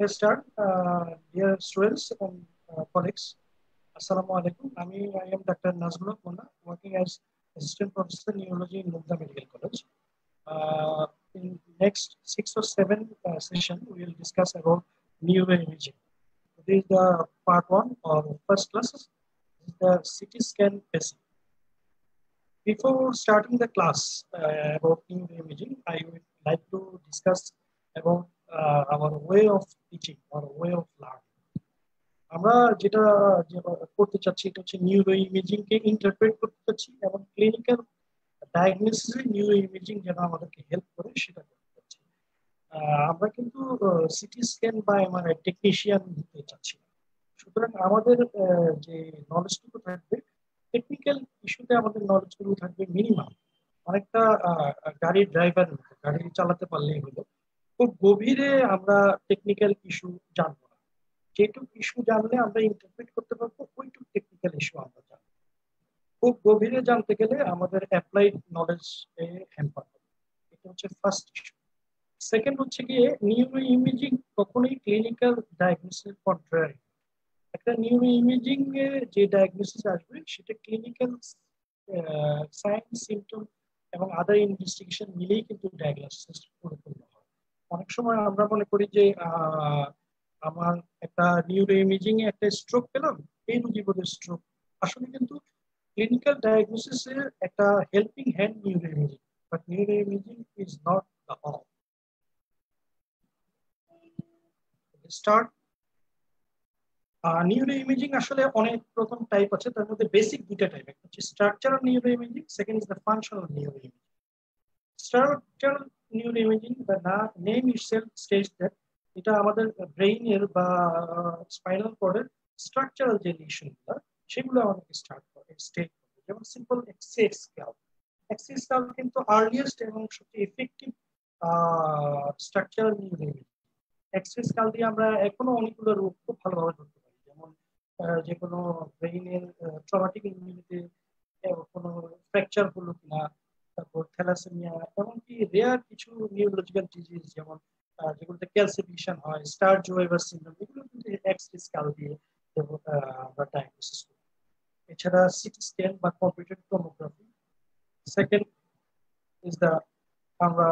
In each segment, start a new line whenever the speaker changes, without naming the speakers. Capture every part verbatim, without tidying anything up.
Let's start. Uh, dear students and uh, colleagues, Assalamu alaikum. আমি I am Doctor Nazmullah Mona, working as Assistant Professor Neurology in Mumbai Medical College. Uh, in next six or seven uh, session, we will discuss about neuroimaging. This is the part one or first class. This is the C T scan basic. Before starting the class uh, about neuroimaging, I would like to discuss about uh, our way of teaching or way of learning. আমরা যেটা করতে চাচ্ছি এটা হচ্ছে neuro imaging কে interpret করতে চাচ্ছি এবং clinical ডায়াগনোসিসে neuro imaging যেন আমাদেরকে হেল্প করে সেটা করতে চাচ্ছি। আমরা কিন্তু সিটি স্ক্যান বা এমআরআই টেকনিশিয়ান হতে চাচ্ছি না। সুতরাং আমাদের যে নলেজটুকু থাকবে টেকনিক্যাল ইস্যুতে আমাদের নলেজগুলো থাকবে মিনিমাম, অনেকটা গাড়ির ড্রাইভার গাড়ি চালাতে পারলেই হলো। খুব গভীরে আমরা টেকনিক্যাল ইস্যু জানবো না, যেটুকু ইস্যু জানলে আমরা ইন্টারপ্রেট করতে পারবো ওইটুকু টেকনিক্যাল ইস্যু আমরা জানবো। খুব গভীরে জানতে গেলে আমাদের অ্যাপ্লাইড নলেজ হ্যাম্পার হবে, এটা হচ্ছে ফার্স্ট ইস্যু। সেকেন্ড হচ্ছে গিয়ে নিউরো ইমেজিং কখনোই ক্লিনিক্যাল ডায়াগনোসিস কন্ট্রারি। একটা নিউরো ইমেজিং এ যে ডায়াগনোসিস আসবে সেটা ক্লিনিক্যাল সাইন সিমটম এবং আদার ইনভেস্টিগেশন মিলেই কিন্তু ডায়াগনোসিস পরিপূর্ণ হয়। অনেক সময় আমরা মনে করি যে আমার একটা নিউরো ইমেজিং এ একটা স্ট্রোক পেলাম, এই রোগী বোধহয় স্ট্রোক। আসলে কিন্তু ক্লিনিক্যাল ডায়াগনোসিসের একটা helping hand neuro imaging, but neuro imaging is not the all. Start. Neuro imaging আসলে অনেক রকম টাইপ আছে, তার মধ্যে বেসিক দুইটা টাইপ, একটা হচ্ছে structural neuro imaging, second is the functional neuro imaging. Structural neuro imaging the name itself states that এটা আমাদের ব্রেইনের বা স্পাইনাল কর্ডের স্ট্রাকচারাল যে লিশনগুলো সেগুলো আমাদেরকে স্টার্ট করে স্টেট করে। যেমন simple X-ray skull, X-ray skull কিন্তু আর্লিয়েস্ট এবং সবচেয়ে effective structural neuro imaging. X-ray skull দিয়ে আমরা এখনো অনেকগুলো রোগ খুব ভালোভাবে ধরতে পারি, যেমন যে কোনো ব্রেইনের ট্রমাটিক ইনজুরিতে কোনো ফ্র্যাকচার হলো কিনা, তারপর থ্যালাসেমিয়া, এমনকি রেয়ার কিছু নিউরোলজিক্যাল ডিজিজ যেমন যেগুলোতে ক্যালসিফিকেশন হয়, স্টার্জ ওয়েভার সিনড্রোম, এগুলো কিন্তু এক্স-রে স্ক্যাল দিয়ে আমরা ডায়াগনোসিস করি। এছাড়া সিটি স্ক্যান বা computer tomography. Second is the আমরা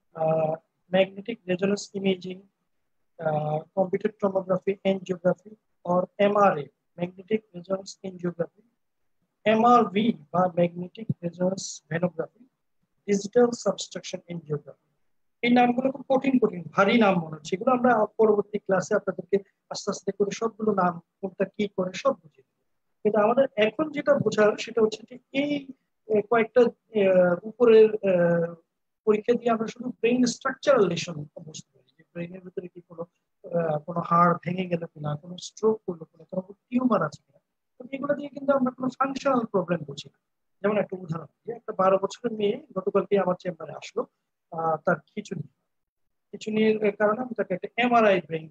magnetic resonance imaging, Uh, computed tomography, angiography, or M R A, magnetic resonance angiography, M R V বা magnetic resonance venography, digital subtraction angiography। এই নামগুলো খুব কঠিন কঠিন ভারী নাম মনে হচ্ছে, এগুলো আমরা পরবর্তী ক্লাসে আপনাদেরকে আস্তে আস্তে করে সবগুলো নাম কোনটা কি করে সব বুঝিয়ে দেবো। কিন্তু আমাদের এখন যেটা বোঝার সেটা হচ্ছে যে এই কয়েকটা উপরের পরীক্ষা দিয়ে আমরা শুধু ব্রেইন স্ট্রাকচারাল লেশন বুঝতে পারি, যে ব্রেইনের ভিতরে কি কোনো কোনো হাড় ভেঙে গেল কিনা, কোনো স্ট্রোক করলো কিনা, কোনো টিউমার আছে কিনা, এগুলো দিয়ে কিন্তু আমরা কোনো ফাংশনাল প্রবলেম বুঝি না। যেমন একটা উদাহরণ দিয়ে, একটা বারো বছরের মেয়ে গতকালকে আমার চেম্বারে আসলো, তার খিচুনি খিচুনির কারণে আমি তাকে একটা এমআরআই ব্রেইন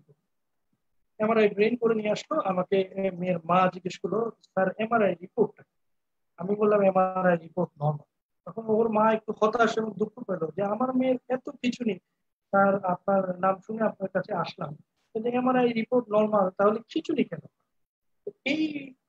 এমআরআই ব্রেইন করে নিয়ে আসলো। আমাকে মেয়ের মা জিজ্ঞেস করলো, তার এমআরআই রিপোর্টটা। আমি বললাম এমআরআই রিপোর্ট নর্মাল। তখন ওর মা একটু হতাশ এবং দুঃখ পেল যে আমার মেয়ের এত খিচুনি, তার আপনার নাম শুনে আপনার কাছে আসলাম, কিন্তু এমআরআই রিপোর্ট নর্মাল, তাহলে খিচুনি কেন? এই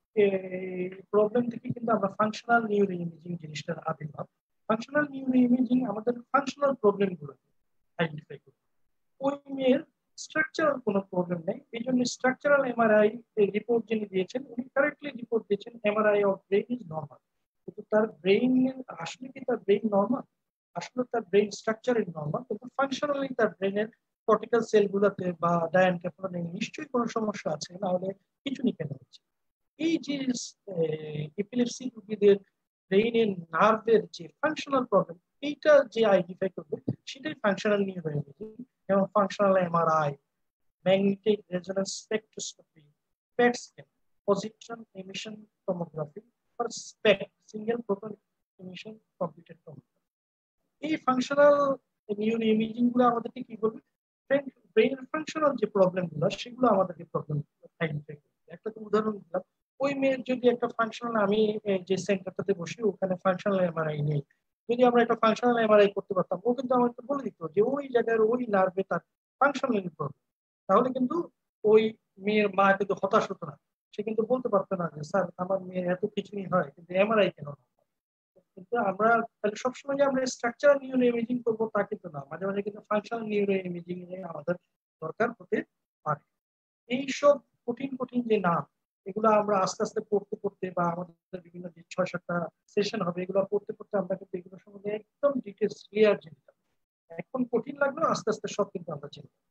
প্রবলেম থেকে কিন্তু আমরা ফাংশনাল নিউরো ইমেজিং জিনিসটার আবির্ভাব। ফাংশনাল নিউরো ইমেজিং আমাদের ফাংশনাল প্রবলেম গুলো আইডেন্টিফাই করবে। ওই মেয়ের স্ট্রাকচারাল কোনো প্রবলেম নেই, এই জন্য স্ট্রাকচারাল এমআরআই রিপোর্ট যিনি দিয়েছেন উনি কারেক্টলি রিপোর্ট দিয়েছেন MRI of brain is normal. কিন্তু তার ব্রেইন আসলে কি তার ব্রেইন নর্মাল? আসলে তার ব্রেইন স্ট্রাকচার ইজ নর্মাল, কিন্তু ফাংশনালি তার ব্রেইনের কর্টিক্যাল সেলগুলোতে বা ডায়ানকেফ্রনে নিশ্চয়ই কোনো সমস্যা আছে, না হলে খিচুনি কেন হচ্ছে। এই যে এপিলেপসি রোগীদের ব্রেইনের নার্ভের যে ফাংশনাল প্রবলেম, এইটা যে আইডেন্টিফাই করবে সেটাই ফাংশনাল নিউরো ইমেজিং। যেমন functional MRI, magnetic resonance spectroscopy, PET scan, positron emission tomography, আর SPECT single proton emission computed tomography. এই ফাংশনাল নিউরো ইমেজিং গুলো আমাদেরকে কি করবে, ব্রেইনের ফাংশনাল যে প্রবলেম গুলো সেগুলো আমাদেরকে প্রবলেম আইডেন্টিফাই করবে। একটা তো উদাহরণ দিলাম, ওই মেয়ের যদি একটা ফাংশনাল, আমি যে সেন্টারটাতে বসি ওখানে ফাংশনাল এমআরআই নেই, যদি আমরা একটা ফাংশনাল এমআরআই করতে পারতাম ও কিন্তু আমাকে বলে দিত যে ওই জায়গার ওই নার্ভে তার ফাংশনাল প্রবলেম। তাহলে কিন্তু ওই মেয়ের মা কিন্তু হতাশ হতো না, সে কিন্তু বলতে পারতো না যে স্যার আমার মেয়ের এত কিছুই হয় কিন্তু এমআরআই কেন না। কিন্তু আমরা তাহলে সবসময় যে আমরা স্ট্রাকচারাল নিউরো ইমেজিং করবো তা কিন্তু না, মাঝে মাঝে কিন্তু ফাংশনাল নিউরো ইমেজিং এ আমাদের দরকার হতে পারে। এইসব কঠিন কঠিন যে নাম, এগুলো আমরা আস্তে আস্তে পড়তে পড়তে বা আমাদের বিভিন্ন যে ছয় সাতটা সেশন হবে এগুলো পড়তে পড়তে আমরা কিন্তু এগুলো সম্বন্ধে একদম ডিটেলস ক্লিয়ার জেনে যাবো। এখন কঠিন লাগলেও আস্তে আস্তে সব কিন্তু আমরা জেনে যাবো।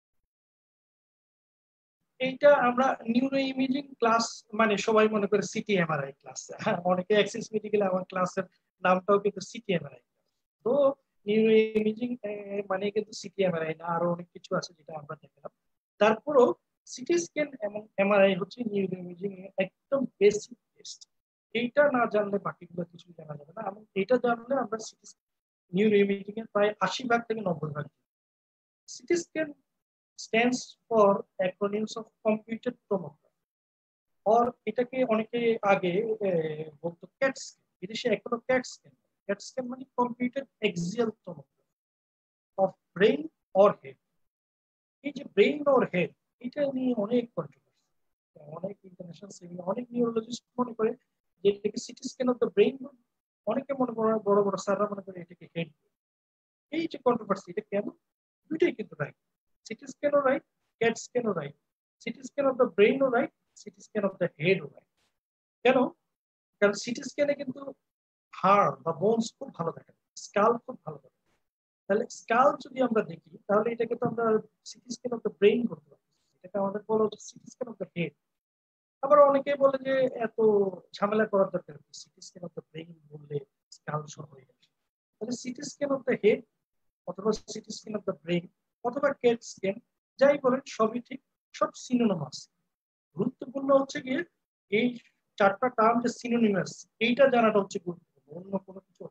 এইটা আমরা নিউরো ইমেজিং ক্লাস মানে সবাই মনে করে সিটি এমআরআই ক্লাস, হ্যাঁ অনেকে অ্যাক্সিস মেডিকেল আমার ক্লাসের নামটাও কিন্তু সিটি এমআরআই। তো নিউরো ইমেজিং মানে কিন্তু সিটি এমআরআই না, আরো অনেক কিছু আছে যেটা আমরা দেখলাম। তারপরও সিটি স্ক্যান এবং এমআরআই হচ্ছে নিউরো ইমেজিং একদম বেসিক টেস্ট। এইটা না জানলে বাকিগুলো কিছু জানা যাবে না, এবং এটা জানলে আমরা সিটি নিউরো ইমেজিং এর প্রায় আশি ভাগ থেকে নব্বই ভাগ। CT scan stands for acronyms of computed tomography, और এটাকে অনেকে আগে বলতো ক্যাট স্ক্যান, বিদেশে এখনো ক্যাট স্ক্যান। ক্যাট স্ক্যান মানে computed axial tomography of brain or head. এই যে ব্রেইন অর হেড, এটা নিয়ে অনেক কন্ট্রোভার্সি, অনেক ইন্টারন্যাশনাল সেমিনার, অনেক নিউরোলজিস্ট মনে করে যে এটাকে CT scan of the brain, অনেকে মনে করে বড় বড় স্যাররা মনে করে এটাকে হেড। এই যে কন্ট্রোভার্সি, এটা কেন? দুইটাই কিন্তু রাইট, সিটি স্ক্যানও রাইট, ক্যাট স্ক্যানও right, CT scan of the ব্রেইনও right, CT scan of the হেডও রাইট। কেন? কারণ সিটি স্ক্যানে কিন্তু হাড় বা বোনস খুব ভালো দেখা যায়, স্কাল খুব ভালো দেখা যায়। তাহলে স্কাল যদি আমরা দেখি তাহলে এটাকে তো আমরা CT scan of the brain করতে পারি, এটাকে আমাদের বলা হচ্ছে CT scan of the head. আবার অনেকে বলে যে এত ঝামেলা করার দরকার নেই, CT scan of the brain বললে স্কাল সহ হয়ে যাবে। তাহলে CT scan of the head অথবা CT scan of the brain অথবা ক্যাট স্ক্যান, যাই বলেন সবই ঠিক, সব সিনোনিমাস। গুরুত্বপূর্ণ হচ্ছে গিয়ে এই চারটা টার্ম যে সিনোনিমাস, এইটা জানাটা হচ্ছে গুরুত্বপূর্ণ, অন্য কোনো কিছু।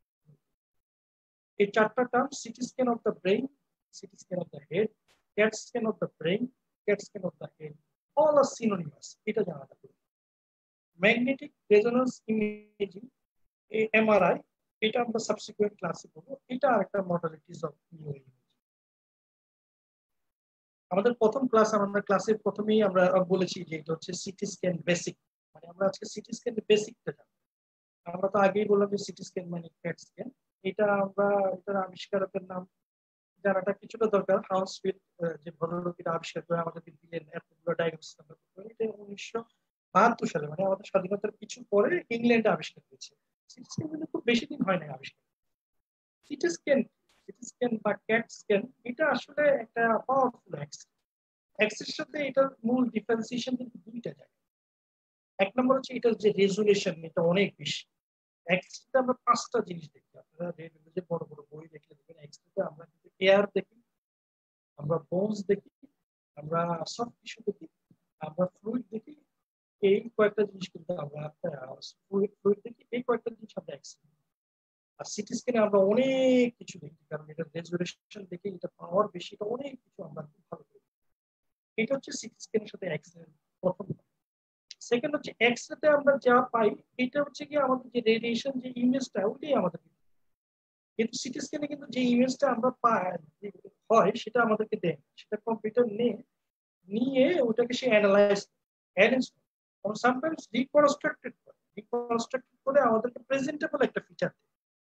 এই চারটা term CT scan of the brain, CT scan of the head, CAT scan of the brain, CAT scan of the head, all are synonymous, এটা জানাটা গুরুত্বপূর্ণ। ম্যাগনেটিক রেজোন্যান্স ইমেজিং এমআরআই, এটা আমরা সাবসিকুয়েন্ট ক্লাসে বলবো, এটা আরেকটা মডালিটিস অফ নিউরো ইমেজিং। আমাদের প্রথম ক্লাস, আমাদের ক্লাসের প্রথমেই আমরা বলেছি যে এটা হচ্ছে সিটি স্ক্যান বেসিক, মানে আমরা আজকে সিটি স্ক্যান বেসিকটা জানবো। আমরা তো আগেই বললাম যে সিটি স্ক্যান মানে ক্যাট স্ক্যান। এটা আমরা, এটার আবিষ্কারকের নাম জানাটা কিছুটা দরকার। হাউসফিল্ড যে ভদ্রলোক এটা আবিষ্কার করে আমাদেরকে দিলেন এতগুলো ডায়াগনোসিস আমরা করতে পারি, এটা উনিশশো বাহাত্তর সালে, মানে আমাদের স্বাধীনতার কিছু পরে ইংল্যান্ডে আবিষ্কার হয়েছে। সিটি স্ক্যান কিন্তু খুব বেশি দিন হয় না আবিষ্কার। সিটি স্ক্যান, সিটি স্ক্যান বা ক্যাট স্ক্যান, এটা আসলে একটা পাওয়ারফুল এক্স এক্সের সাথে এটার মূল ডিফারেন্সিয়েশন কিন্তু দুইটা জায়গায়। এক নম্বর হচ্ছে এটার যে রেজুলেশন, এটা অনেক বেশি। এক্সরে আমরা পাঁচটা জিনিস দেখি, আপনারা যে বড় বড় বই দেখলে দেখবেন এক্সরে আমরা কিন্তু এয়ার দেখি, আমরা বোনস দেখি, আমরা সফট টিস্যু দেখি, আমরা ফ্লুইড দেখি। এই কয়েকটা জিনিস কিন্তু আমরা ফ্লুইড দেখি, এই কয়েকটা জিনিস আমরা এক্সরে। আর সিটি স্ক্যানে আমরা অনেক কিছু দেখি, কারণ এটা রেজুলেশন দেখে এটা পাওয়ার বেশি, এটা অনেক কিছু আমরা খুব ভালো করি। এটা হচ্ছে সিটি স্ক্যানের সাথে এক্সরে প্রথম। সেকেন্ড হচ্ছে এক্সরেতে আমরা যা পাই এটা হচ্ছে কি আমাদের যে রেডিয়েশন যে ইমেজটা ওইটাই আমাদের, কিন্তু সিটি স্ক্যানে কিন্তু যে ইমেজটা আমরা পাই হয় সেটা আমাদেরকে দেয়, সেটা কম্পিউটার নিয়ে নিয়ে ওটাকে সে অ্যানালাইজ অ্যারেঞ্জ করে, সামটাইমস রিকনস্ট্রাক্টেড করে, রিকনস্ট্রাক্টেড করে আমাদেরকে প্রেজেন্টেবল একটা ফিচার দেয়।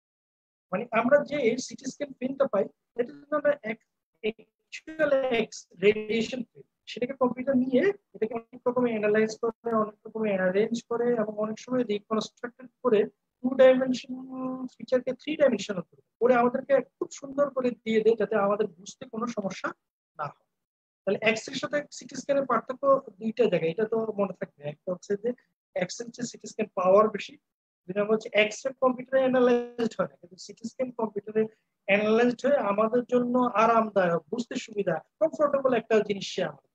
মানে আমরা যে সিটি স্ক্যান প্রিন্টটা পাই এটা যদি আমরা অ্যাকচুয়াল এক্স রেডিয়েশন প্রিন্ট, সেটাকে কম্পিউটার নিয়ে এটাকে অনেক রকমের অ্যানালাইজ করে, অনেক রকমের অ্যারেঞ্জ করে, এবং অনেক সময় রিকনস্ট্রাক্টেড করে টু ডাইমেনশন ফিচারকে থ্রি ডাইমেনশনাল করে করে আমাদেরকে খুব সুন্দর করে দিয়ে দেয়, যাতে আমাদের বুঝতে কোনো সমস্যা না হয়। তাহলে এক্স এর সাথে সিটি স্ক্যানের পার্থক্য দুইটা জায়গায়, এটা তো মনে থাকবে। একটা হচ্ছে যে এক্স এর চেয়ে সিটি স্ক্যান পাওয়ার বেশি, দুই নম্বর হচ্ছে এক্স রে কম্পিউটারে অ্যানালাইজড হয় না, কিন্তু সিটি স্ক্যান কম্পিউটারে অ্যানালাইজড হয়ে আমাদের জন্য আরামদায়ক, বুঝতে সুবিধা, কমফোর্টেবল একটা জিনিস সে আমাদের।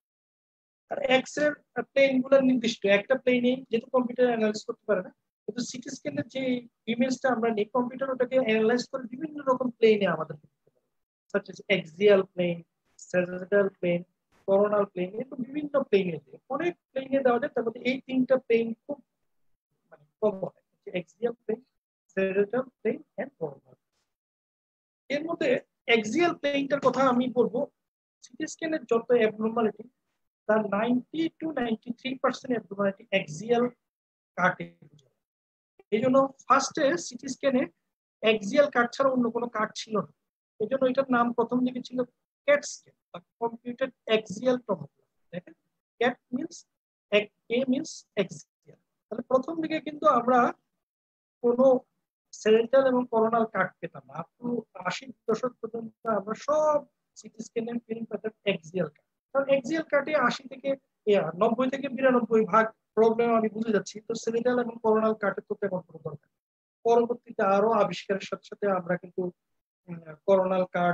আর এক্স এর প্লেন গুলো নির্দিষ্ট একটা প্লেনে, যেহেতু কম্পিউটার অ্যানালাইজ করতে পারে না, কিন্তু সিটি স্ক্যানের যে ইমেজটা আমরা নিই কম্পিউটার ওটাকে অ্যানালাইজ করে বিভিন্ন রকম প্লেনে আমাদের such as axial plane, sagittal plane, coronal plane, এরকম বিভিন্ন প্লেনে দেয়, অনেক প্লেনে দেওয়া যায়। তার মধ্যে এই তিনটা প্লেন খুব মানে common, axial plane, sagittal plane and coronal। এর মধ্যে axial প্লেনটার কথা আমি বলবো, সিটি স্ক্যানের যত অ্যাবনর্মালিটি তার ninety two ninety three percent abnormality axial কাটে। এই জন্য ফার্স্টে সিটি স্ক্যানে অ্যাক্সিয়াল কাট ছাড়া অন্য কোনো কাট ছিল না। এই জন্য এটার নাম প্রথম দিকে ছিল ক্যাট স্ক্যান বা কম্পিউটার অ্যাক্সিয়াল টমোগ্রাফি। দেখেন, CAT means A means axial. তাহলে প্রথম দিকে কিন্তু আমরা কোনো সেরেব্রাল এবং করোনাল কাট পেতাম না। আপ টু আশির দশক পর্যন্ত আমরা সব সিটি স্ক্যানের ফিল্ম পেতাম অ্যাক্সিয়াল কাট। কারণ অ্যাক্সিয়াল কাটে আশি থেকে নব্বই থেকে বিরানব্বই ভাগ প্রবলেম আমি বুঝে যাচ্ছি, তো সেরেব্রাল এবং করোনাল কাটে তো তেমন কোনো দরকার। পরবর্তীতে আরো আবিষ্কারের সাথে সাথে আমরা কিন্তু করোনাল কাট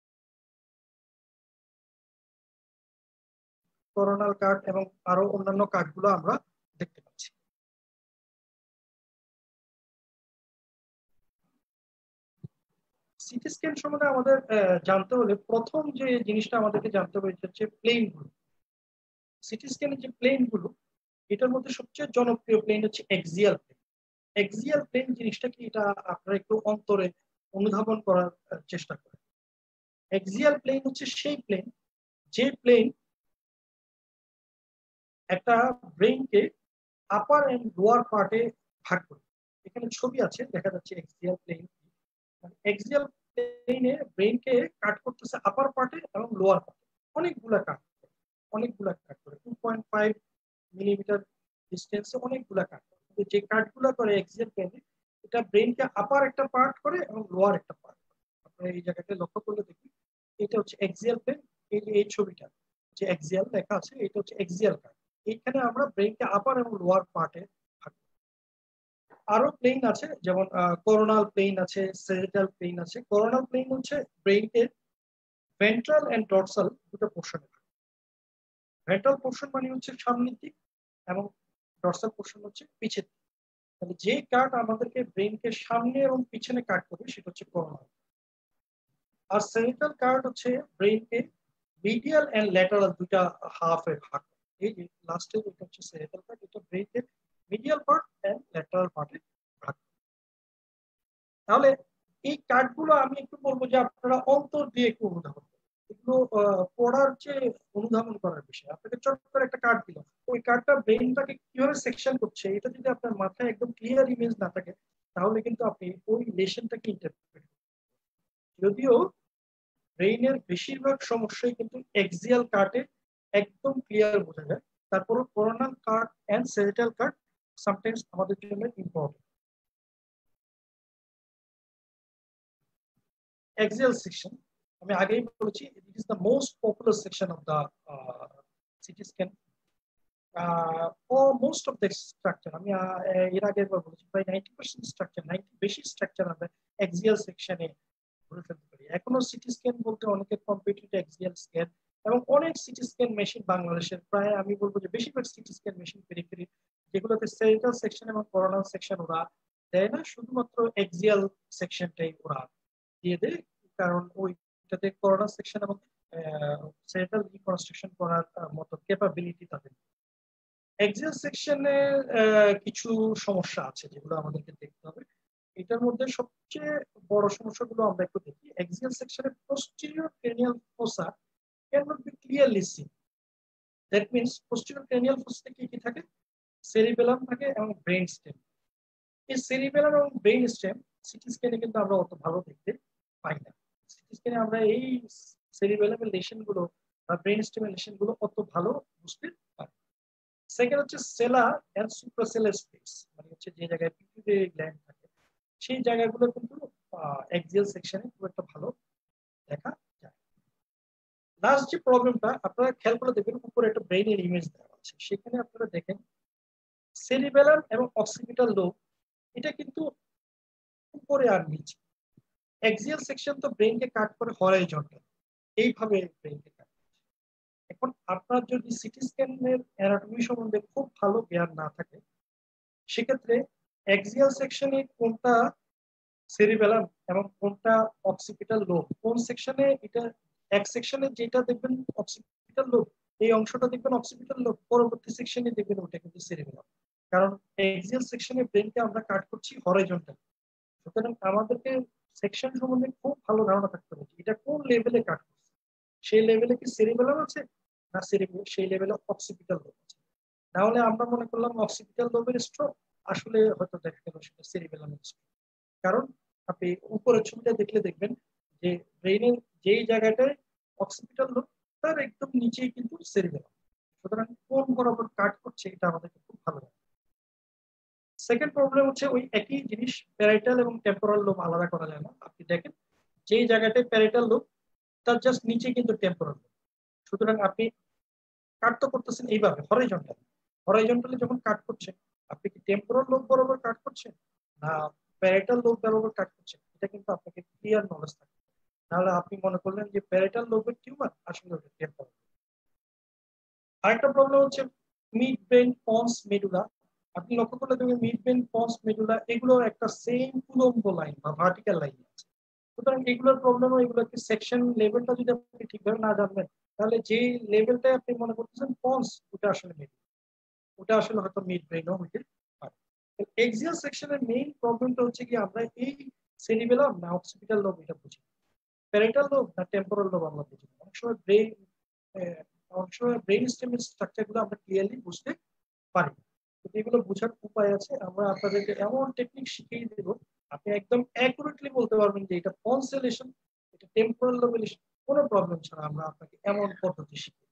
করোনাল কাট এবং আরো অন্যান্য কাটগুলো আমরা দেখতে পাচ্ছি। সিটি স্ক্যান সম্বন্ধে আমাদের জানতে হলে প্রথম যে জিনিসটা আমাদেরকে জানতে হবে হচ্ছে প্লেন গুলো। সিটি স্ক্যানের যে প্লেন গুলো, এটার মধ্যে সবচেয়ে জনপ্রিয় প্লেন হচ্ছে এক্সিয়াল প্লেন। এক্সিয়াল প্লেন জিনিসটা কি, এটা আপনারা একটু অন্তরে অনুধাবন করার চেষ্টা করেন। এক্সিয়াল প্লেন হচ্ছে সেই প্লেন যে প্লেন একটা ব্রেইনকে আপার এন্ড লোয়ার পার্টে ভাগ করে। এখানে ছবি আছে, দেখা যাচ্ছে এক্সিয়াল প্লেন। এক্সিয়াল প্লেনে ব্রেইনকে কাট করতেছে আপার পার্টে এবং লোয়ার পার্টে। অনেকগুলা কাট অনেকগুলা কাট করে টু পয়েন্ট ফাইভ মিলিমিটার ডিস্টেন্সে অনেকগুলা কাট করে। কিন্তু যে কাটগুলা করে এক্সিয়াল প্লেনে, এটা ব্রেইনকে আপার একটা পার্ট করে এবং লোয়ার একটা পার্ট করে। আপনারা এই জায়গাটা লক্ষ্য করলে দেখুন, এটা হচ্ছে এক্সিয়াল প্লেন। এই যে এই ছবিটা যে এক্সিয়াল লেখা আছে, এটা হচ্ছে এক্সিয়াল কাট। এইখানে আমরা ব্রেইনকে আপার এবং লোয়ার পার্টে ভাগ করি। আরো প্লেন আছে, যেমন করোনাল প্লেন আছে, সেরিব্রাল প্লেন আছে। করোনাল প্লেন হচ্ছে ব্রেইনকে ভেন্ট্রাল এন্ড ডরসাল দুটো পোর্শনে। ভেন্ট্রাল পোর্শন মানে হচ্ছে সামনের দিক এবং ডরসাল পোর্শন হচ্ছে পিছের দিক। তাহলে যে কাট আমাদেরকে ব্রেইনকে সামনে এবং পিছনে কাট করবে সেটা হচ্ছে করোনাল। আর সেরিব্রাল কাট হচ্ছে ব্রেইনকে মিডিয়াল এন্ড ল্যাটারাল দুটা হাফে ভাগ করে। এই যে লাস্টে যেটা হচ্ছে সেরিব্রাল কাট, এটা ব্রেইনকে মিডিয়াল পার্ট এন্ড ল্যাটারাল পার্টে ভাগ করে। তাহলে এই কার্ডগুলো আমি একটু বলবো যে আপনারা অন্তর দিয়ে একটু অনুধাবন করুন। এগুলো পড়ার চেয়ে অনুধাবন করার বিষয়। আপনাকে চট করে একটা কার্ড দিল, ওই কার্ডটা ব্রেইনটাকে কিভাবে সেকশন করছে এটা যদি আপনার মাথায় একদম ক্লিয়ার ইমেজ না থাকে, তাহলে কিন্তু আপনি ওই লেসনটাকে ইন্টারপ্রেট করুন। যদিও ব্রেইনের বেশিরভাগ সমস্যাই কিন্তু এক্সিয়াল কার্ডে একদম ক্লিয়ার বোঝা যায়, তারপর coronal cut and cerebral cut sometimes আমাদের জন্য ইম্পর্টেন্ট। axial section, আমি আগেই বলেছি, it is the most popular section of the uh, C T scan uh, for most of the structure। আমি এর আগে একবার বলেছি প্রায় নাইনটি পার্সেন্ট স্ট্রাকচার, নাইনটি বেশি স্ট্রাকচার আমরা axial সেকশনে ধরে ফেলতে পারি। এখনো সিটি স্ক্যান বলতে অনেকের কম্পিউটার axial স্ক্যান, এবং অনেক সিটি স্ক্যান মেশিন বাংলাদেশের প্রায় আমি বলবো যে বেশিরভাগ সিটি স্ক্যান মেশিন পেরিফেরি যেগুলোতে সেরিব্রাল সেকশন এবং করোনাল সেকশন ওরা দেয় না, শুধুমাত্র axial সেকশনটাই ওরা দিয়ে দেয়। কারণ ওইটাতে করোনা সেকশন এবং সেরিব্রাল রিকনস্ট্রাকশন করার মতো ক্যাপাবিলিটি তাদের। এক্সিয়াল সেকশনে কিছু সমস্যা আছে যেগুলো আমাদেরকে দেখতে হবে। এটার মধ্যে সবচেয়ে বড় সমস্যাগুলো আমরা একটু দেখি। এক্সিয়াল সেকশনে posterior cranial fossa cannot be clearly seen. That means posterior cranial fossa কি কি থাকে? সেরিবেলাম থাকে এবং ব্রেইন স্টেম। এই সেরিবেলাম এবং ব্রেইন স্টেম সিটি স্ক্যানে কিন্তু আমরা অত ভালো দেখতে পাই না। সিটি স্ক্যানে আমরা এই সেরিবেলামের লেশন গুলো বা ব্রেইন স্টেমের লেশন গুলো অত ভালো বুঝতে পারি। সেকেন্ড হচ্ছে সেলার এন্ড সুপ্রাসেলার স্পেস, মানে হচ্ছে যে জায়গায় পিটুইটারি গ্ল্যান্ড থাকে সেই জায়গাগুলো কিন্তু এক্সিয়াল সেকশনে খুব একটা ভালো দেখা যায়। লাস্ট যে প্রবলেমটা আপনারা খেয়াল করে দেখবেন, উপরে একটা ব্রেইনের ইমেজ দেওয়া আছে, সেখানে আপনারা দেখেন সেরিবেলাম এবং অক্সিপিটাল লোব এটা কিন্তু উপরে আর নিচে। এক্সিয়াল সেকশন তো ব্রেইনকে কাট করে হরাইজন্টাল, এইভাবে ব্রেইনকে কাট। এখন আপনার যদি সিটি স্ক্যানের অ্যানাটমি সম্বন্ধে খুব ভালো জ্ঞান না থাকে, সেক্ষেত্রে এক্সিয়াল সেকশনে কোনটা সেরিবেলাম এবং কোনটা অক্সিপিটাল লোব, কোন সেকশনে এটা, এক সেকশনে যেটা দেখবেন অক্সিপিটাল লোব, এই অংশটা দেখবেন অক্সিপিটাল লোব, পরবর্তী সেকশনে দেখবেন ওটা কিন্তু সেরিবেলাম। কারণ এক্সিয়াল সেকশনে ব্রেনকে আমরা কাট করছি হরাইজন্টাল। সুতরাং আমাদেরকে সেকশন সম্বন্ধে খুব ভালো ধারণা থাকতে হবে এটা কোন লেভেলে কাট করছে। সেই লেভেলে কি সেরিবেলাম আছে, না সেই লেভেলে অক্সিপিটাল লোব আছে। না হলে আমরা মনে করলাম অক্সিপিটাল লোবের স্ট্রোক, আসলে হয়তো দেখা গেল সেটা সেরিবেলামের স্ট্রোক। কারণ আপনি উপরের ছবিটা দেখলে দেখবেন যে ব্রেইনের যেই জায়গাটায় অক্সিপিটাল লোব তার একদম নিচেই কিন্তু সেরিবেলাম। সুতরাং কোন বরাবর কাট করছে এটা আমাদেরকে খুব ভালো লাগে। সেকেন্ড প্রবলেম হচ্ছে ওই একই জিনিস প্যারাইটাল এবং টেম্পোরাল লোব আলাদা করা যায় না। আপনি দেখেন যেই জায়গাটায় প্যারাইটাল লোব তার জাস্ট নিচে কিন্তু টেম্পোরাল লোব। সুতরাং আপনি কাট তো করতেছেন এইভাবে হরাইজন্টাল, হরাইজন্টালি যখন কাট করছেন আপনি কি টেম্পোরাল লোব বরাবর কাট করছেন না প্যারাইটাল লোব বরাবর কাট করছেন, এটা কিন্তু আপনাকে ক্লিয়ার নলেজ থাকবে। তাহলে আপনি মনে করলেন যে প্যারাইটাল লোবের টিউমার, আসলে ওটা টেম্পোরাল। আরেকটা প্রবলেম হচ্ছে মিড ব্রেন পন্স মেডুলা। আপনি লক্ষ্য করলে দেখবেন মিড ব্রেন পন্স মেডুলা এগুলো একটা সেম উলম্ব লাইন বা ভার্টিক্যাল লাইন আছে। সুতরাং এগুলোর প্রবলেম, এগুলোকে সেকশন লেভেলটা যদি আপনি ঠিকভাবে না জানবেন তাহলে যে লেভেলটাই আপনি মনে করতেছেন পন্স, ওটা আসলে মিড, ওটা আসলে হয়তো মিড ব্রেনও হইতে পারে। এক্সিয়াল সেকশনের মেইন প্রবলেমটা হচ্ছে কি আমরা এই সেরিবেলাম না অক্সিপিটাল লোব এটা বুঝি, প্যারাইটাল লোব না টেম্পোরাল লোব আমরা বুঝি। অনেক সময় ব্রেন অনেক সময় ব্রেন স্টেমের স্ট্রাকচার গুলো আমরা ক্লিয়ারলি বুঝতে পারি। কিন্তু এগুলো বোঝার উপায় আছে, আমরা আপনাদেরকে এমন টেকনিক শিখিয়ে দেব আপনি একদম অ্যাকুরেটলি বলতে পারবেন যে এটা কনসেলেশন, এটা টেম্পোরাল লোবেলেশন, কোনো প্রবলেম ছাড়া আমরা আপনাকে এমন পদ্ধতি শিখি।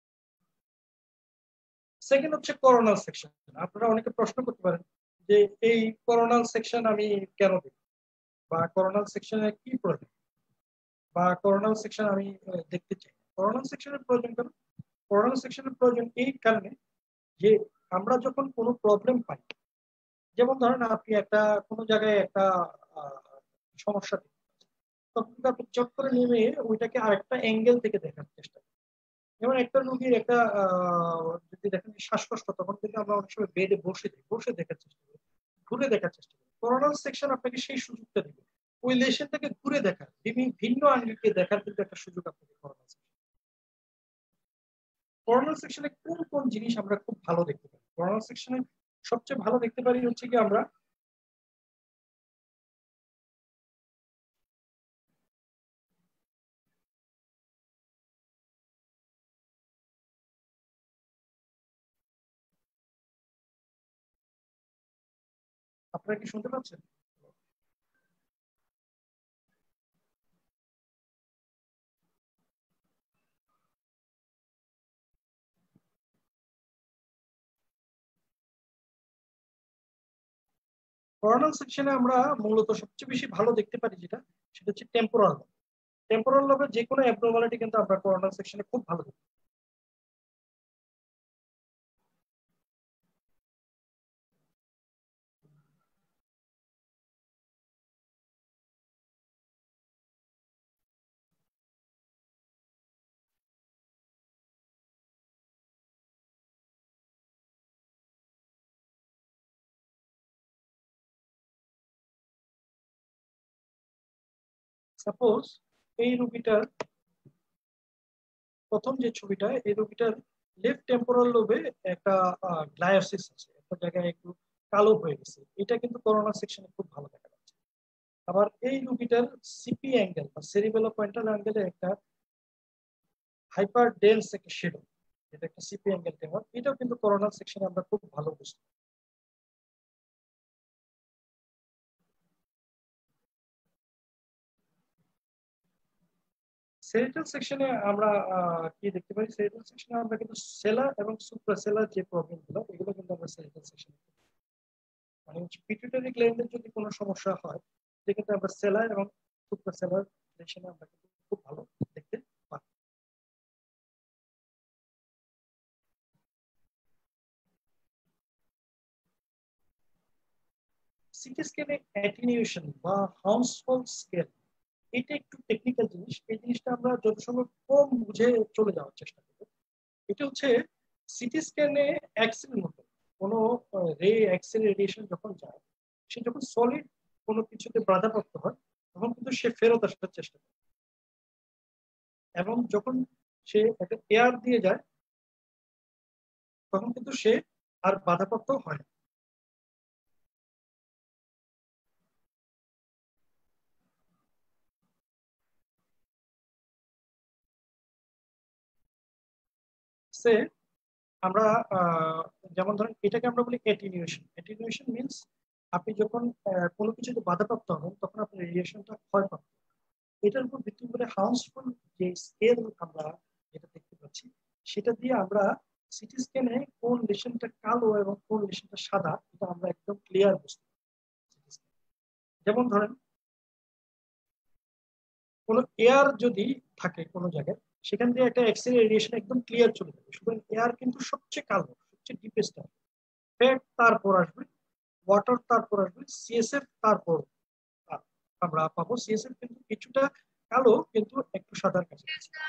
সেকেন্ড হচ্ছে করোনাল সেকশন। আপনারা অনেকে প্রশ্ন করতে পারেন যে এই করোনাল সেকশন আমি কেন দেব, বা করোনাল সেকশনের কি প্রয়োজন, বা করোনাল সেকশন আমি দেখতে চাই। করোনাল সেকশনের প্রয়োজন কেন? করোনাল সেকশনের প্রয়োজন এই কারণে যে আমরা যখন কোনো প্রবলেম পাই, যেমন ধরেন আপনি একটা কোনো জায়গায় একটা সমস্যা, তখন কিন্তু আপনি চট করে নেমে ওইটাকে আরেকটা অ্যাঙ্গেল থেকে দেখার চেষ্টা করেন। যেমন একটা রোগীর একটা যদি দেখেন শ্বাসকষ্ট, তখন কিন্তু আমরা অনেক সময় বেডে বসে বসে দেখার চেষ্টা করি, ঘুরে দেখার চেষ্টা করি। করোনাল সেকশন আপনাকে সেই সুযোগটা দেবে, ওই লেশনটাকে ঘুরে দেখার, ভিন্ন আঙ্গিকে দেখার কিন্তু একটা সুযোগ আপনাকে করোনাল সেকশন। করোনাল সেকশনে কোন কোন জিনিস আমরা খুব ভালো দেখতে পারি? করোনাল সেকশনে সবচেয়ে ভালো দেখতে পারি হচ্ছে কি আমরা আপনারা কি শুনতে পাচ্ছেন? করোনাল সেকশনে আমরা মূলত সবচেয়ে বেশি ভালো দেখতে পারি যেটা, সেটা হচ্ছে টেম্পোরাল লোব। টেম্পোরাল লোবের যে কোনো অ্যাবনরমালিটি কিন্তু আমরা করোনাল সেকশনে খুব ভালো দেখি। সাপোজ এই রোগীটার প্রথম যে ছবিটা, এই রোগীটার লেফট টেম্পোরাল লোবে একটা গ্লায়োসিস আছে, একটা জায়গায় একটু কালো হয়ে গেছে, এটা কিন্তু করোনা সেকশনে খুব ভালো দেখা যাচ্ছে। আবার এই রোগীটার সিপি অ্যাঙ্গেল বা সেরিবেলো পয়েন্টাল অ্যাঙ্গেলে একটা হাইপার ডেন্স একটা শেডো, যেটা একটা সিপি অ্যাঙ্গেল টেমর, এটাও কিন্তু করোনা সেকশনে আমরা খুব ভালো বুঝতে। সেরিটাল সেকশনে আমরা আহ, কি দেখতে পাই? সেরিটাল সেকশনে আমরা কিন্তু সেলার এবং সুপ্রাসেলার যে প্রবলেম গুলো, এগুলো কিন্তু আমরা সেরিটাল সেকশনে, মানে হচ্ছে পিটুইটারি গ্ল্যান্ডের যদি কোনো সমস্যা হয় সেক্ষেত্রে আমরা সেলার এবং সুপ্রাসেলার সেকশনে আমরা কিন্তু খুব ভালো দেখতে পাই। সিটি স্ক্যানে অ্যাটেনিউশন বা হাউসফোল্ড স্কেল, এটা একটু টেকনিক্যাল জিনিস, এই জিনিসটা আমরা যত সময় কম বুঝে চলে যাওয়ার চেষ্টা করবো। এটা হচ্ছে সিটি স্ক্যানে এক্সরের মতো কোনো রে এক্সরে রেডিয়েশন যখন যায়, সে যখন সলিড কোনো কিছুতে বাধাপ্রাপ্ত হয় তখন কিন্তু সে ফেরত আসার চেষ্টা করে, এবং যখন সে একটা এয়ার দিয়ে যায় তখন কিন্তু সে আর বাধাপ্রাপ্ত হয় না। সে আমরা যেমন ধরেন এটাকে আমরা বলি অ্যাটেনুয়েশন। অ্যাটেনুয়েশন মিন্স আপনি যখন কোনো কিছুতে বাধাপ্রাপ্ত হবেন তখন আপনার রেডিয়েশনটা ক্ষয়প্রাপ্ত। এটার উপর ভিত্তি করে হার্মফুল যে স্কেল আমরা যেটা দেখতে পাচ্ছি সেটা দিয়ে আমরা সিটি স্ক্যানে কোন লেশনটা কালো এবং কোন লেশনটা সাদা এটা আমরা একদম ক্লিয়ার বুঝতে পারি। যেমন ধরেন কোনো এয়ার যদি থাকে কোনো জায়গায় সেখান দিয়ে একটা এক্স রে রেডিয়েশন একদম ক্লিয়ার চলে যাবে। সুতরাং এয়ার কিন্তু সবচেয়ে কালো, সবচেয়ে ডিপেস্ট। ফ্যাট তারপর আসবে, ওয়াটার তারপর আসবে, সিএসএফ তারপর আমরা পাবো। সিএসএফ কিন্তু কিছুটা কালো কিন্তু একটু সাদার কাছে।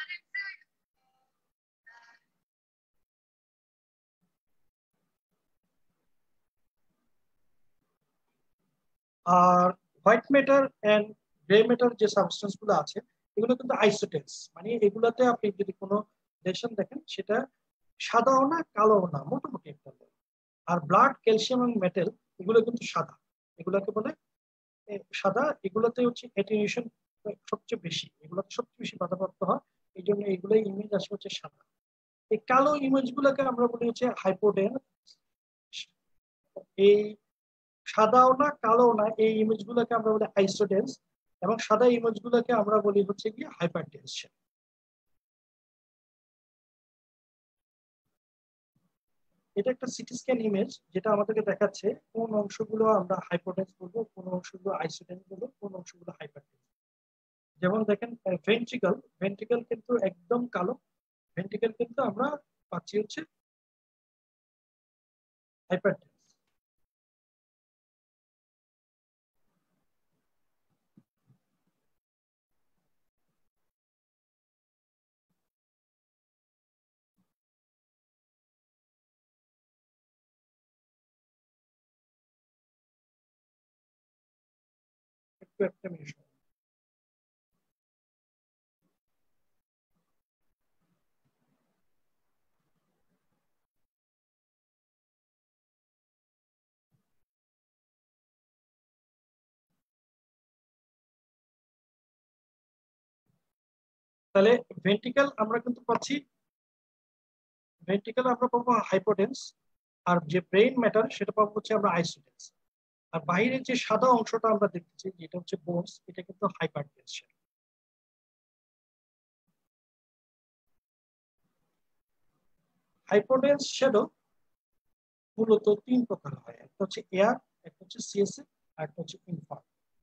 আর white matter and grey matter যে সাবস্টেন্স গুলো আছে এগুলো কিন্তু আইসোটেন্স, মানে এগুলাতে আপনি যদি কোনো লেশন দেখেন সেটা সাদাও না কালোও না, মোটামুটি একটা। আর ব্লাড, ক্যালসিয়াম এবং মেটাল এগুলো কিন্তু সাদা, এগুলোকে বলে সাদা। এগুলোতে হচ্ছে অ্যাটেনুয়েশন সবচেয়ে বেশি, এগুলোতে সবচেয়ে বেশি বাধাপ্রাপ্ত হয়, এই জন্য এগুলোই ইমেজ আসে হচ্ছে সাদা। এই কালো ইমেজ গুলোকে আমরা বলি হচ্ছে হাইপোডেন। এই সাদাও না কালোও না এই ইমেজ গুলোকে আমরা বলি আইসোডেন্স, এবং সাদা ইমেজ গুলোকে আমরা বলি হচ্ছে কি হাইপারটেনশন। এটা একটা সিটি স্ক্যান ইমেজ যেটা আমাদেরকে দেখাচ্ছে কোন অংশগুলো আমরা হাইপোটেন্স বলবো, কোন অংশগুলো আইসোটেন্স বলবো, কোন অংশগুলো হাইপারটেন্স। যেমন দেখেন ভেন্ট্রিকল, ভেন্ট্রিকল কিন্তু একদম কালো, ভেন্ট্রিকল কিন্তু আমরা পাচ্ছি হচ্ছে হাইপারটেন্স। একটু একটা মিনিট। তাহলে ভেন্ট্রিকল আমরা কিন্তু পাচ্ছি, ভেন্ট্রিকল আমরা পাবো হাইপোটেন্স, আর যে ব্রেইন ম্যাটার সেটা পাবো হচ্ছে আমরা আইসোটেন্স। আর বাইরের যে সাদা অংশটা আমরা দেখতেছি যেটা হচ্ছে বোনস, এটা কিন্তু হাইপারটেনশন। হাইপোটেন্স শ্যাডো মূলত তিন প্রকার হয়, একটা হচ্ছে এয়ার, একটা হচ্ছে সিএসএ, আর একটা হচ্ছে ইনফার্ট।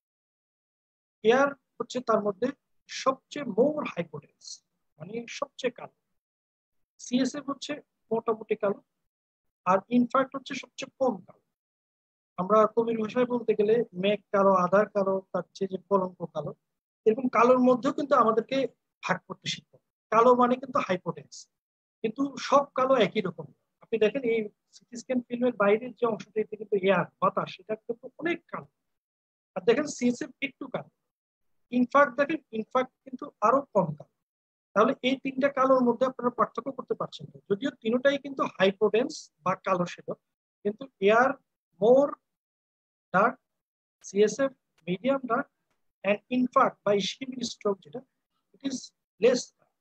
এয়ার হচ্ছে তার মধ্যে সবচেয়ে মোর হাইপোটেন্স, মানে সবচেয়ে কালো। সিএসএফ হচ্ছে মোটামুটি কালো, আর ইনফ্যাক্ট হচ্ছে সবচেয়ে কম কালো। আমরা কবির ভাষায় বলতে গেলে মেঘ কালো, আধার কালো, তার চেয়ে যে কলঙ্ক কালো, এরকম কালোর মধ্যেও কিন্তু আমাদেরকে ভাগ করতে শিখতে হবে। কালো মানে কিন্তু হাইপোটেন্স, কিন্তু সব কালো একই রকম। আপনি দেখেন এই সিটি স্ক্যান ফিল্মের বাইরের যে অংশটা এতে কিন্তু এয়ার বাতাস সেটা কিন্তু অনেক কালো। আর দেখেন সিএসএফ একটু কালো, ইনফ্যাক্ট দেখেন ইনফ্যাক্ট কিন্তু আরো কম কালো। তাহলে এই তিনটা কালোর মধ্যে আপনারা পার্থক্য করতে পারছেন না, যদিও তিনটাই কিন্তু হাইপোটেন্স বা কালো শ্যাডো, কিন্তু air more dark, CSF medium dark, and infarct বা ইস্কিমিক স্ট্রোক যেটা ইট ইজ লেস।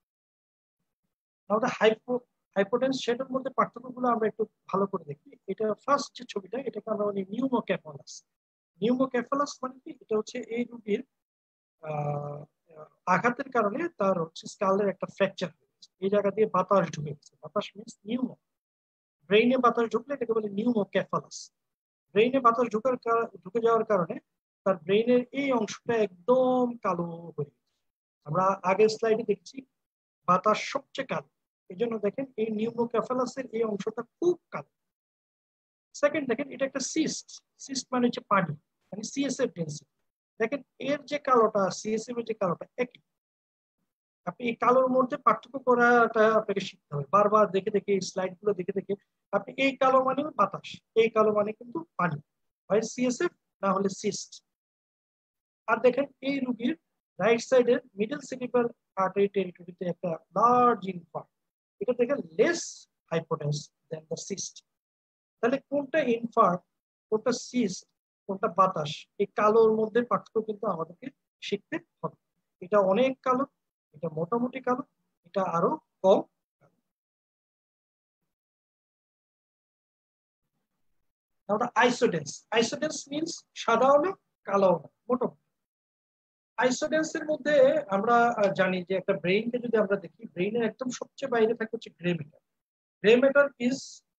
আমাদের হাইপো হাইপোটেন্স শ্যাডোর মধ্যে পার্থক্যগুলো আমরা একটু ভালো করে দেখি। এটা ফার্স্ট যে ছবিটা এটাকে আমরা বলি নিউমোক্যাফালাস। নিউমোক্যাফালাস মানে কি, এটা হচ্ছে এই রোগীর আহ আঘাতের কারণে তার হচ্ছে স্কালের একটা ফ্র্যাকচার হয়েছে, এই জায়গা দিয়ে বাতাস ঢুকে গেছে। বাতাস মিন্স নিউমো, ব্রেইনে বাতাস ঢুকলে এটাকে বলে নিউমোক্যাফালাস। ব্রেইনে বাতাস ঢুকার ঢুকে যাওয়ার কারণে তার ব্রেইনের এই অংশটা একদম কালো হয়ে গেছে। আমরা আগের স্লাইডে দেখছি বাতাস সবচেয়ে কালো, এই জন্য দেখেন এই নিউমোক্যাফালাসের এই অংশটা খুব কালো। সেকেন্ড দেখেন এটা একটা সিস্ট, সিস্ট মানে হচ্ছে পানি, মানে সিএসএফ ডেন্সিটি। দেখেন এর যে কালোটা সিএসএফ এর যে কালোটা একই। আপনি এই কালোর মধ্যে পার্থক্য করাটা আপনাকে শিখতে হবে, বারবার দেখে দেখে এই স্লাইড গুলো দেখে দেখে আপনি এই কালো মানে বাতাস, এই কালো মানে কিন্তু পানি, হয় সিএসএফ না হলে সিস্ট। আর দেখেন এই রুগীর রাইট সাইডের মিডল সেরিব্রাল আর্টারি টেরিটরিতে একটা লার্জ ইনফার্ট, এটা দেখেন less hypodense than the cyst. তাহলে কোনটা ইনফার্ট, কোনটা সিস্ট, কোনটা বাতাস, এই কালোর মধ্যে পার্থক্য কিন্তু আমাদেরকে শিখতে হবে। এটা অনেক কালো, এটা মোটামুটি কালো, এটা আরো কম। Now the isodense. Isodense means সাদাও না কালোও না, মোটামুটি। আইসোডেন্সের মধ্যে আমরা জানি যে একটা ব্রেইনকে যদি আমরা দেখি, ব্রেইনের একদম সবচেয়ে বাইরে থাকে হচ্ছে grey matter. Grey matter is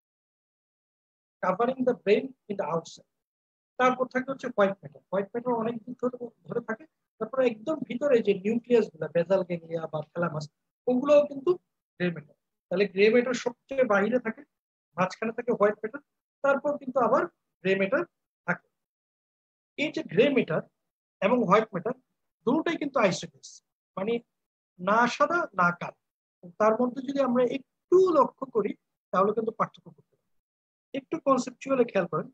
covering the brain in the outside. তারপর থাকে হচ্ছে হোয়াইট ম্যাটার। হোয়াইট ম্যাটার অনেক দিন ধরে ধরে থাকে। তারপরে একদম ভিতরে যে নিউক্লিয়াস গুলা, বেজাল গ্যাংলিয়া বা থ্যালামাস, ওগুলোও কিন্তু গ্রে ম্যাটার। তাহলে গ্রে ম্যাটার সবচেয়ে বাইরে থাকে, মাঝখানে থাকে হোয়াইট ম্যাটার, তারপর কিন্তু আবার গ্রে ম্যাটার থাকে। এই যে গ্রে ম্যাটার এবং হোয়াইট ম্যাটার দুটোই কিন্তু আইসোডেন্স, মানে না সাদা না কালো। তার মধ্যে যদি আমরা একটু লক্ষ্য করি তাহলে কিন্তু পার্থক্য করতে পারি। একটু কনসেপচুয়ালি খেয়াল করেন,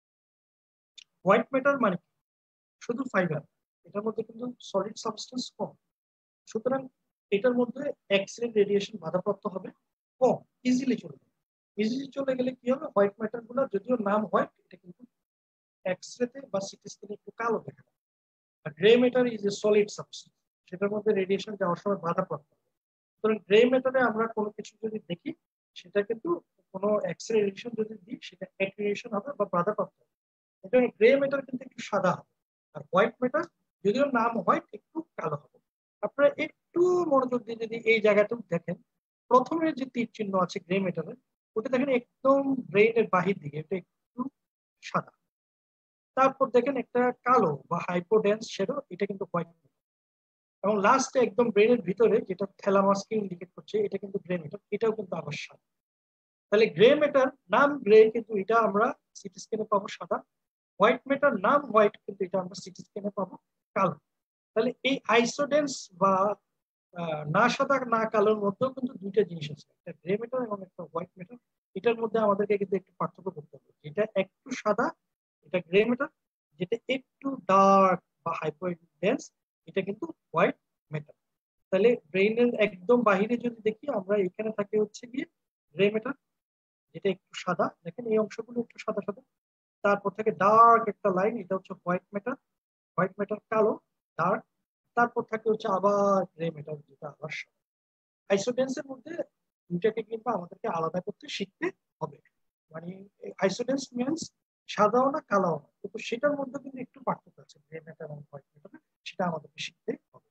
হোয়াইট ম্যাটার মানে শুধু ফাইবার, এটার মধ্যে কিন্তু সলিড সাবস্টেন্স কম, সুতরাং এটার মধ্যে এক্স রে রেডিয়েশন বাধাপ্রাপ্ত হবে কম, ইজিলি চলে যাবে। ইজিলি চলে গেলে কি হবে, হোয়াইট ম্যাটার গুলো যদিও নাম হোয়াইট, এটা কিন্তু এক্স রেতে বা সিটি স্ক্যানে একটু কালো দেখা যায়। আর grey matter is a solid substance, সেটার মধ্যে রেডিয়েশন যাওয়ার সময় বাধাপ্রাপ্ত হবে। সুতরাং গ্রে ম্যাটারে আমরা কোনো কিছু যদি দেখি, সেটা কিন্তু কোনো এক্স রে রেডিয়েশন যদি দিই, সেটা অ্যাক্রিয়েশন হবে বা বাধাপ্রাপ্ত হবে। এটা গ্রে ম্যাটার কিন্তু একটু সাদা হবে, আর হোয়াইট ম্যাটার যদিও নাম হোয়াইট একটু কালো হবে। আপনারা একটু মনোযোগ দিয়ে যদি এই জায়গাটাও দেখেন, প্রথমে যে তীর চিহ্ন আছে গ্রে ম্যাটারে, ওটা দেখেন একদম ব্রেইনের বাহির দিকে, এটা একটু সাদা। তারপর দেখেন একটা কালো বা হাইপোডেন্স শ্যাডো, এটা কিন্তু হোয়াইট। এবং লাস্টে একদম ব্রেনের ভিতরে যেটা থ্যালামাসকে ইন্ডিকেট করছে, এটা কিন্তু গ্রে ম্যাটার, এটাও কিন্তু আবার সাদা। তাহলে গ্রে ম্যাটার নাম গ্রে, কিন্তু এটা আমরা সিটি স্ক্যানে পাবো সাদা। হোয়াইট ম্যাটার নাম হোয়াইট, কিন্তু এটা আমরা সিটি স্ক্যানে পাবো কালো। তাহলে এই আইসোডেন্স বা না সাদা না কালোর মধ্যেও কিন্তু দুইটা জিনিস আছে, একটা গ্রে ম্যাটার এবং একটা হোয়াইট ম্যাটার। এটার মধ্যে আমাদেরকে কিন্তু একটু পার্থক্য করতে হবে, যেটা একটু সাদা এটা গ্রে ম্যাটার, যেটা একটু ডার্ক বা হাইপোডেন্স এটা কিন্তু হোয়াইট ম্যাটার। তাহলে ব্রেইনের একদম বাহিরে যদি দেখি আমরা, এখানে থাকে হচ্ছে গিয়ে গ্রে ম্যাটার, যেটা একটু সাদা, দেখেন এই অংশগুলো একটু সাদা সাদা। তারপর থেকে ডার্ক একটা লাইন, এটা হচ্ছে হোয়াইট ম্যাটার, হোয়াইট ম্যাটার কালো ডার্ক। তারপর থাকে হচ্ছে আবার গ্রে ম্যাটার, যেটা আবার সাদা। আইসোডেন্সের মধ্যে দুইটাকে কিন্তু আমাদেরকে আলাদা করতে শিখতে হবে। মানে আইসোডেন্স মিনস সাদাও না কালোও না, কিন্তু সেটার মধ্যে কিন্তু একটু পার্থক্য আছে গ্রে ম্যাটার এবং হোয়াইট ম্যাটার, সেটা আমাদেরকে শিখতে হবে।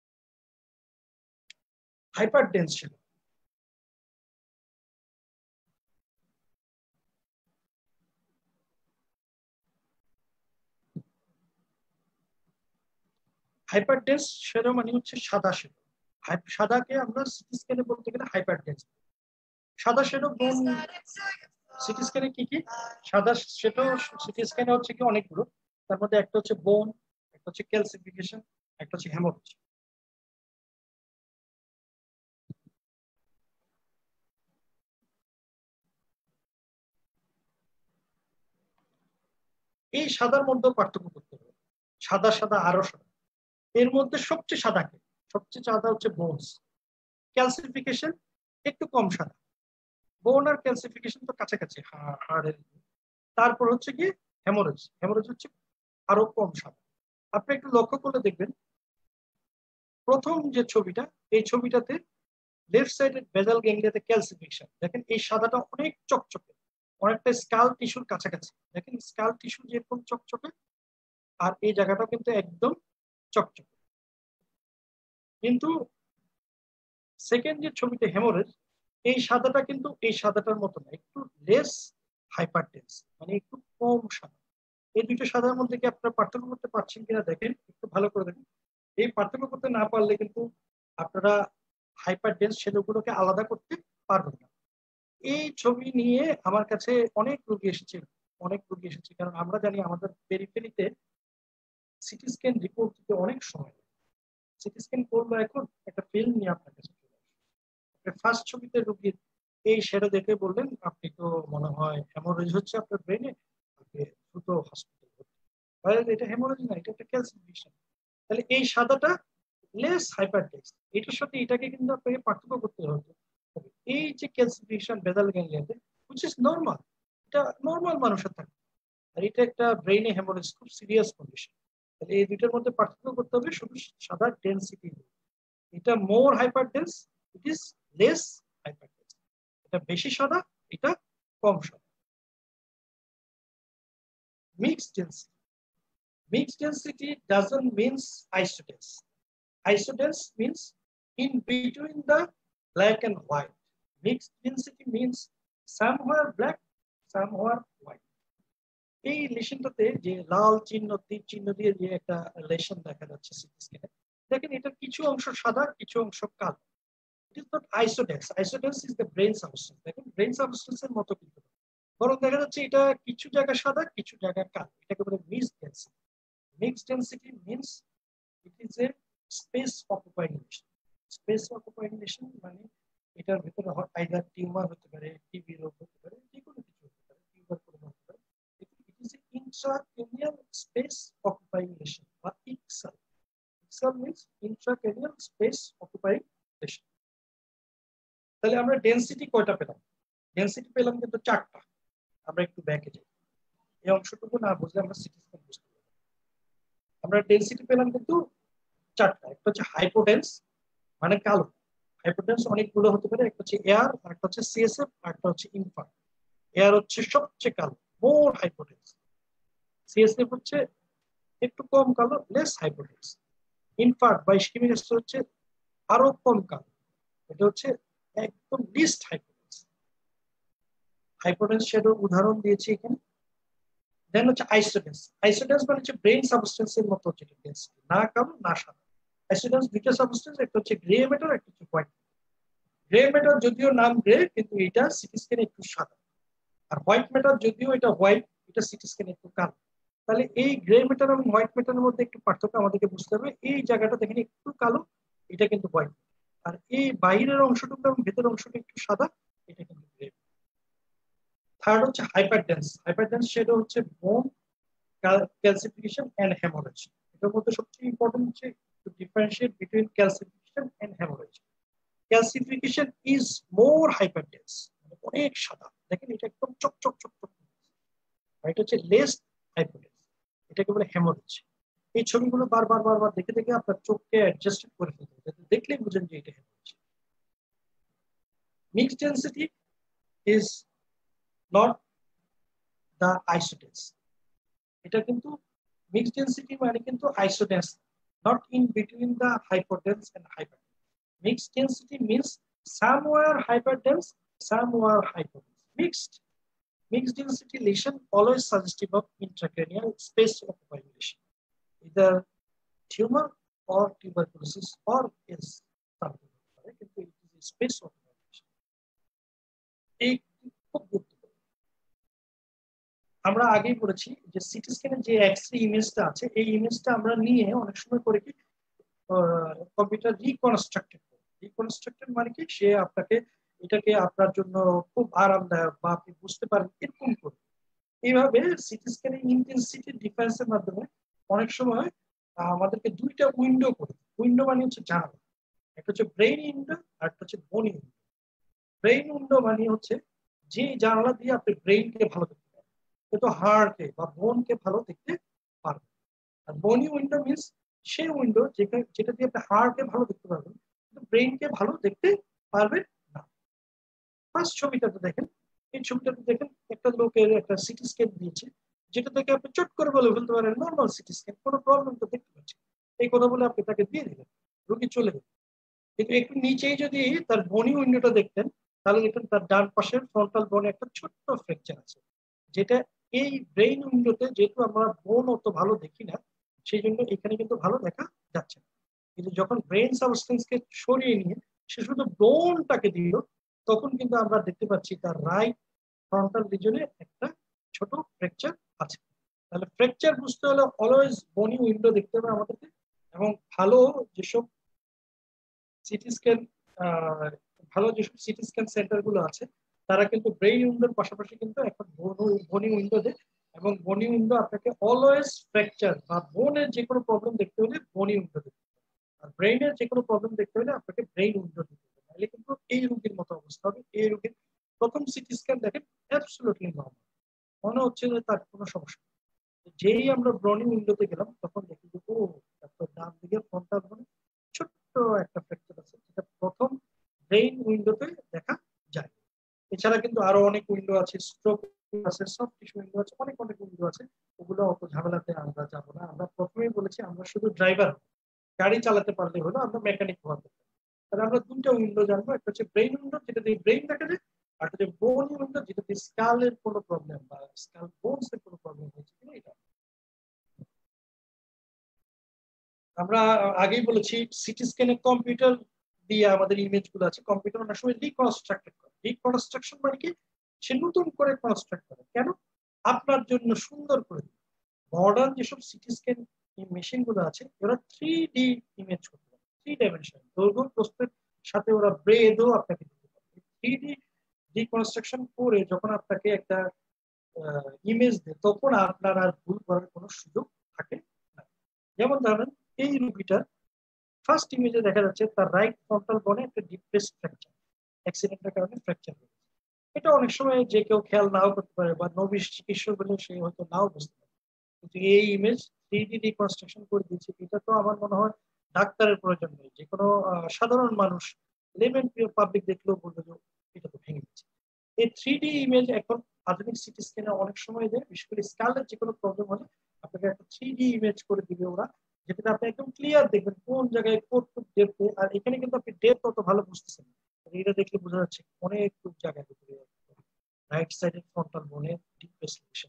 হাইপার ডেন্স ছিল, হাইপার ডেন্স শ্যাডো মানে হচ্ছে সাদা শ্যাডো। সাদাকে আমরা সিটি স্ক্যানে বলতে গেলে হাইপার ডেন্স। সাদা শ্যাডো কোন সিটি স্ক্যানে কি কি সাদা শ্যাডো? সিটি স্ক্যানে হচ্ছে কি অনেকগুলো, তার মধ্যে একটা হচ্ছে বোন, একটা হচ্ছে ক্যালসিফিকেশন, একটা হচ্ছে হেমোরেজ। এই সাদার মধ্যে পার্থক্য করতে হবে, সাদা সাদা আরো সাদা। এর মধ্যে সবচেয়ে সাদা কে? সবচেয়ে সাদা হচ্ছে বোনস। ক্যালসিফিকেশন একটু কম সাদা, বোন আর ক্যালসিফিকেশন তো কাছাকাছি হাড়ের। তারপর হচ্ছে কি হেমোরেজ, হেমোরেজ হচ্ছে আরো কম সাদা। আপনি একটু লক্ষ্য করলে দেখবেন, প্রথম যে ছবিটা, এই ছবিটাতে লেফট সাইডের বেজাল গ্যাংলিয়াতে ক্যালসিফিকেশন, দেখেন এই সাদাটা অনেক চকচকে, অনেকটা স্কাল টিস্যুর কাছাকাছি। দেখেন স্কাল টিস্যু যেরকম চকচকে, আর এই জায়গাটা কিন্তু একদম চকচকে। কিন্তু সেকেন্ড যে ছবিতে হেমোরেজ, এই সাদাটা কিন্তু এই সাদাটার মতো না, একটু লেস হাইপারটেন্স, মানে একটু কম সাদা। এই দুটো সাদার মধ্যে কি আপনারা পার্থক্য করতে পারছেন কিনা দেখেন, একটু ভালো করে দেখেন। এই পার্থক্য করতে না পারলে কিন্তু আপনারা হাইপারটেন্স সেগুলোকে আলাদা করতে পারবেন না। এই ছবি নিয়ে আমার কাছে অনেক রোগী এসেছে, অনেক রোগী এসেছে, কারণ আমরা জানি আমাদের পেরিফেরিতে সিটি স্ক্যান রিপোর্ট দিতে অনেক সময়। সিটি স্ক্যান করলো এখন একটা ফিল্ম নিয়ে আপনার কাছে চলে আসে, ফার্স্ট ছবিতে রোগীর এই সেটা দেখে বললেন আপনি তো মনে হয় হেমোরেজ হচ্ছে আপনার ব্রেনে, আপনি দ্রুত হসপিটাল। এটা হেমোরেজ না, এটা একটা ক্যালসিফিকেশন। তাহলে এই সাদাটা লেস হাইপারটেক্স, এটার সাথে এটাকে কিন্তু আপনাকে পার্থক্য করতে হবে। এই যে ক্যালসিফিকেশন বেদাল গ্যাংলিয়াতে, হুইচ ইজ নরমাল, এটা নরমাল মানুষের থাকে, আর এটা একটা ব্রেইনে হেমোরেজ, খুব সিরিয়াস কন্ডিশন। তাহলে এই দুইটার মধ্যে পার্থক্য করতে হবে শুধু সাদা ডেন্সিটি। এটা more hyper dense, it is less hyper dense. এটা বেশি সাদা, এটা কম সাদা। mixed density. Mixed density doesn't means isodense. Isodense means in between the black and white. Mixed density means somewhere black, somewhere white. এই লেশনটাতে যে লাল চিহ্ন তীর চিহ্ন দিয়ে যে একটা লেশন দেখা যাচ্ছে সিটি স্ক্যানে, দেখেন এটার কিছু অংশ সাদা, কিছু অংশ কালো। It is not isodense. Isodense is the brain substance. দেখেন ব্রেন সাবস্টেন্সের মতো কিন্তু, বরং দেখা যাচ্ছে এটা কিছু জায়গা সাদা, কিছু জায়গা কালো। এটাকে বলে mixed density. Mixed density means it is a space occupying lesion. Space occupying lesion মানে এটার ভিতরে আইদার টিউমার হতে পারে, টিবি রোগ হতে পারে, যে কোনো কিছু হতে পারে, টিউবারকুলোজ হতে পারে। It is an intracranial space occupying lesion বা I C S L. I C S L means intracranial space occupying lesion. তাহলে আমরা ডেনসিটি কয়টা পেলাম? ডেনসিটি পেলাম কিন্তু চারটা। আমরা একটু ব্যাকে যাই, এই অংশটুকু না বুঝলে আমরা সিটি স্ক্যান বুঝতে পারবো। আমরা ডেনসিটি পেলাম কিন্তু চারটা। একটা হচ্ছে হাইপোডেন্স মানে কালো। হাইপোডেন্স অনেকগুলো হতে পারে, একটা হচ্ছে এয়ার, একটা হচ্ছে সিএসএফ, একটা হচ্ছে ইনফার। এয়ার হচ্ছে সবচেয়ে কালো, মোর হাইপোডেন্স। সিএসএফ হচ্ছে একটু কম কালো, লেস হাইপোডেন্স। ইনফার বা ইসকেমিক হচ্ছে আরো কম কালো, এটা হচ্ছে একদম লিস্ট হাইপোডেন্স। হাইপোডেন্স শ্যাডোর উদাহরণ দিয়েছি এখানে। দেন হচ্ছে আইসোডেন্স। আইসোডেন্স মানে হচ্ছে ব্রেন সাবস্টেন্সের মতো হচ্ছে ডেন্সিটি, না কালো না সাদা। আইসোডেন্স দুইটা সাবস্টেন্স, একটা হচ্ছে গ্রে ম্যাটার, একটা হচ্ছে হোয়াইট। গ্রে ম্যাটার যদিও নাম গ্রে, কিন্তু এটা সিটি স্ক্যানে একটু সাদা। আর হোয়াইট ম্যাটার যদিও এটা হোয়াইট, এটা সিটি স্ক্যানে একটু কালো। তাহলে এই গ্রে ম্যাটার এবং হোয়াইট ম্যাটারের মধ্যে একটু পার্থক্য আমাদেরকে বুঝতে হবে। এই জায়গাটা দেখেন একটু কালো, এটা কিন্তু হোয়াইট। আর এই বাইরের অংশটুকু এবং ভেতরের অংশটা একটু সাদা, এটা কিন্তু গ্রে। থার্ড হচ্ছে হাইপারডেন্স। হাইপারডেন্স সেটা হচ্ছে বোন ক্যালসিফিকেশন এন্ড হেমোরেজ। এটার মধ্যে সবচেয়ে ইম্পর্টেন্ট হচ্ছে to differentiate between calcification and haemorrhage. Calcification is more hyperdense, মানে অনেক সাদা, দেখেন এটা একদম চকচক চকচক। এটা হচ্ছে লেস হাইপোডেন্স, এটাকে বলে হেমোরেজ। এই ছবিগুলো বারবার বারবার দেখে দেখে আপনার চোখকে অ্যাডজাস্ট করে ফেলতে হবে, দেখলেই বুঝেন যে এটা haemorrhage. Mixed density is not the isodense. এটা কিন্তু মিক্সড ডেন্সিটি মানে কিন্তু isodense, not in between the hypodense and hyperdense. Mixed density means somewhere hyperdense, somewhere hypodense. Mixed mixed density lesion always suggestive of intracranial space occupying lesion, either tumor or tuberculosis or is something. কিন্তু it is a space occupying lesion. এই খুব গুরুত্বপূর্ণ। আমরা আগেই বলেছি যে city স্ক্যানের যে X-ray ইমেজটা আছে, এই ইমেজটা আমরা নিয়ে অনেক সময় করে কি কম্পিউটার রিকনস্ট্রাক্টেড। রিকনস্ট্রাক্টেড মানে কি, সে আপনাকে এটাকে আপনার জন্য খুব আরামদায়ক বা আপনি বুঝতে পারেন এরকম করে। এইভাবে সিটি স্ক্যানের ইন্টেন্সিটি ডিফারেন্সের মাধ্যমে অনেক সময় আমাদেরকে দুইটা উইন্ডো করে। উইন্ডো মানে হচ্ছে জানালা, একটা হচ্ছে ব্রেইন উইন্ডো আর একটা হচ্ছে বোনি উইন্ডো। ব্রেইন উইন্ডো মানে হচ্ছে যে জানালা দিয়ে আপনি ব্রেইনকে ভালো দেখতে পারেন, কিন্তু হাড়কে বা বোনকে ভালো দেখতে পারবেন। আর বোনি উইন্ডো মিনস সেই উইন্ডো যেটা যেটা দিয়ে আপনি হাড়কে ভালো দেখতে পারবেন, কিন্তু ব্রেইনকে ভালো দেখতে পারবেন না। ফার্স্ট ছবিটাতে দেখেন, এই ছবিটাতে দেখেন একটা লোকের একটা সিটি স্ক্যান দিয়েছে, যেটা থেকে আপনি চট করে বলে ফেলতে পারেন নর্মাল সিটি স্ক্যান, কোনো প্রবলেম তো দেখতে পাচ্ছি। এই কথা বলে আপনি তাকে দিয়ে দিলেন, রোগী চলে গেল। কিন্তু একটু নিচেই যদি তার বনি উইন্ডোটা দেখতেন, তাহলে দেখেন তার ডান পাশের ফ্রন্টাল বোনে একটা ছোট্ট ফ্র্যাকচার আছে, যেটা এই ব্রেইন উইন্ডোতে যেহেতু আমরা বোন অত ভালো দেখি না, সেই জন্য এখানে কিন্তু ভালো দেখা যাচ্ছে না। কিন্তু যখন ব্রেইন সাবস্টেন্সকে সরিয়ে নিয়ে সে শুধু বোনটাকে দিল, তখন কিন্তু আমরা দেখতে পাচ্ছি তার রাইট ফ্রন্টাল রিজনে একটা ছোট ফ্র্যাকচার আছে। তাহলে ফ্র্যাকচার বুঝতে হলে অলওয়েজ বনি উইন্ডো দেখতে হবে আমাদেরকে। এবং ভালো যেসব সিটি স্ক্যান ভালো যেসব সিটি স্ক্যান সেন্টার গুলো আছে, তারা কিন্তু ব্রেইন উইন্ডোর পাশাপাশি কিন্তু একটা বনি উইন্ডো দেয়। এবং বনি উইন্ডো আপনাকে অলওয়েজ ফ্র্যাকচার বা বোনের যে কোনো প্রবলেম দেখতে হলে বনি উইন্ডো দেখতে হবে, আর ব্রেইনের যে কোনো প্রবলেম দেখতে হলে আপনাকে ব্রেইন উইন্ডো দিতে হবে। তাহলে কিন্তু এই রোগীর মতো অবস্থা হবে। এই রোগীর প্রথম সিটি স্ক্যান দেখেন অ্যাবসলিউটলি নরমাল, মনে হচ্ছে যে তার কোনো সমস্যা নেই। যেই আমরা ব্রনি উইন্ডোতে গেলাম, তখন দেখি যে ও ডান দিকে ফ্রন্টাল বোনে ছোট্ট একটা ফ্র্যাকচার আছে, যেটা প্রথম ব্রেইন উইন্ডোতে দেখা যায়। এছাড়া কিন্তু আরো অনেক উইন্ডো আছে, স্ট্রোক আছে, সফট টিস্যু উইন্ডো আছে, অনেক অনেক উইন্ডো আছে, ওগুলো ঝামেলাতে আমরা যাবো না। আমরা প্রথমেই বলেছি আমরা শুধু ড্রাইভার, গাড়ি চালাতে পারলে হলো, আমরা মেকানিক হওয়াতে। তাহলে আমরা দুটো উইন্ডো জানবো, একটা হচ্ছে ব্রেইন উইন্ডো যেটা দিয়ে ব্রেইন দেখা যায়, আর একটা হচ্ছে বোন উইন্ডো যেটা দিয়ে স্কালের কোনো প্রবলেম বা স্কাল বোনস এর কোনো প্রবলেম হয়েছে কিনা এটা। আমরা আগেই বলেছি সিটি স্ক্যানে কম্পিউটার দিয়ে আমাদের ইমেজ গুলো আছে, কম্পিউটার অনেক সময় রিকনস্ট্রাক্টেড করে। রিকনস্ট্রাকশন মানে কি, সে নতুন করে কনস্ট্রাক্ট করে, কেন? আপনার জন্য সুন্দর করে। মডার্ন যেসব সিটি স্ক্যান মেশিন গুলো আছে ওরা থ্রি ডি ইমেজ করতে পারে, থ্রি ডাইমেনশন দৈর্ঘ্য প্রস্থের সাথে ওরা ব্রেডও আপনাকে দিতে পারে। থ্রি ডি রিকনস্ট্রাকশন করে যখন আপনাকে একটা ইমেজ দেয় তখন আপনার আর ভুল করার কোনো সুযোগ থাকে না। যেমন ধরেন এই রুগীটা ফার্স্ট ইমেজে দেখা যাচ্ছে তার রাইট ফ্রন্টাল বনে একটা ডিপ্রেস ফ্র্যাকচার, অ্যাক্সিডেন্টের কারণে ফ্র্যাকচার হয়েছে। এটা অনেক সময় যে কেউ খেয়াল নাও করতে পারে বা নবিশ চিকিৎসক বলে সে হয়তো নাও বুঝতে পারে, কিন্তু এই ইমেজ থ্রি ডি রিকনস্ট্রাকশন করে দিচ্ছে, এটা তো আমার মনে হয় ডাক্তারের প্রয়োজন নেই, যে কোনো সাধারণ মানুষ লেমেন পাবলিক দেখলেও বলবে যে এটা তো ভেঙে গেছে। এই থ্রি ডি ইমেজ এখন আধুনিক সিটি স্ক্যানে অনেক সময় দেয়, বিশেষ করে স্কালের যে কোনো প্রবলেম হলে আপনাকে একটা থ্রি ডি ইমেজ করে দিবে ওরা, যেটাতে আপনি একদম ক্লিয়ার দেখবেন কোন জায়গায় কতটুকু ডেপথে। আর এখানে কিন্তু আপনি ডেপথ অত ভালো বুঝতেছেন, এটা দেখলে বোঝা যাচ্ছে অনেক জায়গায় রাইট সাইডের ফ্রন্টাল বোনে ডিপ্রেস লোকেশন।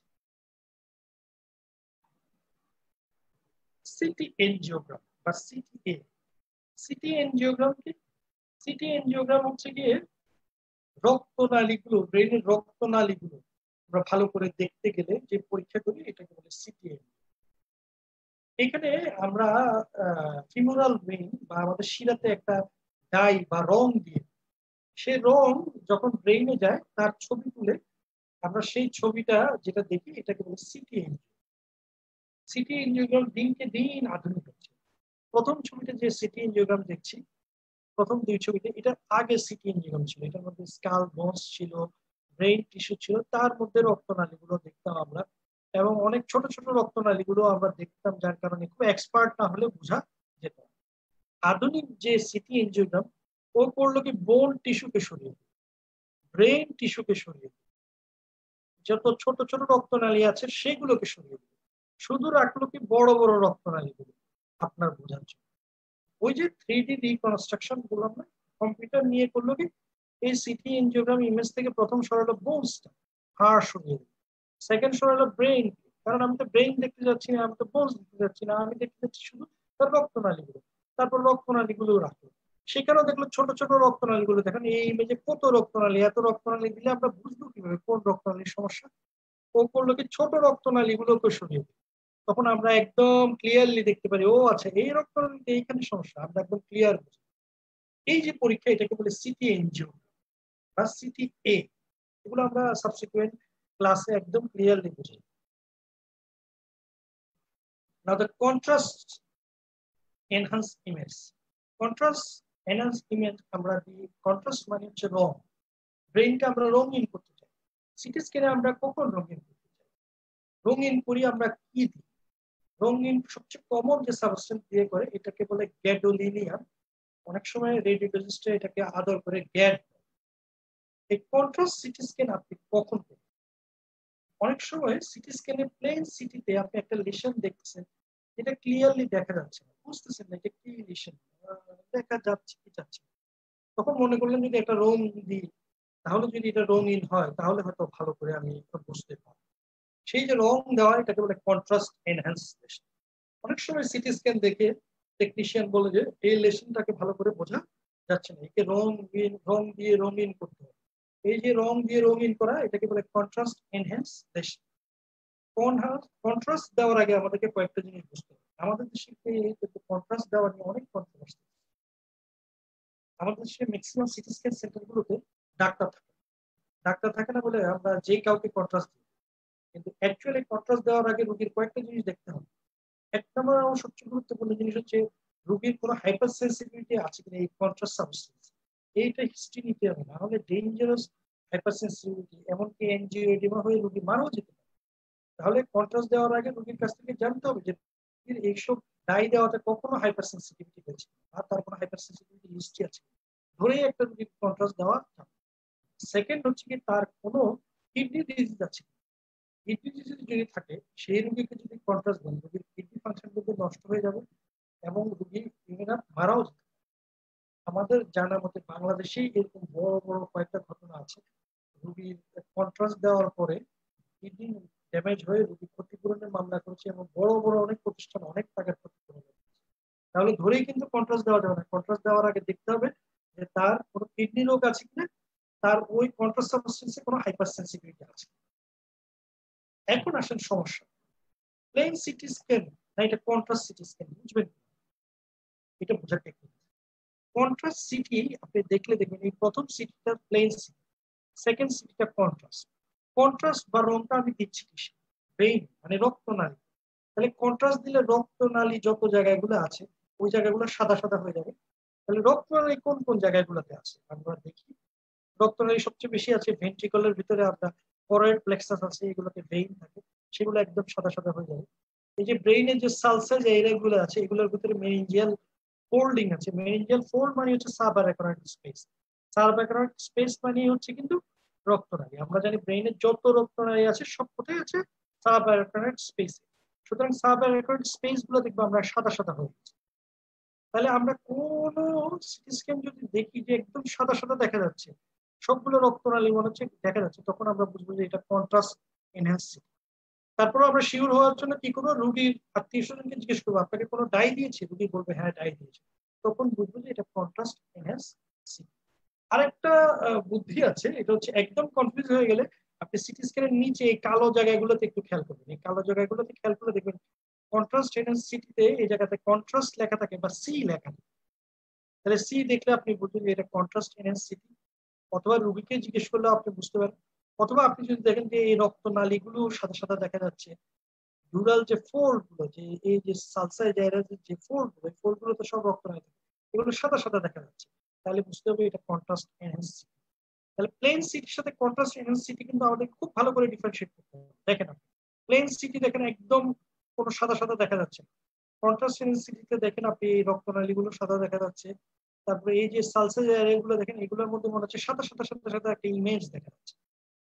সিটি এনজিওগ্রাম বা সিটি এ। সিটি এনজিওগ্রাম কি? সিটি এনজিওগ্রাম হচ্ছে গিয়ে রক্তনালীগুলো, ব্রেনের রক্তনালীগুলো আমরা ভালো করে দেখতে গেলে যে পরীক্ষা করি এটাকে বলে সিটি এনজিওগ্রাম। এখানে আমরা ফিমোরাল ভেইন বা আমাদের শিরাতে একটা ডাই বা রং দিয়ে, সে রং যখন ব্রেইনে যায় তার ছবি তুলে আমরা সেই ছবিটা যেটা দেখি এটাকে বলে সিটি এনজিওগ্রাম। সিটি এনজিওগ্রাম দিনকে দিন আধুনিক হচ্ছে। প্রথম ছবিটা যে সিটি এনজিওগ্রাম দেখছি, প্রথম দুই ছবিতে, এটা আগে সিটি এনজিওগ্রাম ছিল, এটার মধ্যে স্কাল বোনস ছিল, ব্রেইন টিস্যু ছিল, তার মধ্যে রক্তনালীগুলো দেখতাম আমরা, এবং অনেক ছোট ছোট রক্তনালীগুলো আমরা দেখতাম, যার কারণে খুব এক্সপার্ট না হলে বোঝা যেত। আধুনিক যে সিটি এনজিওগ্রাম ও করলো কি, বোন টিস্যুকে সরিয়ে দিল, ব্রেইন টিস্যুকে সরিয়ে দিল, যত ছোট ছোট রক্তনালী আছে সেগুলোকে সরিয়ে দিল, শুধু রাখলো কি বড় বড় রক্তনালীগুলো আপনার বোঝার জন্য। ওই যে থ্রি ডি রিকনস্ট্রাকশন বললাম না, কম্পিউটার নিয়ে করলো কি, এই সিটি এনজিওগ্রাম ইমেজ থেকে প্রথম সরালো বোনসটা, হাড় সরিয়ে দিল। সেকেন্ড সরালো ব্রেইন, কারণ আমি তো ব্রেইন দেখতে যাচ্ছি না, আমি তো বোনস দেখতে যাচ্ছি না, আমি দেখতে যাচ্ছি শুধু তার রক্তনালীগুলো। তারপর রক্তনালীগুলো রাখলো, সেখানেও দেখলো ছোট ছোট রক্তনালীগুলো। দেখেন এই ইমেজে কত রক্তনালী, এত রক্তনালী দিলে আমরা বুঝবো কিভাবে কোন রক্তনালীর সমস্যা? ও করলো কি, ছোট রক্তনালীগুলোকে সরিয়ে দিল, তখন আমরা একদম ক্লিয়ারলি দেখতে পারি ও আচ্ছা এই রক্তনালীতে এইখানে সমস্যা, আমরা একদম ক্লিয়ার বুঝি। এই যে পরীক্ষা এটাকে বলে সিটি এনজিও বা সিটি এ, এগুলো আমরা সাবসিকুয়েন্ট ক্লাসে একদম ক্লিয়ারলি বুঝি। Now the contrast enhance image. Contrast enhance image আমরা দিই, কন্ট্রাস্ট মানে হচ্ছে রং, ব্রেইনকে আমরা রঙিন করতে চাই। সিটি স্ক্যানে আমরা কখন রঙিন করতে চাই? রঙিন করি আমরা কি দিই? রঙিন সবচেয়ে কমন যে সাবস্টেন্স দিয়ে করে এটাকে বলে গ্যাডোলিনিয়াম, অনেক সময় রেডিওলজিস্টরা এটাকে আদর করে গ্যাড। এই কন্ট্রাস্ট সিটি স্ক্যান আপনি কখন করবেন? অনেক সময় সিটি স্ক্যানে প্লেন সিটিতে আপনি একটা লেশন দেখছেন, এটা ক্লিয়ারলি দেখা যাচ্ছে না, বুঝতেছেন না এটা কি লেশন, দেখা যাচ্ছে কি যাচ্ছে, তখন মনে করলেন যদি একটা রং দিই, তাহলে যদি এটা রঙিন হয় তাহলে হয়তো ভালো করে আমি বুঝতে পারবো। সেই যে রং দেওয়া এটাকে বলে কন্ট্রাস্ট এনহ্যান্স লেশন। অনেক সময় সিটি স্ক্যান দেখে টেকনিশিয়ান বলে যে এই লেশনটাকে ভালো করে বোঝা যাচ্ছে না, একে রং রং দিয়ে রঙিন করতে হবে। এই যে রং দিয়ে রঙিন করা এটাকে বলে কন্ট্রাস্ট এনহ্যান্স লেশন। কন্ট্রাস্ট দেওয়ার আগে আমাদেরকে কয়েকটা জিনিস বুঝতে হবে। আমাদের দেশে কন্ট্রাস্ট দেওয়া নিয়ে অনেক কন্ট্রোভার্সি। আমাদের দেশে ম্যাক্সিমাম সিটি স্ক্যান সেন্টার গুলোতে ডাক্তার থাকে, ডাক্তার থাকে না বলে আমরা যে কাউকে কন্ট্রাস্ট দিই, কিন্তু অ্যাকচুয়ালি কন্ট্রাস্ট দেওয়ার আগে রোগীর কয়েকটা জিনিস দেখতে হবে। এক নম্বর আমার সবচেয়ে গুরুত্বপূর্ণ জিনিস হচ্ছে রোগীর কোনো হাইপার সেন্সিটিভিটি আছে কিনা এই কন্ট্রাস্ট সাবস্টেন্স, এইটা হিস্ট্রি নিতে হবে, না হলে ডেঞ্জারাস হাইপার সেন্সিটিভিটি, এমনকি এনজিওএডিমা হয়ে রোগী মারাও যেতে পারে। তাহলে কন্ট্রাস্ট দেওয়ার আগে রোগীর কাছ থেকে জানতে হবে যে এইসব ডাই দেওয়াতে কখনো হাইপার সেন্সিটিভিটি হয়েছে আর তার কোনো হাইপার সেন্সিটিভিটি হিস্ট্রি আছে, ধরে একটা রোগীর কন্ট্রাস্ট দেওয়া। সেকেন্ড হচ্ছে কি তার কোনো কিডনি ডিজিজ আছে, কিডনি ডিজিজ যদি থাকে সেই রোগীকে যদি কন্ট্রাস্ট দেন, রোগীর কিডনি ফাংশন কিন্তু নষ্ট হয়ে যাবে এবং রোগী ইভেন মারাও যেতে পারে। আমাদের জানা মতে বাংলাদেশেই এরকম বড় বড় কয়েকটা ঘটনা আছে, রোগীর কন্ট্রাস্ট দেওয়ার পরে কিডনি ড্যামেজ হয়ে রোগী ক্ষতিপূরণের মামলা করেছে এবং বড় বড় অনেক প্রতিষ্ঠান অনেক টাকার ক্ষতিপূরণ করেছে। তাহলে ধরেই কিন্তু কন্ট্রাস্ট দেওয়া যাবে না, কন্ট্রাস্ট দেওয়ার আগে দেখতে হবে যে তার কোনো কিডনি রোগ আছে কিনা, তার ওই কন্ট্রাস্ট সাবস্টেন্সে কোনো হাইপার সেন্সিটিভিটি আছে। এখন আসেন সমস্যা, প্লেন সিটি স্ক্যান না এটা কন্ট্রাস্ট সিটি স্ক্যান, বুঝবেন এটা বোঝার টেকনিক। কন্ট্রাস্ট সিটি আপনি দেখলে দেখবেন এই প্রথম সিটিটা প্লেন সিটি, সেকেন্ড সিটিটা কন্ট্রাস্ট। কন্ট্রাস্ট বা রংটা আমি দিচ্ছি কিসে, ব্রেইন মানে রক্তনালী। তাহলে কন্ট্রাস্ট দিলে রক্তনালী যত জায়গাগুলো আছে ওই জায়গাগুলো সাদা সাদা হয়ে যাবে। তাহলে রক্তনালী কোন কোন জায়গাগুলোতে আছে আমরা দেখি। রক্তনালী সবচেয়ে বেশি আছে ভেন্ট্রিকলের ভিতরে, আপনার ফরওয়ার্ড প্লেক্সাস আছে, এগুলোতে ভেইন থাকে, সেগুলো একদম সাদা সাদা হয়ে যাবে। এই যে ব্রেইনের যে সালসার যে এরিয়াগুলো আছে এগুলোর ভিতরে মেরিনজিয়াল ফোল্ডিং আছে। মেরিনজিয়াল ফোল্ড মানে হচ্ছে সাবঅ্যারাকনয়েড স্পেস, সাবঅ্যারাকনয়েড স্পেস মানে হচ্ছে কিন্তু রক্তনালী। আমরা জানি ব্রেইনের যত রক্তনালী আছে সব কোথায় আছে, সাবঅ্যারাকনয়েড স্পেসে। সুতরাং সাবঅ্যারাকনয়েড স্পেস গুলো দেখবো আমরা সাদা সাদা হয়ে গেছে। তাহলে আমরা কোন সিটি স্ক্যান যদি দেখি যে একদম সাদা সাদা দেখা যাচ্ছে, সবগুলো রক্তনালী মনে হচ্ছে দেখা যাচ্ছে, তখন আমরা বুঝবো যে এটা কন্ট্রাস্ট এনহ্যান্স সিটি। তারপর আমরা শিওর হওয়ার জন্য কি করবো, রুগীর আত্মীয় স্বজনকে জিজ্ঞেস করবো আপনাকে কোনো ডাই দিয়েছে, রুগী বলবে হ্যাঁ ডাই দিয়েছে, তখন বুঝবো যে এটা কন্ট্রাস্ট এনহ্যান্স সিটি। আরেকটা বুদ্ধি আছে, এটা হচ্ছে একদম কনফিউজ হয়ে গেলে আপনি সিটি স্ক্যানের নিচে এই কালো জায়গাগুলোতে একটু খেয়াল করবেন। এই কালো জায়গাগুলোতে খেয়াল করে দেখবেন কন্ট্রাস্ট এনহ্যান্স সিটিতে এই জায়গাতে কন্ট্রাস্ট লেখা থাকে বা সি লেখা থাকে। তাহলে সি দেখলে আপনি বুঝবেন যে এটা কন্ট্রাস্ট এনহ্যান্স সিটি। অথবা রুগীকে জিজ্ঞেস করলে আপনি বুঝতে পারেন। অথবা আপনি যদি দেখেন যে এই রক্তনালীগুলো সাদা সাদা দেখা যাচ্ছে, ডুরাল যে ফোল্ড গুলো, যে এই যে সালসাই জায়গার যে ফোল্ড গুলো, ফোল্ড গুলো তো সব রক্তনালী থাকে, এগুলো সাদা সাদা দেখা যাচ্ছে, তাহলে বুঝতে হবে এটা কন্ট্রাস্ট এনহ্যান্স সিটি। তাহলে প্লেন সিটির সাথে কন্ট্রাস্ট এনহ্যান্স সিটি কিন্তু আমাদের খুব ভালো করে ডিফারেন্সিয়েট করতে হবে। দেখেন আপনি প্লেন সিটি দেখেন একদম কোনো সাদা সাদা দেখা যাচ্ছে, কন্ট্রাস্ট এনহ্যান্স সিটিতে দেখেন আপনি এই রক্তনালী গুলো সাদা দেখা যাচ্ছে। তারপরে এই যে সালসা এগুলো দেখেন, এগুলোর মধ্যে মনে হচ্ছে সাদা সাদা সাদা সাদা একটা ইমেজ দেখা যাচ্ছে।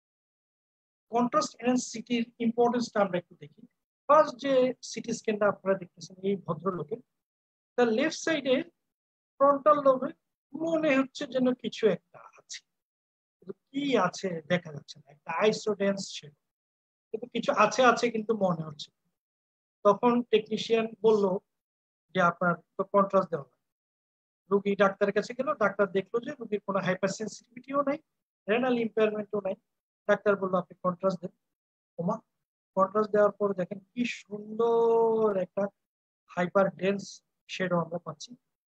কন্ট্রাস্ট এনহ্যান্স সিটির ইম্পর্টেন্সটা আমরা একটু দেখি। ফার্স্ট যে সিটি স্ক্যানটা আপনারা দেখতেছেন এই ভদ্রলোকের, তার লেফট সাইডে ফ্রন্টাল লোবে মনে হচ্ছে যেন কিছু একটা আছে, কিন্তু কি আছে দেখা যাচ্ছে না, একটা আইসোডেন্স ছিল, কিন্তু কিছু আছে আছে কিন্তু মনে হচ্ছে। তখন টেকনিশিয়ান বলল যে আপনার তো কন্ট্রাস্ট দেওয়া। রুগী ডাক্তারের কাছে গেল, ডাক্তার দেখলো যে রুগীর কোনো হাইপার সেন্সিটিভিটিও নাই, রেনাল ইম্পেয়ারমেন্টও নাই। ডাক্তার বললো আপনি কন্ট্রাস্ট দেন। ওমা, কন্ট্রাস্ট দেওয়ার পর দেখেন কি সুন্দর একটা হাইপার ডেন্স শেডো আমরা পাচ্ছি,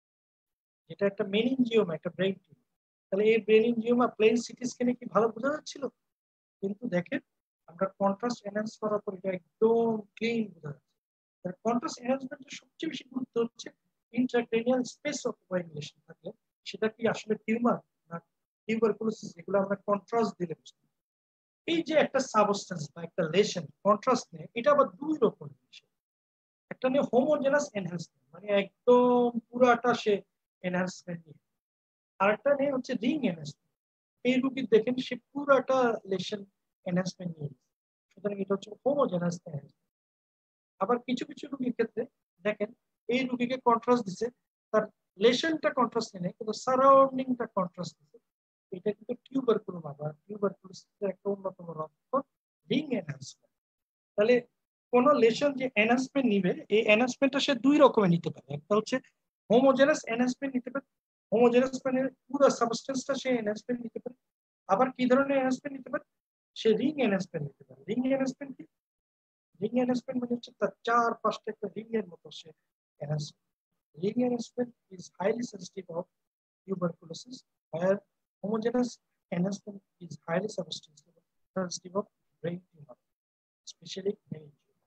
যেটা একটা মেনিনজিওমা, একটা ব্রেইন টিউমার। তাহলে এই মেনিনজিওমা প্লেন সিটি স্ক্যানে কি ভালো বোঝা যাচ্ছিল? কিন্তু দেখেন আমরা কন্ট্রাস্ট এনহ্যান্স করার পর এটা একদম ক্লিন বোঝা যাচ্ছে। কন্ট্রাস্ট এনহ্যান্সমেন্টের সবচেয়ে বেশি গুরুত্ব হচ্ছে ইন্ট্রাক্রেনিয়াল স্পেস অকুপাইলেশন থাকলে সেটা কি আসলে টিউমার না টিউবারকুলোসিস, এগুলো আমরা কন্ট্রাস্ট দিলে বুঝতে। এই যে একটা সাবস্টেন্স বা একটা লেশন কন্ট্রাস্ট নিয়ে, এটা আবার দুই রকমের লেশন। একটা নিয়ে হোমোজেনাস এনহ্যান্সমেন্ট মানে একদম পুরাটা সে এনহ্যান্সমেন্ট নিয়ে, আরেকটা নিয়ে হচ্ছে রিং এনহ্যান্সমেন্ট। এই রুগী দেখেন সে পুরাটা লেশন এনহ্যান্সমেন্ট নিয়ে, সুতরাং এটা হচ্ছে হোমোজেনাস এনহ্যান্সমেন্ট। আবার কিছু কিছু রুগীর ক্ষেত্রে দেখেন এই রুগীকে কন্ট্রাস্ট দিছে, তার লেশনটা কন্ট্রাস্ট নেই কিন্তু সারাউন্ডিংটা কন্ট্রাস্ট দিছে, এটা কিন্তু টিউবারকুলোমা বা টিউবারকুলোসিসের একটা অন্যতম লক্ষণ, রিং এনহ্যান্সমেন্ট। তাহলে কোন লেশন যে এনহ্যান্সমেন্ট নিবে, এই এনহ্যান্সমেন্টটা সে দুই রকমের নিতে পারে। একটা হচ্ছে হোমোজেনাস এনহ্যান্সমেন্ট নিতে পারে, হোমোজেনাস মানে পুরো সাবস্টেন্সটা সে এনহ্যান্সমেন্ট নিতে পারে। আবার কি ধরনের এনহ্যান্সমেন্ট নিতে পারে, সে রিং এনহ্যান্সমেন্ট নিতে পারে। রিং এনহ্যান্সমেন্ট কি, রিং এনহ্যান্সমেন্ট মানে হচ্ছে তার চার পাঁচটা একটা রিং এর মতো সে enhancement. Ring enhancement is highly sensitive of tuberculosis, where homogeneous enhancement is highly sensitive sensitive of brain tumor, especially brain tumor.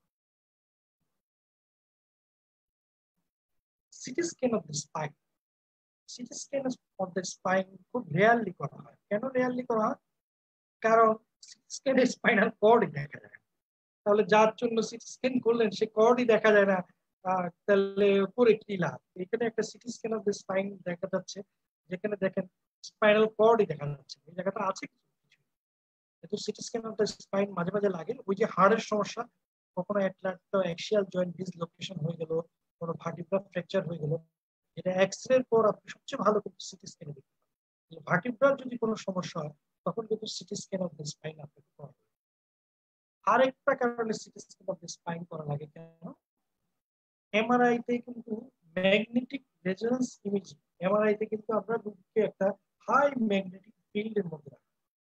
C T scan of the spine. C T scan of the spine খুব rarely করা হয়। কেন rarely করা হয়? কারণ city স্ক্যানে spinal কর্ডই দেখা যায়। তাহলে যার জন্য সিটি স্ক্যান করলেন সে কর্ডই দেখা যায় না, তাহলে উপরে কি লাভ? এখানে একটা CT scan of the spine দেখা যাচ্ছে, যেখানে দেখেন স্পাইনাল কর্ডই দেখা যাচ্ছে, এই জায়গাটা আছে কিছু। কিন্তু CT scan of the spine মাঝে মাঝে লাগে ওই যে হাড়ের সমস্যা, কখনো অ্যাক্সিয়াল জয়েন্ট ডিসলোকেশন হয়ে গেল, কোনো ভার্টিব্রা ফ্র্যাকচার হয়ে গেল, এটা এক্স-রে পর আপনি সবচেয়ে ভালো কিন্তু সিটি স্ক্যানে দেখতে পাবেন। ভার্টিব্রার যদি কোনো সমস্যা হয় তখন কিন্তু CT scan of the spine আপনাকে করা লাগে। আরেকটা কারণে CT scan of the spine করা লাগে কেন, এমআরআই তে কিন্তু ম্যাগনেটিক রেজোন্যান্স ইমেজিং, এমআরআই তে কিন্তু আমরা রোগীকে একটা হাই ম্যাগনেটিক ফিল্ডের মধ্যে রাখি।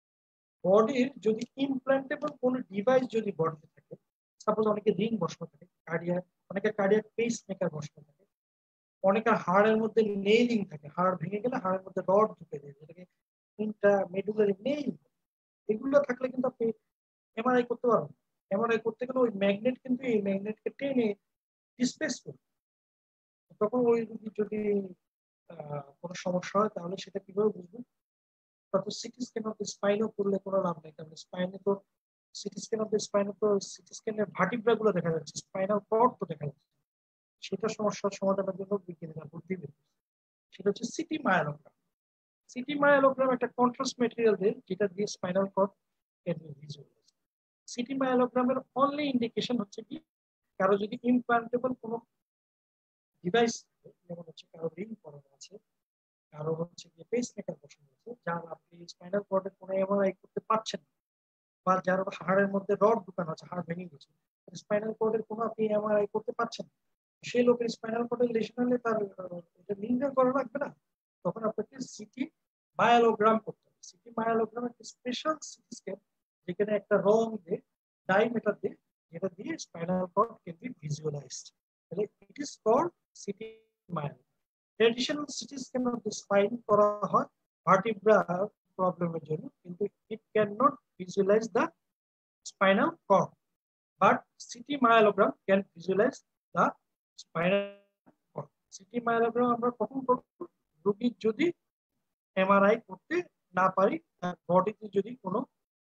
বডির যদি ইমপ্ল্যান্টেবল কোনো ডিভাইস যদি বডিতে থাকে, সাপোজ অনেকে রিং বসানো থাকে, কার্ডিয়াক অনেকে কার্ডিয়াক পেস মেকার বসানো থাকে, অনেকের হাড়ের মধ্যে নেইলিং থাকে, হাড় ভেঙে গেলে হাড়ের মধ্যে রড ঢুকে যায়, যেটাকে ইন্ট্রা মেডুলারি নেইল, এগুলো থাকলে কিন্তু আপনি এমআরআই করতে পারবেন। এমআরআই করতে গেলে ওই ম্যাগনেট কিন্তু এই ম্যাগনেটকে টেনে ডিসপ্লেস করবে। তখন ওই রোগী যদি কোনো সমস্যা হয় তাহলে সেটা কিভাবে বুঝবো? তারপর সিটি স্ক্যান অফ দ্য স্পাইনও করলে কোনো লাভ নেই, কারণ স্পাইনে তো সিটি স্ক্যান অফ দ্য স্পাইনে তো সিটি স্ক্যানের ভার্টিব্রা গুলো দেখা যাচ্ছে, স্পাইনাল কর্ড তো দেখা যাচ্ছে। সেটা সমস্যার সমাধানের জন্য বিজ্ঞানীরা বুদ্ধি বের করেছে, সেটা হচ্ছে সিটি মায়োলোগ্রাম। সিটি মায়োলোগ্রাম একটা কন্ট্রাস্ট ম্যাটেরিয়াল দিয়ে, যেটা দিয়ে spinal cord can be visualised. CT মায়োলোগ্রামের অনলি ইন্ডিকেশন হচ্ছে কি, কারো যদি ইমপ্লান্টেবল কোনো ডিভাইস, যেমন হচ্ছে কারো রিং পরানো আছে, কারো হচ্ছে গিয়ে পেস মেকার বসানো আছে, যার আপনি স্পাইনাল কর্ডের কোনো এমআরআই করতে পারছেন না, বা যার হাড়ের মধ্যে রড ঢুকানো আছে, হাড় ভেঙে গেছে, স্পাইনাল কর্ডের কোনো আপনি এমআরআই করতে পারছেন না, সেই লোকের স্পাইনাল কর্ডের লেশন হলে তার এটা নির্ণয় করা লাগবে না, তখন আপনাকে সিটি মায়োলোগ্রাম করতে হবে। সিটি মায়োলোগ্রাম একটা স্পেশাল সিটি স্ক্যান, যেখানে একটা রং দিয়ে ডাইমিটার দিয়ে, যেটা দিয়ে spinal cord can be visualised. তাহলে it is called CT myelogram. Traditional CT scan of the spine করা হয় ভার্টিব্রা প্রবলেমের জন্য, কিন্তু it can not visualise the spinal cord, but CT myelogram can visualise the spinal cord. CT myelogram আমরা কখন করব? রোগীর যদি এমআরআই করতে না পারি, তার বডিতে যদি কোনো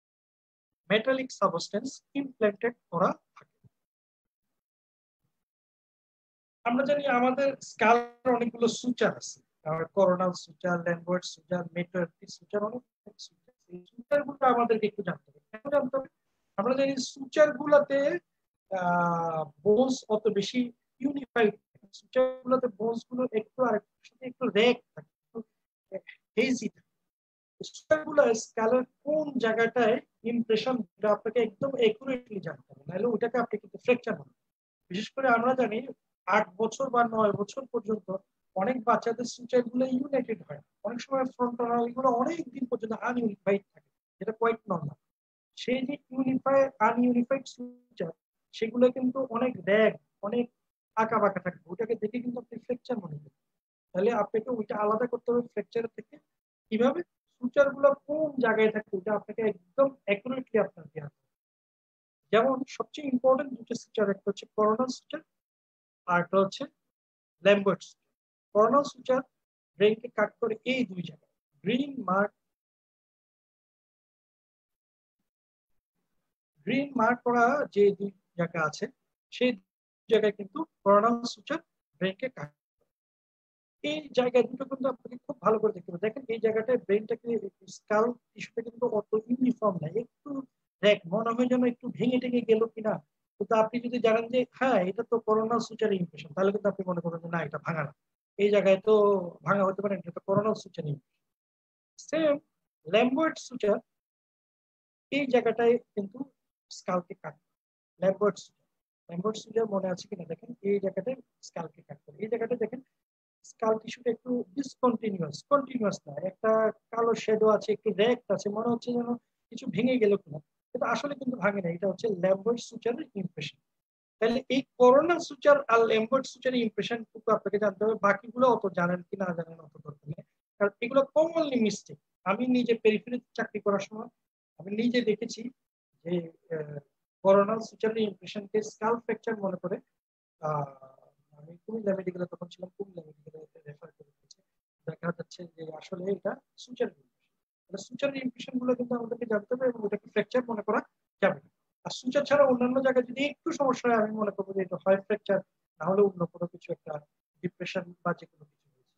মেটালিক সাবস্টেন্স ইমপ্ল্যান্টেড করা থাকে। আমরা জানি আমাদের স্কালের অনেকগুলো সুচার আছে, করোনাল সুচার, ল্যাম্বার্ট সুচার, মেটার্টি সুচার, অনেক সুচার। এই সুচার গুলো আমাদেরকে একটু জানতে হবে। কেন জানতে হবে? আমরা জানি সুচার গুলাতে বোনস অত বেশি ইউনিফাইড, সুচার গুলোতে বোনস গুলো একটু আরেকটার সাথে একটু রেক থাকে, হেজি থাকে। সুচার গুলো স্কালের কোন জায়গাটায় ইমপ্রেশন, আপনাকে একদম একুরেটলি জানতে হবে, নাহলে ওটাকে আপনি কিন্তু ফ্র্যাকচার হবে। বিশেষ করে আমরা জানি আট বছর বা নয় বছর পর্যন্ত অনেক বাচ্চাদের সুচার গুলো ইউনাইটেড হয়, অনেক সময় ফ্রন্টাল এগুলো অনেক দিন পর্যন্ত আনইউনিফাইড থাকে, যেটা কোয়াইট নর্মাল। সেই যে ইউনিফাই আনইউনিফাইড সুচার, সেগুলো কিন্তু অনেক র্যাগ, অনেক আঁকা বাঁকা থাকে, ওটাকে দেখে কিন্তু আপনি ফ্র্যাকচার মনে করেন। তাহলে আপনাকে ওইটা আলাদা করতে হবে ফ্র্যাকচার থেকে। কিভাবে? সুচার গুলো কোন জায়গায় থাকে ওটা আপনাকে একদম অ্যাকুরেটলি আপনার দেওয়া হবে। যেমন সবচেয়ে ইম্পর্টেন্ট দুটো সুচার, একটা হচ্ছে করোনাল সুচার আর একটা হচ্ছে ল্যাম্বার্ট সুচার। করোনাল সুচার ব্রেনকে কাট করে এই দুই জায়গায়, গ্রিন মার্ক, গ্রিন মার্ক করা যে দুই জায়গা আছে, সেই জায়গায় কিন্তু করোনাল সুচার ব্রেনকে কাট। এই জায়গায় দুটো কিন্তু আপনাকে খুব ভালো করে দেখতে হবে। দেখেন এই জায়গাটায় ব্রেনটাকে, স্কাল টিস্যুটা কিন্তু অত ইউনিফর্ম নাই, একটু দেখ মনে হয় যেন একটু ভেঙে টেঙে গেল কিনা। কিন্তু আপনি যদি জানেন যে হ্যাঁ এটা তো করোনাল সুচার ইমপ্রেশন, তাহলে কিন্তু আপনি মনে করবেন যে না এটা ভাঙা না, এই জায়গায় তো ভাঙা হতে পারে, এটা তো coronal suture impression. Same lambert suture, এই জায়গাটায় কিন্তু স্কালকে cut, lambert suture, lambert suture মনে আছে কিনা দেখেন, এই জায়গাটায় স্কালকে কাট করে, এই জায়গাটা দেখেন স্কাল টিস্যুটা একটু ডিসকন্টিনিউয়াস, কন্টিনিউয়াস না, একটা কালো শেডো আছে, একটু র্যাক্ট আছে, মনে হচ্ছে যেন কিছু ভেঙে গেল কিনা, কিন্তু আসলে কিন্তু ভাঙে না। এটা হচ্ছে ল্যাম্বার্ট সুচারের ইমপ্রেশন। তাহলে এই করোনাল সুচার আর ল্যাম্বার্ট সুচারের ইমপ্রেশন কিন্তু আপনাকে জানতে হবে, বাকিগুলো অত জানেন কি না জানেন অত দরকার নেই, কারণ এগুলো কমনলি মিস্টেক। আমি নিজে পেরিফেরিতে চাকরি করার সময় আমি নিজে দেখেছি যে করোনাল সুচারের ইমপ্রেশনকে স্কাল ফ্র্যাকচার মনে করে, আমি কুমিল্লা মেডিকেলে তখন ছিলাম, কুমিল্লা মেডিকেলে রেফার করে দিয়েছে, দেখা যাচ্ছে যে আসলে এটা সুচার ইমপ্রেশন। সুচার ইমপ্রেশন গুলো কিন্তু আমাদেরকে জানতে হবে এবং ওটাকে ফ্র্যাকচার মনে করা যাবে না। আর সুচার ছাড়া অন্যান্য জায়গায় যদি একটু সমস্যা হয়, আমি মনে করবো যে এটা হয় ফ্র্যাকচার, না হলে অন্য কোনো কিছু একটা ডিপ্রেশন বা যে কোনো কিছু হয়েছে।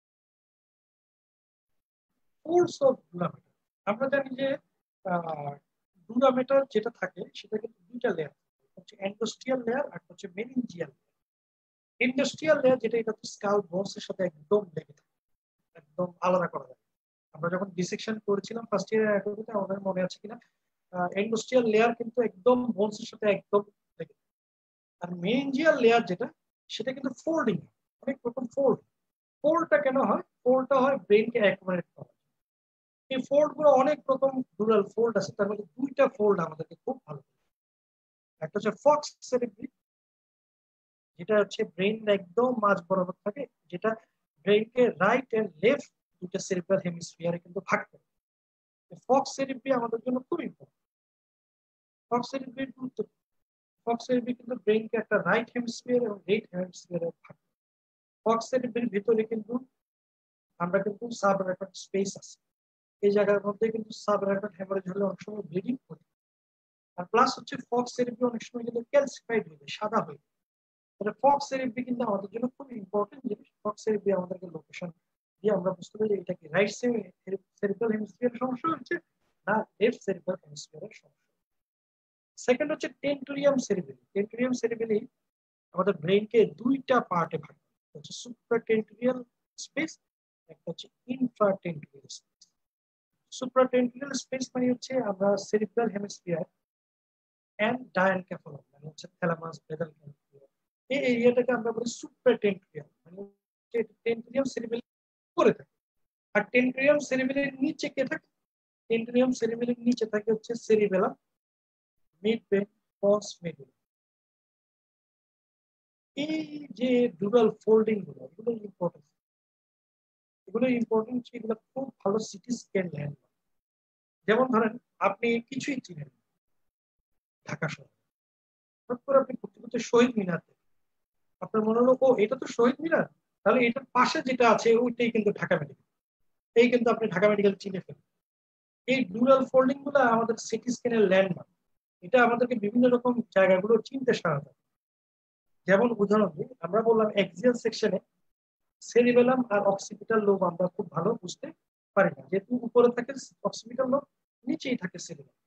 ফোর্স অফ গ্রাভিটি, আমরা জানি যে ডুরামেটার যেটা থাকে সেটা কিন্তু দুইটা লেয়ার, হচ্ছে এন্ডোস্টিয়াল লেয়ার আর হচ্ছে মেনিনজিয়াল। এন্ডোস্টিয়াল লেয়ার যেটা, এটা তো স্কাল বোনসের সাথে একদম লেগে থাকে, একদম আলাদা করা যায়। আমরা যখন ডিসেকশন করেছিলাম ফার্স্ট ইয়ার অ্যানাটমিতে, আমাদের মনে আছে কিনা, এন্ডোস্টিয়াল লেয়ার কিন্তু একদম বোনসের সাথে একদম লেগে থাকে। আর মেনিনজিয়াল লেয়ার যেটা, সেটা কিন্তু ফোল্ডিং, অনেক রকম ফোল্ড। ফোল্ডটা কেন হয়? ফোল্ডটা হয় ব্রেনকে অ্যাকোমোডেট করা। এই ফোল্ড গুলো অনেক রকম ডুরাল ফোল্ড আছে, তার মধ্যে দুইটা ফোল্ড আমাদেরকে খুব ভালো। একটা হচ্ছে ফক্স সেরিব্রি, যেটা হচ্ছে ব্রেন একদম মাঝ বরাবর থাকে, যেটা ব্রেনকে রাইট এন্ড লেফট দুটো সেরিব্রাল হেমিস্ফিয়ারে কিন্তু ভাগ করে। ফক্স সেরিব্রি আমাদের জন্য খুব ইম্পর্টেন্ট। ফক্স সেরিব্রির গুরুত্ব, ফক্স সেরিব্রি কিন্তু ব্রেনকে একটা রাইট হেমিস্ফিয়ার এবং লেফট হেমিস্ফিয়ারে ভাগ করে। ফক্স সেরিব্রির ভিতরে কিন্তু আমরা কিন্তু সাবআরাকান স্পেস আছে, এই জায়গার মধ্যে কিন্তু সাবআরাকান হ্যামারেজ হলে অনেক সময় ব্লিডিং হয়। আর প্লাস হচ্ছে ফক্স সেরিব্রি অনেক সময় কিন্তু ক্যালসিফাইড হয়ে যায়, সাদা হয়ে যায়। তাহলে ফক্স সেরিব্রি কিন্তু আমাদের জন্য খুব ইম্পর্টেন্ট জিনিস। ফক্স সেরিব্রি আমাদেরকে লোকেশন দিয়ে আমরা বুঝতে পারি এটা কি রাইট সেরিব্রাল হেমিস্ফিয়ারের সমস্যা হচ্ছে না লেফট সেরিব্রাল হেমিস্ফিয়ারের সমস্যা। সেকেন্ড হচ্ছে টেন্টোরিয়াম সেরিবেলি। টেন্টোরিয়াম সেরিবেলি আমাদের ব্রেনকে দুইটা পার্টে ভাগ করে, হচ্ছে সুপ্রাটেন্টোরিয়াল স্পেস, একটা হচ্ছে ইনফ্রাটেন্টোরিয়াল স্পেস। সুপ্রাটেন্টোরিয়াল স্পেস মানে হচ্ছে আমরা সেরিব্রাল হেমিস্ফিয়ার এন্ড ডায়ানকেফালন, মানে হচ্ছে থ্যালামাস, বেসাল গ্যাংলিয়া, এই এরিয়াটাকে আমরা বলি সুপ্রাটেন্টোরিয়াল, মানে টেন্টোরিয়াম সেরিবেলি করে থাকে। আর টেন্টোরিয়াম সেরিবেলির নিচে কে থাকে? টেন্টোরিয়াম সেরিবেলির নিচে থাকে হচ্ছে cerebellum, mid brain, pons medulla. এই যে ডুরাল ফোল্ডিং গুলো, এগুলো ইম্পর্টেন্ট, এগুলো ইম্পর্টেন্ট, এগুলো খুব ভালো সিটি স্ক্যান ল্যান্ড। যেমন ধরেন আপনি কিছুই চিনেন ঢাকা শহর, হঠাৎ করে আপনি ঘুরতে ঘুরতে শহীদ মিনার, আপনার মনে হলো ও এটা তো শহীদ মিনার, তাহলে এটার পাশে যেটা আছে ওইটাই কিন্তু ঢাকা মেডিকেল, এই কিন্তু আপনি ঢাকা মেডিকেল চিনে ফেলেন। এই ডুরাল ফোল্ডিং গুলো আমাদের সিটি স্ক্যানের ল্যান্ডমার্ক, এটা আমাদেরকে বিভিন্ন রকম জায়গাগুলো চিনতে সাহায্য করে। যেমন উদাহরণ দিই, আমরা বললাম এক্সিয়াল সেকশনে সেরিবেলাম আর অক্সিপিটাল লোব আমরা খুব ভালো বুঝতে পারি না, যেহেতু উপরে থাকে অক্সিপিটাল লোব, নিচেই থাকে সেরিবেলাম।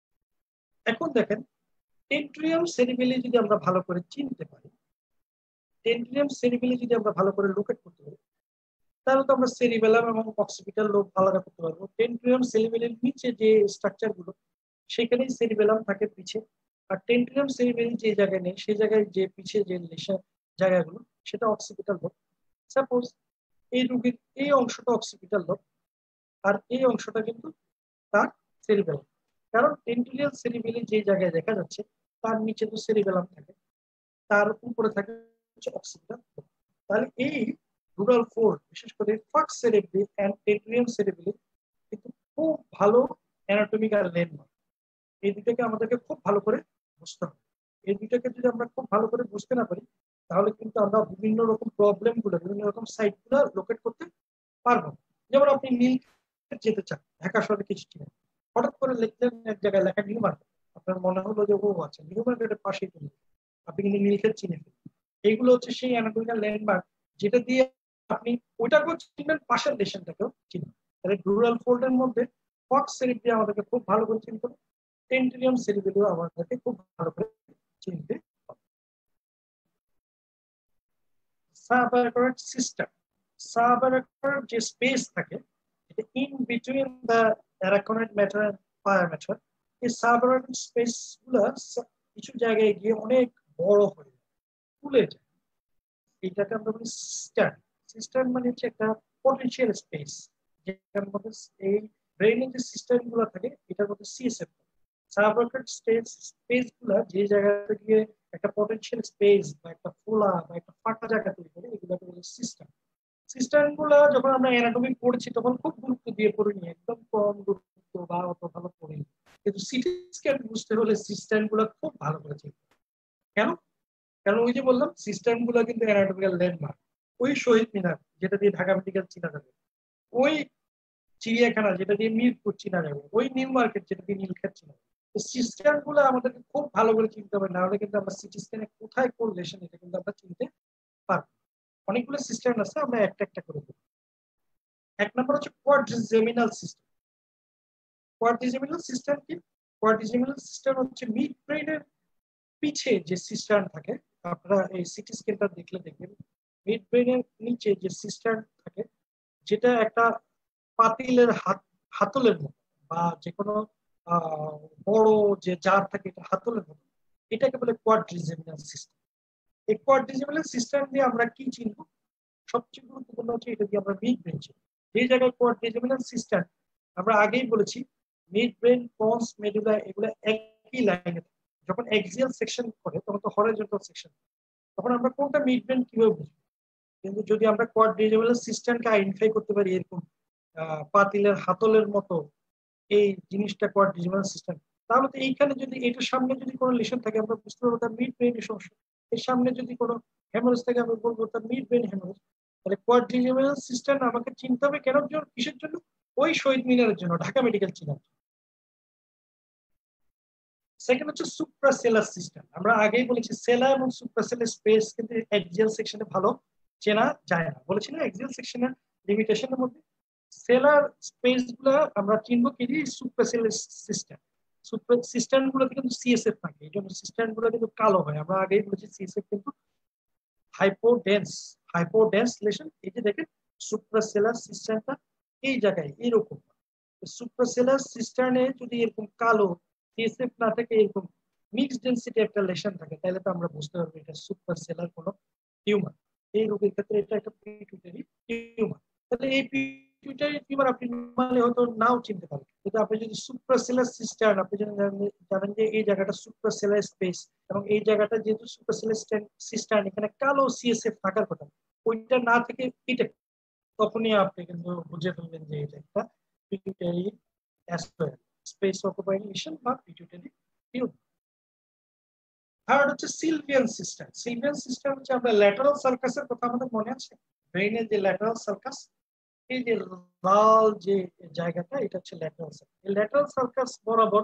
এখন দেখেন টেন্ট্রিয়াম সেরিবেলি যদি আমরা ভালো করে চিনতে পারি, টেন্ট্রিয়াম সেরিবেলি যদি আমরা ভালো করে লোকেট করতে পারি, তাহলে তো আমরা সেরিবেলাম এবং অক্সিপিটাল লোব আলাদা করতে পারবো। টেন্ট্রিয়াম সেরিবেলির নিচে যে স্ট্রাকচার গুলো, সেখানেই সেরিবেলাম থাকে পিছে, আর টেন্ট্রিয়াম সেরিবেলি যে জায়গায় নেই সেই জায়গায় যে পিছে যে জায়গাগুলো সেটা অক্সিপিটাল লোব। সাপোজ এই রোগীর এই অংশটা অক্সিপিটাল লোব, আর এই অংশটা কিন্তু তার সেরিবেলাম, কারণ টেন্ট্রিয়াল সেরিবেলি যে জায়গায় দেখা যাচ্ছে তার নিচে তো সেরিবেলাম থাকে, তার উপরে থাকে অক্সিপিটাল লোব। তাহলে এই রুরাল ফোল্ড, বিশেষ করে ফাক্স সেরিব্রি এন্ড টেন্ট্রিয়াম সেরিবেলি কিন্তু খুব ভালো অ্যানাটমিক্যাল ল্যান্ডমার্ক। এই দুটাকে আমাদেরকে খুব ভালো করে বুঝতে হবে। এই দুটাকে যদি আমরা খুব ভালো করে বুঝতে না পারি, তাহলে কিন্তু আমরা বিভিন্ন রকম প্রবলেম গুলো, বিভিন্ন রকম সাইট গুলো লোকেট করতে পারবো। যেমন আপনি নীলক্ষেত যেতে চান, ঢাকা শহরে কিছু চিনেন, হঠাৎ করে লিখলেন এক জায়গায় লেখা নিউ মার্কেট, আপনার মনে হলো যে ও আচ্ছা নিউ মার্কেটের পাশেই তো, আপনি কিন্তু নীলক্ষেত চিনে ফেলেন। এইগুলো হচ্ছে সেই অ্যানাটমিক্যাল ল্যান্ডমার্ক যেটা দিয়ে আপনি ওইটাকেও চিনবেন, পাশের লেশনটাকেও চিনবেন। তাহলে রুরাল ফোল্ডের মধ্যে ফক্স সেরিব্রি আমাদেরকে খুব ভালো করে চিনতে হবে, টেন্ট্রিয়াম সেরিবেলিও আমাদেরকে খুব ভালো করে চিনতে হবে। সাবঅ্যারাকানোয়েড সিস্টেম, সাবঅ্যারাকানোয়েড যে স্পেস থাকে in between the arachnoid mater and pia mater, এই সাবঅ্যারাকানোয়েড স্পেস গুলো কিছু জায়গায় গিয়ে অনেক বড় হয়ে যায়, ফুলে যায়। এটাকে আমরা বলি সিস্টেম। সিস্টেম মানে হচ্ছে একটা পটেনশিয়াল স্পেস, যেটার মধ্যে এই ব্রেইনের যে সিস্টেম গুলো থাকে এটার মধ্যে সিএসএফ, সাবঅ্যারাকানোয়েড স্পেস স্পেস গুলো যে জায়গাতে গিয়ে একটা পটেনশিয়াল স্পেস বা একটা ফোলা বা একটা ফাঁকা জায়গা তৈরি করে, এগুলোকে বলে সিস্টেম। সিস্টেম গুলো যখন আমরা অ্যানাটমি পড়েছি তখন খুব গুরুত্ব দিয়ে পড়িনি, একদম কম গুরুত্ব বা অত ভালো পড়িনি, কিন্তু সিটি স্ক্যান বুঝতে হলে সিস্টেম গুলো খুব ভালো করে চিনতে। কেন? কারণ ওই যে বললাম সিস্টেম গুলো কিন্তু অ্যানাটমিক্যাল ল্যান্ডমার্ক। ওই শহীদ মিনার যেটা দিয়ে ঢাকা মেডিকেল চিনা যাবে, ওই চিড়িয়াখানা যেটা দিয়ে মিরপুর চিনা যাবে, ওই নিউ মার্কেট যেটা দিয়ে নীলক্ষেত চিনা যাবে, সিস্টেম গুলো আমাদেরকে খুব ভালো করে চিনতে হবে, না হলে কিন্তু আমরা সিটি স্ক্যানে কোথায় কোন লেশন এটা কিন্তু আমরা চিনতে পারবো। অনেকগুলো সিস্টেম আছে, আমরা একটা একটা করে দেবো। এক নম্বর হচ্ছে কোয়াড্রিজেমিনাল সিস্টেম। কোয়াড্রিজেমিনাল সিস্টেম কি? কোয়াড্রিজেমিনাল সিস্টেম হচ্ছে মিড ব্রেনের পিছে যে সিস্টেম থাকে, আপনারা এই সিটি স্ক্যানটা দেখলে দেখবেন মিড ব্রেনের নিচে যে সিস্টেম থাকে, যেটা একটা পাতিলের হাত হাতলের মতো, বা যে কোনো বড় যে জার থাকে এটা হাতলের মতো, এটাকে বলে কোয়াড্রিজেমিনাল সিস্টেম। এই কোয়াড্রিজেমিনাল সিস্টেম দিয়ে আমরা কি চিনব? সবচেয়ে গুরুত্বপূর্ণ হচ্ছে এটা দিয়ে আমরা মিড ব্রেন চিনব। যে জায়গায় কোয়াড্রিজেমিনাল সিস্টেম, আমরা আগেই বলেছি মিড ব্রেন, পন্স, মেডুলা এগুলো একই লাইনে। যখন এক্সিয়াল সেকশন করে তখন তো হরিজন্টাল সেকশন, তখন আমরা কোনটা মিড ব্রেন কিভাবে বুঝবো? কিন্তু যদি আমরা কোয়াড্রিজেমিনাল সিস্টেমকে আইডেন্টিফাই করতে পারি এরকম পাতিলের হাতলের মতো এই জিনিসটা কোয়াড্রিজেমিনাল সিস্টেম, তাহলে তো এইখানে যদি এটার সামনে যদি কোনো লেশন থাকে আমরা বুঝতে পারবো তার মিড ব্রেনের সমস্যা। এর সামনে যদি কোনো হেমারেজ থাকে আমরা বলবো তার মিড ব্রেন হেমারেজ। তাহলে কোয়াড্রিজেমিনাল সিস্টেম আমাকে চিনতে হবে কেন জন্য, কিসের জন্য? ওই শহীদ মিনারের জন্য, ঢাকা মেডিকেল চিনার। সেকেন্ড হচ্ছে সুপ্রাসেলার সিস্টেম। আমরা আগেই বলেছি সেলার এবং সুপ্রাসেলার স্পেস কিন্তু এক্সিয়াল সেকশনে ভালো চেনা যায় না, বলেছি না এক্সিয়াল সেকশনের লিমিটেশনের মধ্যে। সেলার স্পেস গুলো আমরা চিনবো কি দিয়ে? সুপ্রাসেলার সিস্টেম। সিস্টেম গুলোতে কিন্তু সিএসএফ থাকে, এই জন্য সিস্টেম গুলো কিন্তু কালো হয়। আমরা আগেই বলেছি সিএসএফ কিন্তু হাইপোডেন্স, হাইপোডেন্স লেশন। এই যে দেখেন সুপ্রাসেলার সিস্টেমটা এই জায়গায় এরকম। সুপ্রাসেলার সিস্টেমে যদি এরকম কালো সিএসএফ না থাকে, এরকম মিক্সড ডেনসিটি একটা লেশন থাকে, তাহলে তো আমরা বুঝতে পারবো এটা সুপ্রাসেলার কোনো টিউমার। এই রোগের ক্ষেত্রে এটা একটা পিটুইটারি টিউমার। তাহলে এই পিটুইটারি টিউমার আপনি নরমালি হয়তো নাও চিনতে পারেন, কিন্তু আপনি যদি সুপ্রাসেলার সিস্টেম, আপনি যদি জানেন যে এই জায়গাটা সুপ্রাসেলার স্পেস এবং এই জায়গাটা যেহেতু সুপ্রাসেলার সিস্টেম, এখানে কালো সিএসএফ থাকার কথা, ওইটা না থেকে এটা, তখনই আপনি কিন্তু বুঝে ফেলবেন যে এটা একটা পিটুইটারি স্পেস অকুপাইং লিশন বা পিটুইটারি টিউমার। থার্ড হচ্ছে সিলভিয়ান সিস্টেম। সিলভিয়ান সিস্টেম হচ্ছে আমরা ল্যাটারাল সার্কাসের কথা আমাদের মনে আছে, ব্রেইনের যে ল্যাটারাল সার্কাস, এই যে লাল যে জায়গাটা, এটা হচ্ছে ল্যাটারাল সার্কাস। এই ল্যাটারাল সার্কাস বরাবর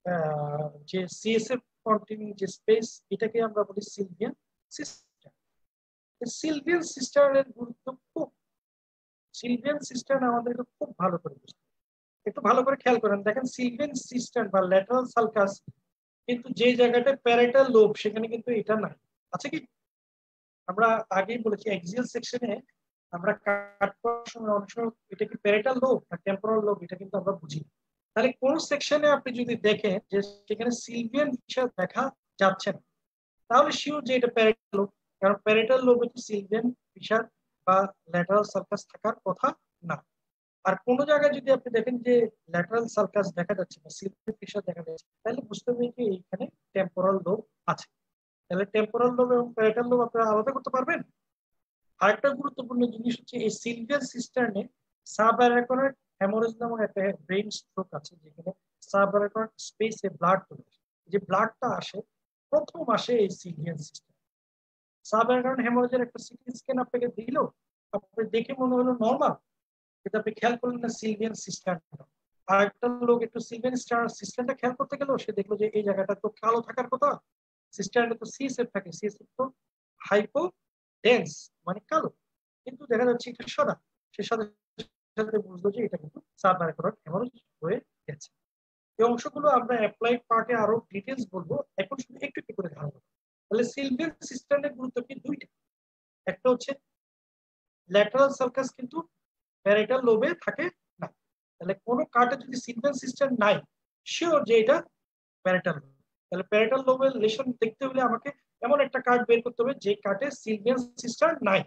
যে সিএসএফ কন্টিনিউ যে স্পেস, এটাকে আমরা বলি সিলভিয়ান সিস্টেম। সিলভিয়ান সিস্টেমের গুরুত্ব খুব, সিলভিয়ান সিস্টেম আমাদেরকে খুব ভালো করে বুঝতে, একটু ভালো করে খেয়াল করেন। দেখেন সিলভিয়ান সিস্টেম বা ল্যাটারাল সার্কাস কিন্তু যে জায়গাটা প্যারাইটাল লোব, সেখানে কিন্তু এটা নাই, আছে কি? আমরা আগেই বলেছি এক্সিয়াল সেকশনে আমরা কাট করার সময় অনেক সময় এটা কি প্যারাইটাল লোব না টেম্পোরাল লোব, এটা কিন্তু আমরা বুঝি। তাহলে কোন সেকশনে আপনি যদি দেখেন যে সেখানে সিলভিয়ান ফিচার দেখা যাচ্ছে না, তাহলে শিওর যে এটা প্যারাইটাল লোব, কারণ প্যারাইটাল লোবে তো সিলভিয়ান ফিচার বা ল্যাটারাল সার্কাস থাকার কথা না। আর কোন জায়গায় যদি আপনি দেখেন যে ল্যাটারাল সার্কাস দেখা যাচ্ছে বা সিলভিয়ান ফিচার দেখা যাচ্ছে, তাহলে বুঝতে হবে যে এইখানে টেম্পোরাল লোব আছে। তাহলে টেম্পোরাল লোব এবং প্যারাইটাল লোব আপনারা আলাদা করতে পারবেন। আরেকটা গুরুত্বপূর্ণ জিনিস হচ্ছে এই সিলভিয়ান সিস্টেমে সাবঅ্যারাকনয়েড হ্যামোরেজ নামক একটা ব্রেইন স্ট্রোক আছে, যেখানে সাবঅ্যারাকনয়েড স্পেসে ব্লাড চলে আসে। যে ব্লাডটা আসে প্রথম আসে এই সিলভিয়ান সিস্টেম। সাবঅ্যারাকনয়েড হ্যামোরেজের একটা সিটি স্ক্যান আপনাকে দিল, আপনি দেখে মনে হলো নর্মাল, কিন্তু আপনি খেয়াল করলেন না সিলভিয়ান সিস্টেমটা। আর একটা লোক একটু সিলভিয়ান সিস্টেমটা খেয়াল করতে গেল, সে দেখলো যে এই জায়গাটা তো কালো থাকার কথা, সিস্টেমে তো সিএসএফ থাকে, সিএসএফ তো হাইপো ডেন্স মানে কালো, কিন্তু দেখা যাচ্ছে এটা সাদা। সে সাথে সাথে বুঝলো যে এটা কিন্তু সাবঅ্যারাকনয়েড হ্যামোরেজ হয়ে গেছে। এই অংশগুলো আমরা অ্যাপ্লাইড পার্টে আরো ডিটেইলস বলবো, এখন শুধু একটু একটু করে ধারণা। তাহলে সিলভিয়ান সিস্টেমের গুরুত্ব কি? দুইটা। একটা হচ্ছে ল্যাটারাল সার্কাস কিন্তু প্যারাইটাল লোবে থাকে না। তাহলে কোনো কার্টে যদি সিলভিয়ান সিস্টেম নাই, শিওর যে এটা প্যারাইটাল লোব। তাহলে প্যারাইটাল লোবের লেশন দেখতে হলে আমাকে এমন একটা কার্ড বের করতে হবে যে কার্টে সিলভিয়ান সিস্টেম নাই।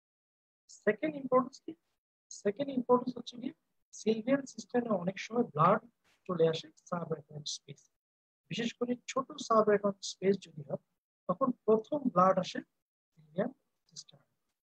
সেকেন্ড ইম্পর্টেন্স কি? সেকেন্ড ইম্পর্টেন্স হচ্ছে কি, সিলভিয়ান সিস্টেমে অনেক সময় ব্লাড চলে আসে সাবঅ্যারাকনয়েড স্পেস, বিশেষ করে ছোট সাবঅ্যারাকনয়েড স্পেস যদি হয়, তখন প্রথম ব্লাড আসে সিলভিয়ান সিস্টেম।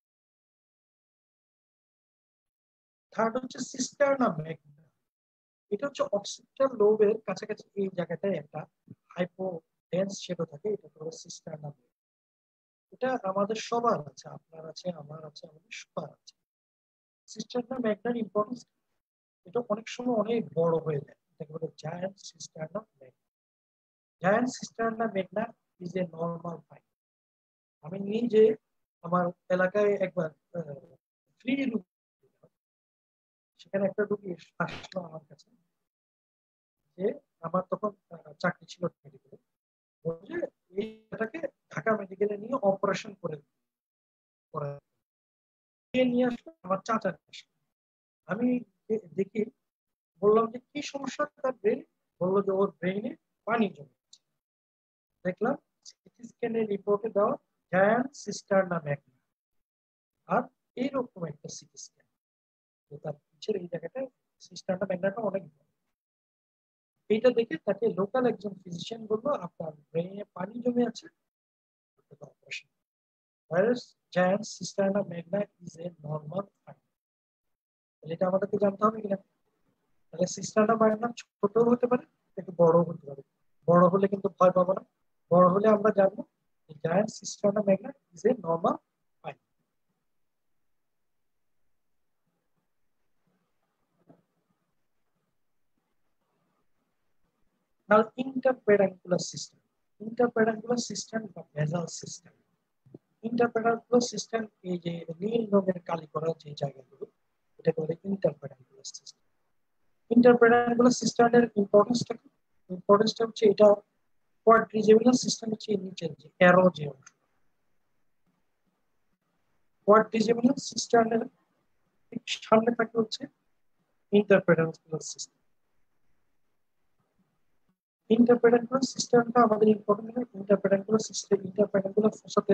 থার্ড হচ্ছে সিস্টারনা ম্যাগনা। এটা হচ্ছে অক্সিপিটাল লোবের কাছাকাছি এই জায়গাটায় একটা হাইপোডেন্স শ্যাডো থাকে, এটা হলো সিস্টারনা ম্যাগনা। এটা আমাদের সবার আছে, আপনার আছে, আমার আছে, আমাদের সবার আছে। সিস্টারনা ম্যাগনার ইম্পর্টেন্স, এটা অনেক সময় অনেক বড় হয়ে যায়, এটাকে বলে giant cisterna magna. Giant cisterna magna is a normal fine. আমি নিজে আমার এলাকায় একবার ফ্রি রুগী, সেখানে একটা রুগী আসলো আমার কাছে, যে আমার তখন চাকরি ছিল মেডিকেলে, যে এইটাকে ঢাকা মেডিকেলে নিয়ে অপারেশন করে নিয়ে আসলো আমার চাচা। আমি দেখি, বললাম যে কি সমস্যা তার ব্রেন, বললো যে ওর ব্রেইনে পানি জমে। দেখলাম সিটি স্ক্যানের রিপোর্টে দেওয়া জায়ান্ট সিস্টারনা ম্যাগনা, আর এইরকম একটা সিটি স্ক্যান, তার পিছের এই জায়গাটা সিস্টারনা ম্যাগনাটা অনেক বড়। এইটা দেখে তাকে লোকাল একজন ফিজিশিয়ান বললো আপনার ব্রেইনে পানি জমে আছে, operation. whereas giant cisterna magna is a normal finding। এটা আমাদেরকে জানতে হবে কিনা, তাহলে সিস্টারনা ম্যাগনা ছোট হতে পারে, একটু বড় হতে পারে। বড় হলে কিন্তু ভয় পাবো না, বড় হলে আমরা জানবো giant cisterna magna is a normal finding। Now interpedancular system, interpedancular system বা basal system। interpedancular system এই যে নীল রঙের কালি করা যে জায়গাগুলো, এটা বলে interpedancular system। interpedancular সিস্টেমের ইম্পর্টেন্সটা কি? ইম্পর্টেন্সটা হচ্ছে এটা কোয়াড্রিজেমিনাল সিস্টেম হচ্ছে নিচের যে অ্যারো যে অংশ, কোয়াড্রিজেমিনাল সিস্টেমের ঠিক সামনে থাকে হচ্ছে ইন্টারপেডান্কুলার সিস্টেম। ইন্টারপেডান্কুলার সিস্টেমটা আমাদের ইম্পর্টেন্ট। ইন্টারপেডান্কুলার সিস্টেম, ইন্টারপেডান্কুলার ফোসাতে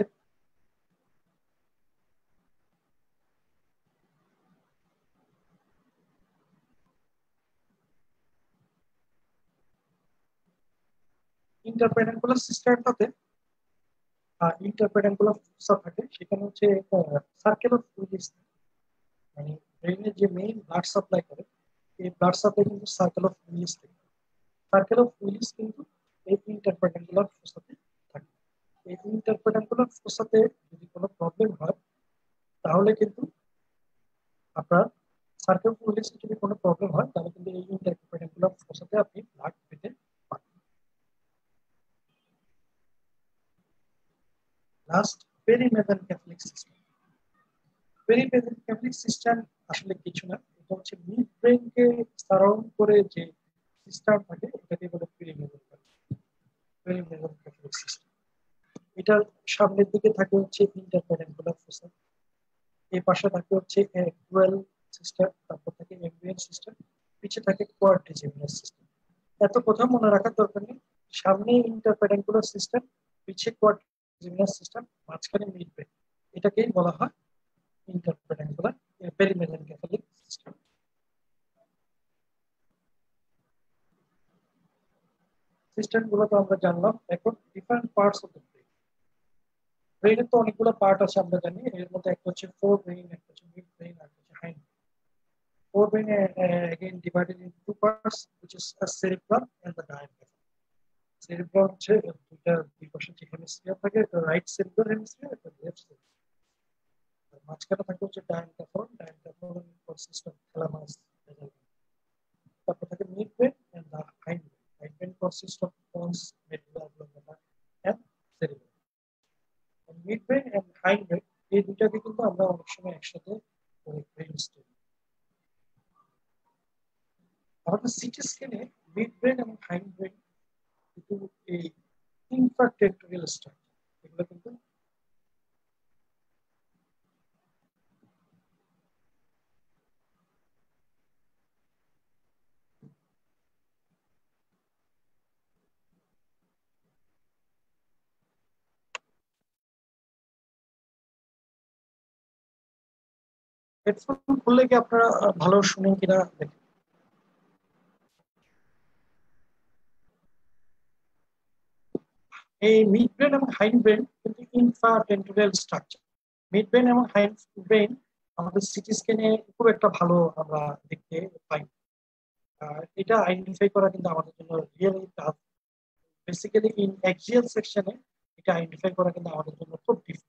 ইন্টারপেডান্কুলার সিস্টেমটাতে ইন্টারপেডান্কুলার ফোসা থাকে, সেখানে হচ্ছে সার্কেল অফ উইলিস, মানে ব্রেইনের যে মেইন ব্লাড সাপ্লাই করে, এই ব্লাড সাপ্লাই কিন্তু সার্কেল অফ উইলিস থাকে। সার্কেল অফ উইলিস কিন্তু এই ইন্টারপেডান্কুলার ফোসাতে থাকে। এই ইন্টারপেডান্কুলার ফোসাতে যদি কোনো প্রবলেম হয়, তাহলে কিন্তু আপনার সার্কেল অফ উইলিসে যদি কোনো প্রবলেম হয়, তাহলে কিন্তু এই ইন্টারপেডান্কুলার ফোসাতে আপনি ব্লাড পেতে পারেন। Last, perimesencephalic system. Perimesencephalic system আসলে কিছু না, এটা হচ্ছে মিড ব্রেইনকে সারাউন্ড করে যে সিস্টেম থাকে, এটাকে বলে পেরিমেসেনকেফালিক সিস্টেম। এটার সামনের দিকে থাকে হচ্ছে ইন্টারপেডান্কুলার ফোসা, এই পাশে থাকে হচ্ছে ডুয়াল সিস্টেম, তারপর থাকে এমব্রিয়ন সিস্টেম, পিছে থাকে কোয়াড্রিজেমিনাল সিস্টেম। এত কথা মনে রাখার দরকার নেই। সামনে ইন্টারপেডান্কুলার সিস্টেম, পিছে কোয়াড্রিজেমিনাল সিস্টেম, মাঝখানে মিড ব্রেইন, এটাকেই বলা হয় ইন্টারপেডান্কুলার পেরিমেসেনকেফালিক সিস্টেম। সিস্টেম গুলো তো আমরা জানলাম। এখন different parts of the brain. ব্রেইনের তো অনেকগুলো পার্ট আছে আমরা জানি, এর মধ্যে একটা হচ্ছে ফোর ব্রেইন, একটা হচ্ছে মিড ব্রেইন, আর হচ্ছে hind brain. Four brain uh, again divided into two parts, which is a cerebrum and the diaphragm. Cerebrum হচ্ছে দুইটা দুই পাশে যে হেমিস্ফিয়ার থাকে, একটা রাইট সেরিব্রাল হেমিস্ফিয়ার, একটা লেফট সেরিব্রাল। আর মাঝখানে থাকে হচ্ছে diaphragm, diaphragm consist of thalamus. তারপর থাকে mid brain and the hind brain. Hind brain consist of pons, medulla oblongata and cerebrum. Mid brain and hind brain এই দুটাকে কিন্তু আমরা অনেক সময় একসাথে ব্রেন স্টেম। আমাদের সিটি স্ক্যানে মিড ব্রেন এবং হাইন্ড ব্রেন কিন্তু এই ইনফ্রাটেরিটোরিয়াল স্ট্রাকচার, এগুলো কিন্তু হেডফোন খুললে কি আপনারা ভালো শুনেন কিনা দেখেন। এই মিড ব্রেন এবং হাইন্ড ব্রেন কিন্তু ইনফ্রাটেরিটোরিয়াল স্ট্রাকচার। মিড ব্রেন এবং হাইন্ড ব্রেন আমাদের সিটি স্ক্যানে খুব একটা ভালো আমরা দেখতে পাই। এটা আইডেন্টিফাই করা কিন্তু আমাদের জন্য really tough. Basically in axial সেকশনে এটা আইডেন্টিফাই করা কিন্তু আমাদের জন্য খুব ডিফিকাল্ট।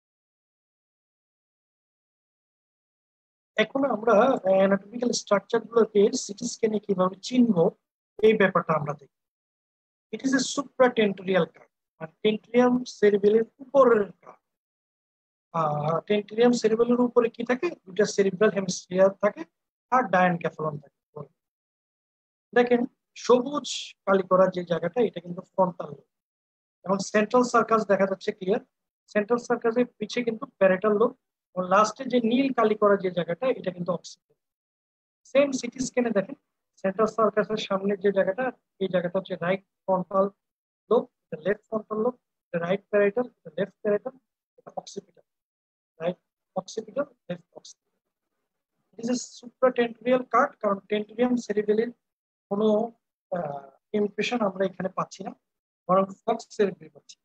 এখন আমরা অ্যানাটমিক্যাল স্ট্রাকচার গুলোকে সিটি স্ক্যানে কিভাবে চিনব, এই ব্যাপারটা আমরা দেখি। ইট ইজ এ সুপ্রাটেন্টোরিয়াল কার্ভ, মানে টেন্ট্রিয়াম সেরিবেলের উপরের কার্ভ। টেন্ট্রিয়াম সেরিবেলের উপরে কি থাকে? দুটা সেরিব্রাল হেমিস্ফিয়ার থাকে আর ডায়ানকেফালন থাকে। দেখেন সবুজ কালি করা যে জায়গাটা এটা কিন্তু ফ্রন্টাল লোব, এবং সেন্ট্রাল সার্কাস দেখা যাচ্ছে ক্লিয়ার। সেন্ট্রাল সার্কাসের পিছে কিন্তু প্যারেটাল লোব, এবং লাস্টে যে নীল কালি করা যে জায়গাটা এটা কিন্তু অক্সিপিটাল। সেম সিটি স্ক্যানে দেখেন সেন্ট্রাল সার্কাসের সামনে যে জায়গাটা, এই জায়গাটা হচ্ছে right frontal lobe, left frontal lobe, right parietal, left parietal, occipital, right occipital, left occipital. It is a supratentorial cut, কারণ টেন্টোরিয়াম সেরিবেলির কোনো ইমপ্রেশন আমরা এখানে পাচ্ছি না, বরং ফক্স সেরিবেলি পাচ্ছি।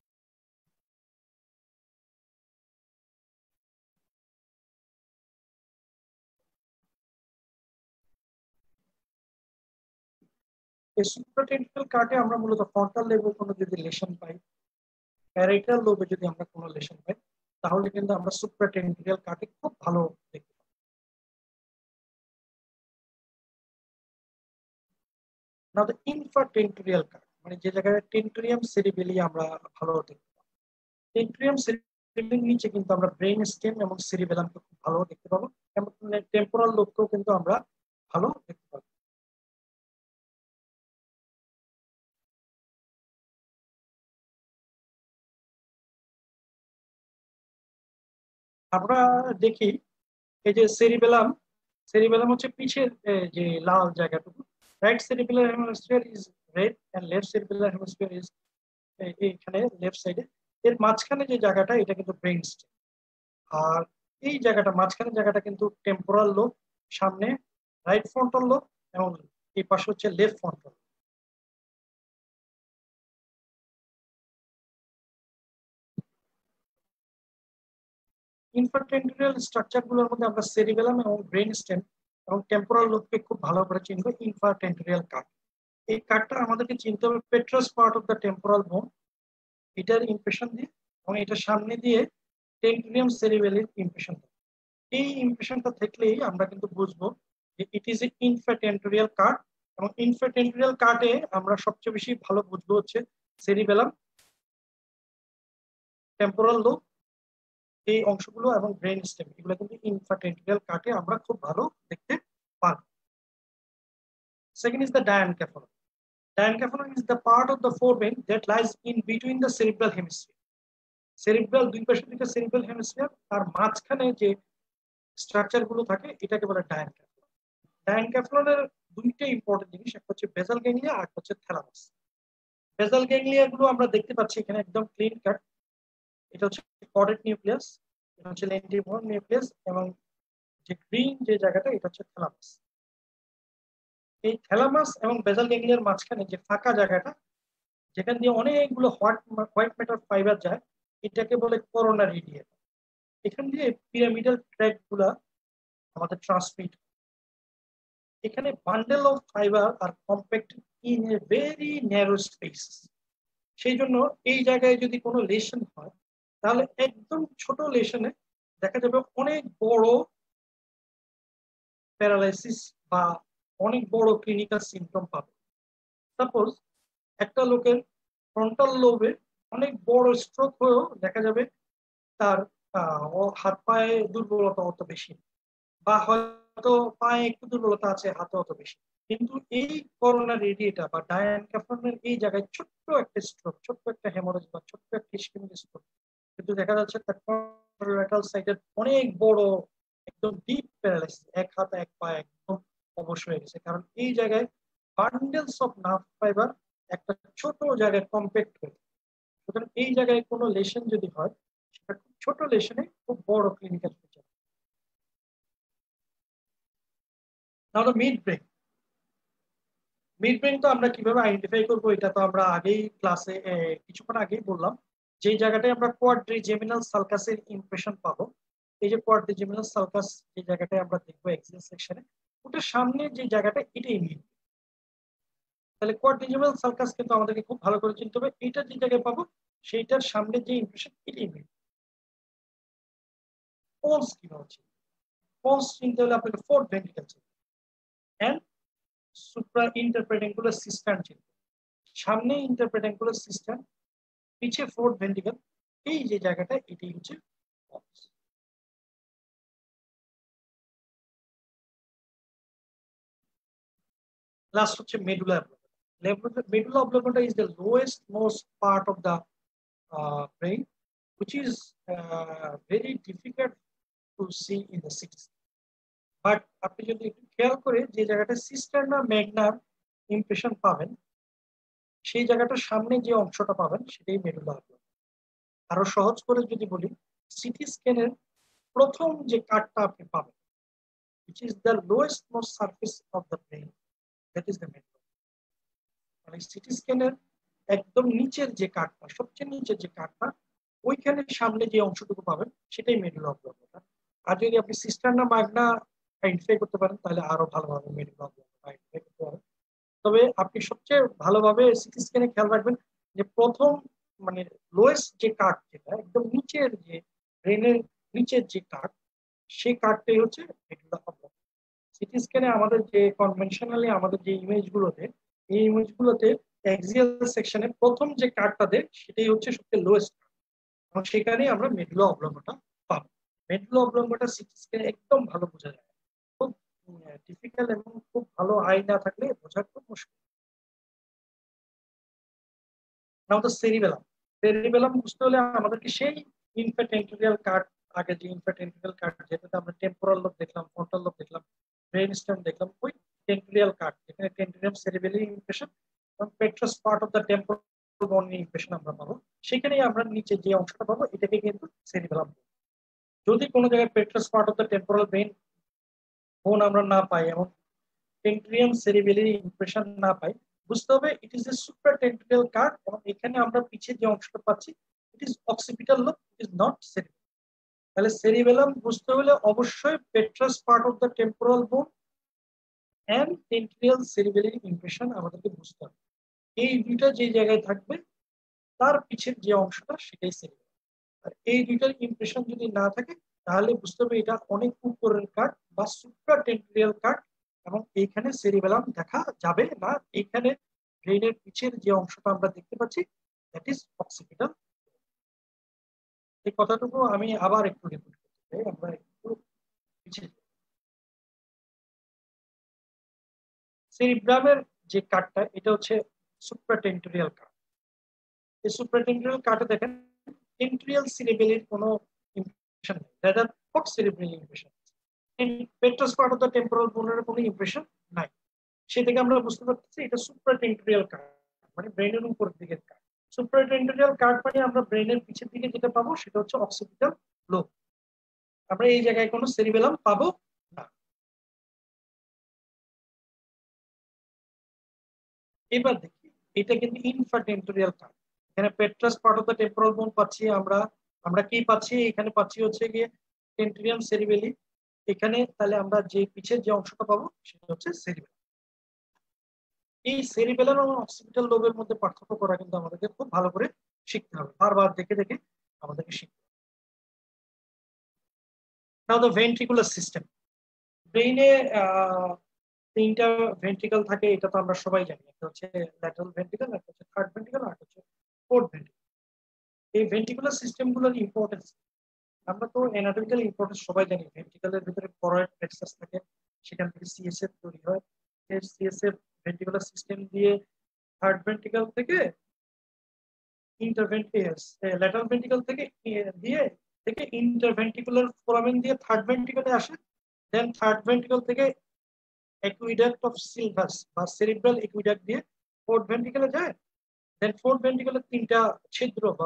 এই সুপ্রাটেন্টোরিয়াল কাটে আমরা মূলত ফ্রন্টাল লেভেল কোনো যদি লেশন পাই, প্যারাইটাল লোবে যদি আমরা কোনো লেশন পাই, তাহলে কিন্তু আমরা সুপ্রাটেন্টোরিয়াল কাটে খুব ভালো দেখতে পাই। না, ইনফ্রাটেন্টোরিয়াল কাট মানে যে জায়গায় টেন্টোরিয়াম সেরিবেলি আমরা ভালো দেখতে পাই। টেন্টোরিয়াম সেরিবেলির নিচে কিন্তু আমরা ব্রেন স্টেম এবং সেরিবেলামকে খুব ভালো দেখতে পাবো, এবং টেম্পোরাল লোবকেও কিন্তু আমরা ভালো দেখতে পাবো। আমরা দেখি এই যে সেরিবেলাম, সেরিবেলাম হচ্ছে পিছের এ, যে লাল জায়গাটুকু, right cerebellar hemisphere is red and left cerebellar hemisphere is এইখানে লেফট সাইডে। এর মাঝখানে যে জায়গাটা এটা কিন্তু ব্রেন স্টেম, আর এই জায়গাটা মাঝখানে জায়গাটা কিন্তু টেম্পোরাল লোব, সামনে রাইট ফ্রন্টাল লোব, এবং এই পাশে হচ্ছে লেফট ফ্রন্টাল। ইনফ্রাটেন্টোরিয়াল স্ট্রাকচার গুলোর মধ্যে আমরা সেরিবেলাম এবং ব্রেন স্টেম এবং টেম্পোরাল লোবকে খুব ভালো করে চিনবো ইনফ্রাটেন্টোরিয়াল কাট। এই কাটটা আমাদেরকে চিনতে হবে petrous part of the temporal bone, এটার ইমপ্রেশন দিয়ে, এবং এটার সামনে দিয়ে টেন্টোরিয়াম সেরিবেলের ইমপ্রেশন। এই ইমপ্রেশনটা থাকলেই আমরা কিন্তু বুঝবো যে ইট ইজ এ ইনফ্রাটেন্টোরিয়াল কাট। এবং ইনফ্রাটেন্টোরিয়াল কাটে আমরা সবচেয়ে বেশি ভালো বুঝবো হচ্ছে সেরিবেলাম, টেম্পোরাল লোব, এই অংশগুলো এবং ব্রেন স্টেম, এগুলো কিন্তু ইনফ্রাটেন্টোরিয়াল কাটে আমরা খুব ভালো দেখতে পারবো। Second is the diencephalon. Diencephalon is the part of the forebrain that lies in between the cerebral hemisphere. Cerebral দুই পাশে দুইটা সেরিব্রাল হেমিস্ফিয়ার, তার মাঝখানে যে স্ট্রাকচার গুলো থাকে এটাকে বলে ডায়ানক্যাফলন। ডায়ানক্যাফলনের দুইটা ইম্পর্টেন্ট জিনিস, একটা হচ্ছে বেসাল গ্যাংলিয়া আর একটা হচ্ছে থ্যালামাস। বেসাল গ্যাংলিয়া গুলো আমরা দেখতে পাচ্ছি এখানে একদম ক্লিন কাট। এটা হচ্ছে কর্ডেট নিউক্লিয়াস, এটা হচ্ছে লেন্টিভর নিউক্লিয়াস, এবং যে গ্রিন যে জায়গাটা এটা হচ্ছে থ্যালামাস। এই থ্যালামাস এবং বেসাল গ্যাংলিয়ার মাঝখানে যে ফাঁকা জায়গাটা, যেখান দিয়ে অনেকগুলো হোয়াইট হোয়াইট ম্যাটার ফাইবার যায়, এটাকে বলে করোনারি রেডিয়া। এখান দিয়ে পিরামিডাল ট্র্যাক গুলা আমাদের ট্রান্সমিট। এখানে বান্ডেল অফ ফাইবার আর compact in a very narrow space. সেই জন্য এই জায়গায় যদি কোনো লেশন হয়, তাহলে একদম ছোট লেশনে দেখা যাবে অনেক বড় প্যারালাইসিস বা অনেক বড় ক্লিনিক্যাল সিমটম পাবে। সাপোজ একটা লোকের ফ্রন্টাল লোবে অনেক বড় স্ট্রোক হয়েও দেখা যাবে তার হাত পায়ে দুর্বলতা অত বেশি, বা হয়তো পায়ে একটু দুর্বলতা আছে, হাতে অত বেশি। কিন্তু এই করোনা রেডিয়েটা বা ডায়ানক্যাফলনের এই জায়গায় ছোট্ট একটা স্ট্রোক, ছোট্ট একটা হেমোরেজ বা ছোট্ট একটা ইসকেমিক স্ট্রোক, কিন্তু দেখা যাচ্ছে তার কন্ট্রালাটারাল সাইডের অনেক বড় একদম ডিপ প্যারালাইসিস, এক হাত এক পা একদম অবশ হয়ে গেছে, কারণ এই জায়গায় বান্ডেলস অফ নার্ভ ফাইবার একটা ছোট জায়গায় কম্প্যাক্ট হয়ে। সুতরাং এই জায়গায় কোনো লেশন যদি হয়, সেটা খুব ছোট লেশনে খুব বড় ক্লিনিক্যাল ফিচার। তাহলে মিড ব্রেন, মিড ব্রেন তো আমরা কিভাবে আইডেন্টিফাই করবো এটা তো আমরা আগেই ক্লাসে কিছুক্ষণ আগেই বললাম। যে জায়গাটায় আমরা কোয়াড্রিজেমিনাল সালকাসের ইমপ্রেশন পাবো, এই যে কোয়াড্রিজেমিনাল সালকাস যে জায়গাটায় আমরা দেখবো এক্সিস সেকশনে, ওটার সামনে যে জায়গাটা এটাই মিড। তাহলে কোয়াড্রিজেমিনাল সালকাস কিন্তু আমাদেরকে খুব ভালো করে চিনতে হবে, এটা যে জায়গায় পাবো সেইটার সামনে যে ইমপ্রেশন এটাই মিড। পোলস কিভাবে চিনতে, পোলস চিনতে হলে আপনাকে ফোর্থ ভেন্ট্রিকল চিনতে এন্ড সুপ্রা ইন্টারপ্রেটেঙ্কুলার সিস্টেম চিনতে। সামনে ইন্টারপ্রেটেঙ্কুলার সিস্টেম, পিছে ফোর্থ ভেন্ট্রিকল, এই যে জায়গাটা এটাই হচ্ছে পোলস। লাস্ট হচ্ছে medulla. Medulla oblongata is the lowest most part of the uh, brain, which is uh, very difficult to see in the cities. But আপনি যদি একটু খেয়াল করে যে জায়গাটা সিস্টারনা ম্যাগনার ইমপ্রেশন পাবেন, সেই জায়গাটার সামনে যে অংশটা পাবেন সেটাই মেডুলা অবলঙ্গন। আরো সহজ করে যদি বলি, সিটি স্ক্যানের প্রথম যে কাটটা আপনি পাবেন, which is the lowest most surface of the brain, that is the medulla. মানে সিটি স্ক্যানের একদম নিচের যে কাটটা, সবচেয়ে নিচের যে কাটটা, ওইখানে সামনে যে অংশটুকু পাবেন সেটাই মেডুলা অবলঙ্গন। আর যদি আপনি সিস্টারনা ম্যাগনা আইডেন্টিফাই করতে পারেন তাহলে আরো ভালোভাবে মেডুলা অবলঙ্গন আইডেন্টিফাই করতে পারেন। তবে আপনি সবচেয়ে ভালোভাবে সিটি স্ক্যানে খেয়াল রাখবেন যে প্রথম মানে লোয়েস্ট যে কাট, যেটা একদম নিচের যে ব্রেনের নিচের যে কাট, সেই কাটটাই হচ্ছে মেডুলা অবলঙ্গন। সিটি স্ক্যানে আমাদের যে কনভেনশনালি আমাদের যে ইমেজগুলোতে, এই ইমেজগুলোতে অ্যাক্সিয়াল সেকশনে প্রথম যে কাটটা দেয় সেটাই হচ্ছে সবচেয়ে লোয়েস্ট কাট, এবং সেখানেই আমরা মেডুলা অবলঙ্গনটা পাবো। মেডুলা অবলঙ্গনটা সিটি স্ক্যানে একদম ভালো বোঝা যায়, খুব ডিফিকাল্ট এবং খুব ভালো আই না থাকলে বোঝা খুব মুশকিল। নাও তো সেরিবেলাম। সেরিবেলাম বুঝতে হলে আমাদেরকে সেই ইনফ্রাটেন্ট্রিয়াল কার্ড, আগে যে ইনফ্রাটেন্ট্রিয়াল কার্ড যেটাতে আমরা টেম্পোরাল লোব দেখলাম, ফ্রন্টাল লোব দেখলাম, ব্রেন স্টেম দেখলাম, ওই টেন্ট্রিয়াল কার্ড যেখানে টেন্ট্রিয়াম সেরিবেলি ইমপ্রেশন এবং petrous part of the temporal bone impression আমরা পাবো, সেখানেই আমরা নিচে যে অংশটা পাবো এটাকে কিন্তু সেরিবেলাম। যদি কোনো জায়গায় petrous part of the temporal brain bone আমরা না পাই এবং টেন্ট্রিয়াম সেরিবেলি ইমপ্রেশন না পাই, বুঝতে হবে ইট ইজ এ সুপ্রাটেন্ট্রিয়াল কার্ড, এবং এখানে আমরা পিছে যে অংশটা পাচ্ছি it is occipital lobe, it is not cerebellum. তাহলে সেরিবেলাম বুঝতে হলে অবশ্যই petrous part of the temporal bone and tentorial cerebelli impression আমাদেরকে বুঝতে হবে। এই দুইটা যে জায়গায় থাকবে তার পিছের যে অংশটা সেটাই সেরিবেলাম। আর এই দুইটার ইমপ্রেশন যদি না থাকে তাহলে বুঝতে হবে এটা অনেক উপরের কার্ড বা সুপ্রাটেন্ট্রিয়াল কার্ড, এবং এইখানে সেরিবেলাম দেখা যাবে না। এইখানে ব্রেনের পিছের যে অংশটা আমরা দেখতে পাচ্ছি দ্যাট ইজ অক্সিপিটাল। এই কথাটুকু আমি আবার একটু রিপিট করতে চাই, আমরা একটু পিছিয়ে যাই। সেরিব্রামের যে কার্ডটা এটা হচ্ছে সুপ্রাটেন্ট্রিয়াল কার্ড। এই সুপ্রাটেন্ট্রিয়াল কার্ডে দেখেন টেন্ট্রিয়াল সেরিবেলির কোনো ইমপ্রেশন নেই, rather falx cerebral impression. Petrous part of the temporal বোনের কোনো ইমপ্রেশন নাই। সে থেকে আমরা বুঝতে পারতেছি এটা সুপ্রাটেন্ট্রিয়াল কার্ড, মানে ব্রেনের উপরের দিকের কার্ড। সুপ্রাটেন্ট্রিয়াল কার্ড মানে আমরা ব্রেনের পিছের দিকে যেটা পাবো সেটা হচ্ছে অক্সিপিটাল লোব। আমরা এই জায়গায় কোনো সেরিবেলাম পাবো না। এবার দেখি এটা কিন্তু ইনফ্রাটেন্ট্রিয়াল কার্ড। এখানে petrous part of the temporal bone পাচ্ছি আমরা, আমরা কি পাচ্ছি এখানে পাচ্ছি হচ্ছে গিয়ে টেন্ট্রিয়াম সেরিবেলি। এখানে তাহলে আমরা যে পিছের যে অংশটা পাবো সেটা হচ্ছে সেরিবেলাম। এই সেরিবেলাম এবং অক্সিপিটাল লোবের মধ্যে পার্থক্য করা কিন্তু আমাদেরকে খুব ভালো করে শিখতে হবে, বারবার দেখে দেখে আমাদেরকে শিখতে হবে। Now the ventricular system. ব্রেইনে তিনটা ভেন্ট্রিকল থাকে, এটা তো আমরা সবাই জানি। একটা হচ্ছে ল্যাটারাল ভেন্ট্রিকল, একটা হচ্ছে থার্ড ভেন্ট্রিকল, আর হচ্ছে ফোর্থ ভেন্ট্রিকল। এই ভেন্ট্রিকুলার সিস্টেমগুলোর ইম্পর্টেন্স, আমরা তো অ্যানাটমিক্যাল ইম্পর্টেন্স সবাই জানি। ভেন্ট্রিকলের ভিতরে করয়েড প্লেক্সাস থাকে, সেখান থেকে সিএসএফ তৈরি হয়। এই সিএসএফ ভেন্ট্রিকুলার সিস্টেম দিয়ে থার্ড ভেন্ট্রিকল থেকে ইন্টারভেন্ট্রিয়াস ল্যাটারাল ভেন্ট্রিকল থেকে দিয়ে থেকে ইন্টারভেন্ট্রিকুলার ফোরামেন দিয়ে থার্ড ভেন্ট্রিকলে আসে। দেন থার্ড ভেন্ট্রিকল থেকে অ্যাকুইডাক্ট অফ সিলভাস বা সেরিব্রাল অ্যাকুইডাক্ট দিয়ে ফোর্থ ভেন্ট্রিকলে যায়। দেন ফোর্থ ভেন্ট্রিকলের তিনটা ছিদ্র বা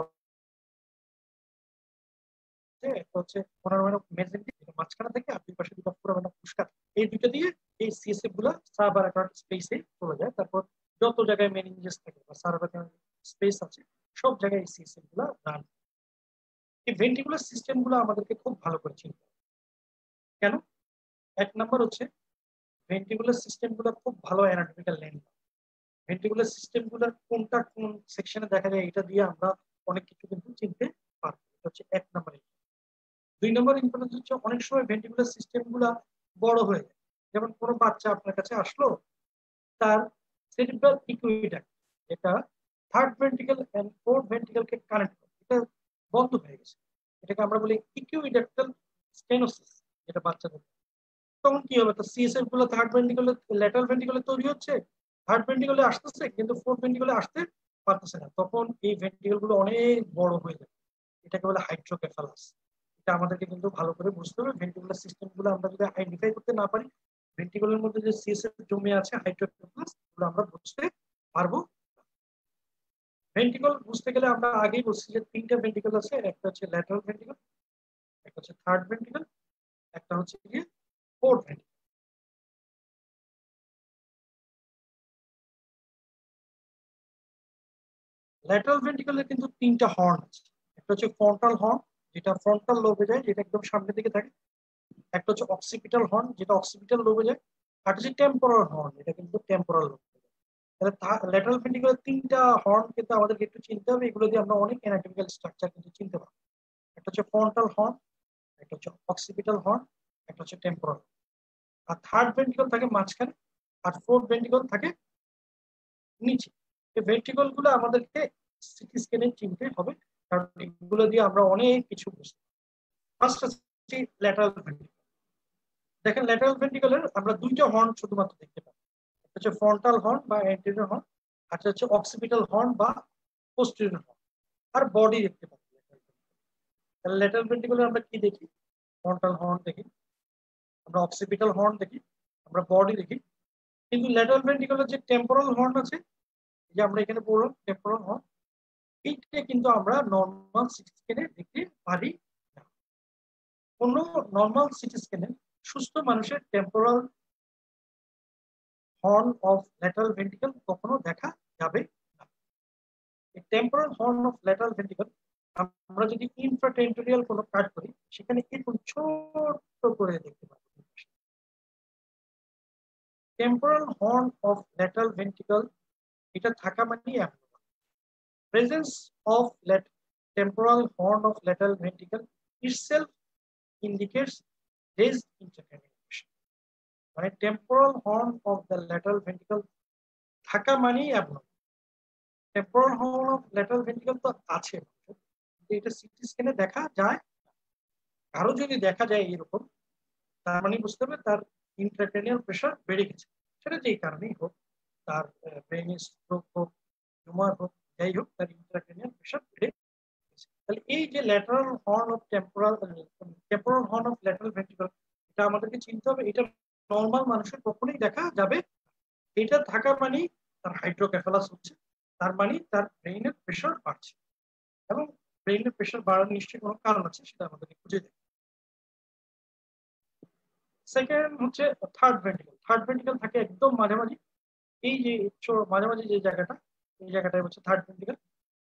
একটা হচ্ছে মাঝখানে থেকে আর দুই পাশে দুটো ফোরামেন অফ পুস্কা, এই দুটো দিয়ে এই সিএসএফ গুলা সাবারাকার স্পেসে চলে যায়। তারপর যত জায়গায় মেনিনজাস থাকে বা সার্ভাইকাল স্পেস আছে সব জায়গায় এই সিএসএফ গুলা রান। এই ভেন্ট্রিকুলার সিস্টেম গুলো আমাদেরকে খুব ভালো করে চিনতে হবে। কেন? এক নম্বর হচ্ছে ভেন্ট্রিকুলার সিস্টেম গুলো খুব ভালো অ্যানাটমিক্যাল লেন। ভেন্ট্রিকুলার সিস্টেম গুলোর কোনটা কোন সেকশনে দেখা যায় এটা দিয়ে আমরা অনেক কিছু কিন্তু চিনতে পারবো। এটা হচ্ছে এক নম্বর। দুই নম্বর ইম্পর্টেন্স হচ্ছে অনেক সময় ভেন্ট্রিকুলার সিস্টেম গুলা বড় হয়ে যায়। যেমন কোনো বাচ্চা আপনার কাছে আসলো, তার সেরিব্রাল ইকুইডাক্ট যেটা থার্ড ভেন্ট্রিকল এন্ড ফোর্থ ভেন্ট্রিকলকে কানেক্ট করে এটা বন্ধ হয়ে গেছে। এটাকে আমরা বলি ইকুইডাক্টাল স্টেনোসিস, যেটা বাচ্চাদের। তখন কি হবে? তো সিএসএফ গুলো থার্ড ভেন্ট্রিকলে ল্যাটারাল ভেন্ট্রিকলে তৈরি হচ্ছে, থার্ড ভেন্ট্রিকলে আসতেছে কিন্তু ফোর্থ ভেন্ট্রিকলে আসতে পারতেছে না, তখন এই ভেন্ট্রিকল গুলো অনেক বড় হয়ে যায়, এটাকে বলে হাইড্রোকেফালাস। এটা আমাদেরকে কিন্তু ভালো করে বুঝতে হবে। ভেন্ট্রিকুলার সিস্টেম গুলো আমরা যদি আইডেন্টিফাই করতে না পারি, ভেন্ট্রিকলের মধ্যে যে সিএসএফ জমে আছে হাইড্রোকেফালাস, এগুলো আমরা বুঝতে পারবো। ভেন্ট্রিকল বুঝতে গেলে আমরা আগেই বলছি যে তিনটা ভেন্ট্রিকল আছে, একটা হচ্ছে ল্যাটারাল ভেন্ট্রিকল, একটা হচ্ছে থার্ড ভেন্ট্রিকল, একটা হচ্ছে গিয়ে ফোর্থ ভেন্ট্রিকল। ল্যাটারাল ভেন্ট্রিকলের কিন্তু তিনটা হর্ন আছে। একটা হচ্ছে ফ্রন্টাল হর্ন, যেটা ফ্রন্টাল লোবে যায়, যেটা একদম সামনের দিকে থাকে। একটা হচ্ছে অক্সিপিটাল হর্ন, যেটা অক্সিপিটাল লোবে যায়। আর হচ্ছে টেম্পোরাল হর্ন, এটা কিন্তু টেম্পোরাল লোবে যায়। তাহলে ল্যাটারাল ভেন্ট্রিকলের তিনটা হর্ন কিন্তু আমাদেরকে একটু চিনতে হবে, এগুলো দিয়ে আমরা অনেক অ্যানাটমিক্যাল স্ট্রাকচার কিন্তু চিনতে পারবো। একটা হচ্ছে ফ্রন্টাল হর্ন, একটা হচ্ছে অক্সিপিটাল হর্ন, একটা হচ্ছে টেম্পোরাল। আর থার্ড ভেন্ট্রিকল থাকে মাঝখানে, আর ফোর্থ ভেন্ট্রিকল থাকে নিচে। এই ভেন্ট্রিকল গুলো আমাদেরকে সিটি স্ক্যানে চিনতে হবে, কারণ এগুলো দিয়ে আমরা অনেক কিছু বুঝতে পারি। ফার্স্ট হচ্ছে ল্যাটারাল ভেন্ট্রিকল। দেখেন ল্যাটারাল ভেন্ট্রিকলের আমরা দুইটা হর্ন শুধুমাত্র দেখতে পাই, একটা হচ্ছে ফ্রন্টাল হর্ন বা অ্যান্টেরিয়র হর্ন, আর হচ্ছে অক্সিপিটাল হর্ন বা পোস্টেরিয়র হর্ন। আর বডি দেখতে পাই। তাহলে ল্যাটারাল ভেন্ট্রিকলে আমরা কি দেখি? ফ্রন্টাল হর্ন দেখি, আমরা অক্সিপিটাল হর্ন দেখি, আমরা বডি দেখি। কিন্তু ল্যাটারাল ভেন্ট্রিকলের যে টেম্পোরাল হর্ন আছে, যে আমরা এখানে পড়লাম টেম্পোরাল হর্ন, এইটা কিন্তু আমরা নর্মাল সিটি স্ক্যানে দেখতে পারি না। কোনো নর্মাল সিটি স্ক্যানে সুস্থ মানুষের temporal horn of lateral ventricle কখনো দেখা যাবে না। এই temporal horn of lateral ventricle আমরা যদি ইনফ্রাটেন্টোরিয়াল কোনো কাট করি, সেখানে এরকম ছোট্ট করে দেখতে পাবো। Temporal horn of lateral ventricle এটা থাকা মানে presence of temporal horn of lateral ventricle itself indicates raised intracranial, মানে temporal horn of the lateral ventricle থাকা মানেই abnormal. Temporal horn of lateral ventricle তো আছে, এটা সিটি স্ক্যানে দেখা যায়। কারো যদি দেখা যায় এরকম, তার মানে বুঝতে হবে তার ইন্ট্রাক্রেনিয়াল প্রেশার বেড়ে গেছে, সেটা যেই কারণেই হোক, তার ব্রেনে স্ট্রোক হোক, টিউমার হোক, যাই হোক, তার ইন্ট্রাক্রেনিয়াল প্রেশার বেড়ে গেছে। তাহলে এই যে lateral horn of temporal temporal horn of lateral ventricle, এটা আমাদেরকে চিনতে হবে। এটা নর্মাল মানুষের কখনোই দেখা যাবে। এটা থাকা মানেই তার হাইড্রোকেফালাস হচ্ছে, তার মানে তার ব্রেইনের প্রেশার বাড়ছে, এবং ব্রেইনের প্রেশার বাড়ার নিশ্চয়ই কোনো কারণ আছে, সেটা আমাদেরকে খুঁজে দেবে। সেকেন্ড হচ্ছে থার্ড ভেন্ট্রিকল। থার্ড ভেন্ট্রিকল থাকে একদম মাঝামাঝি, এই যে মাঝামাঝি যে জায়গাটা, এই জায়গাটাই হচ্ছে থার্ড ভেন্ট্রিকল।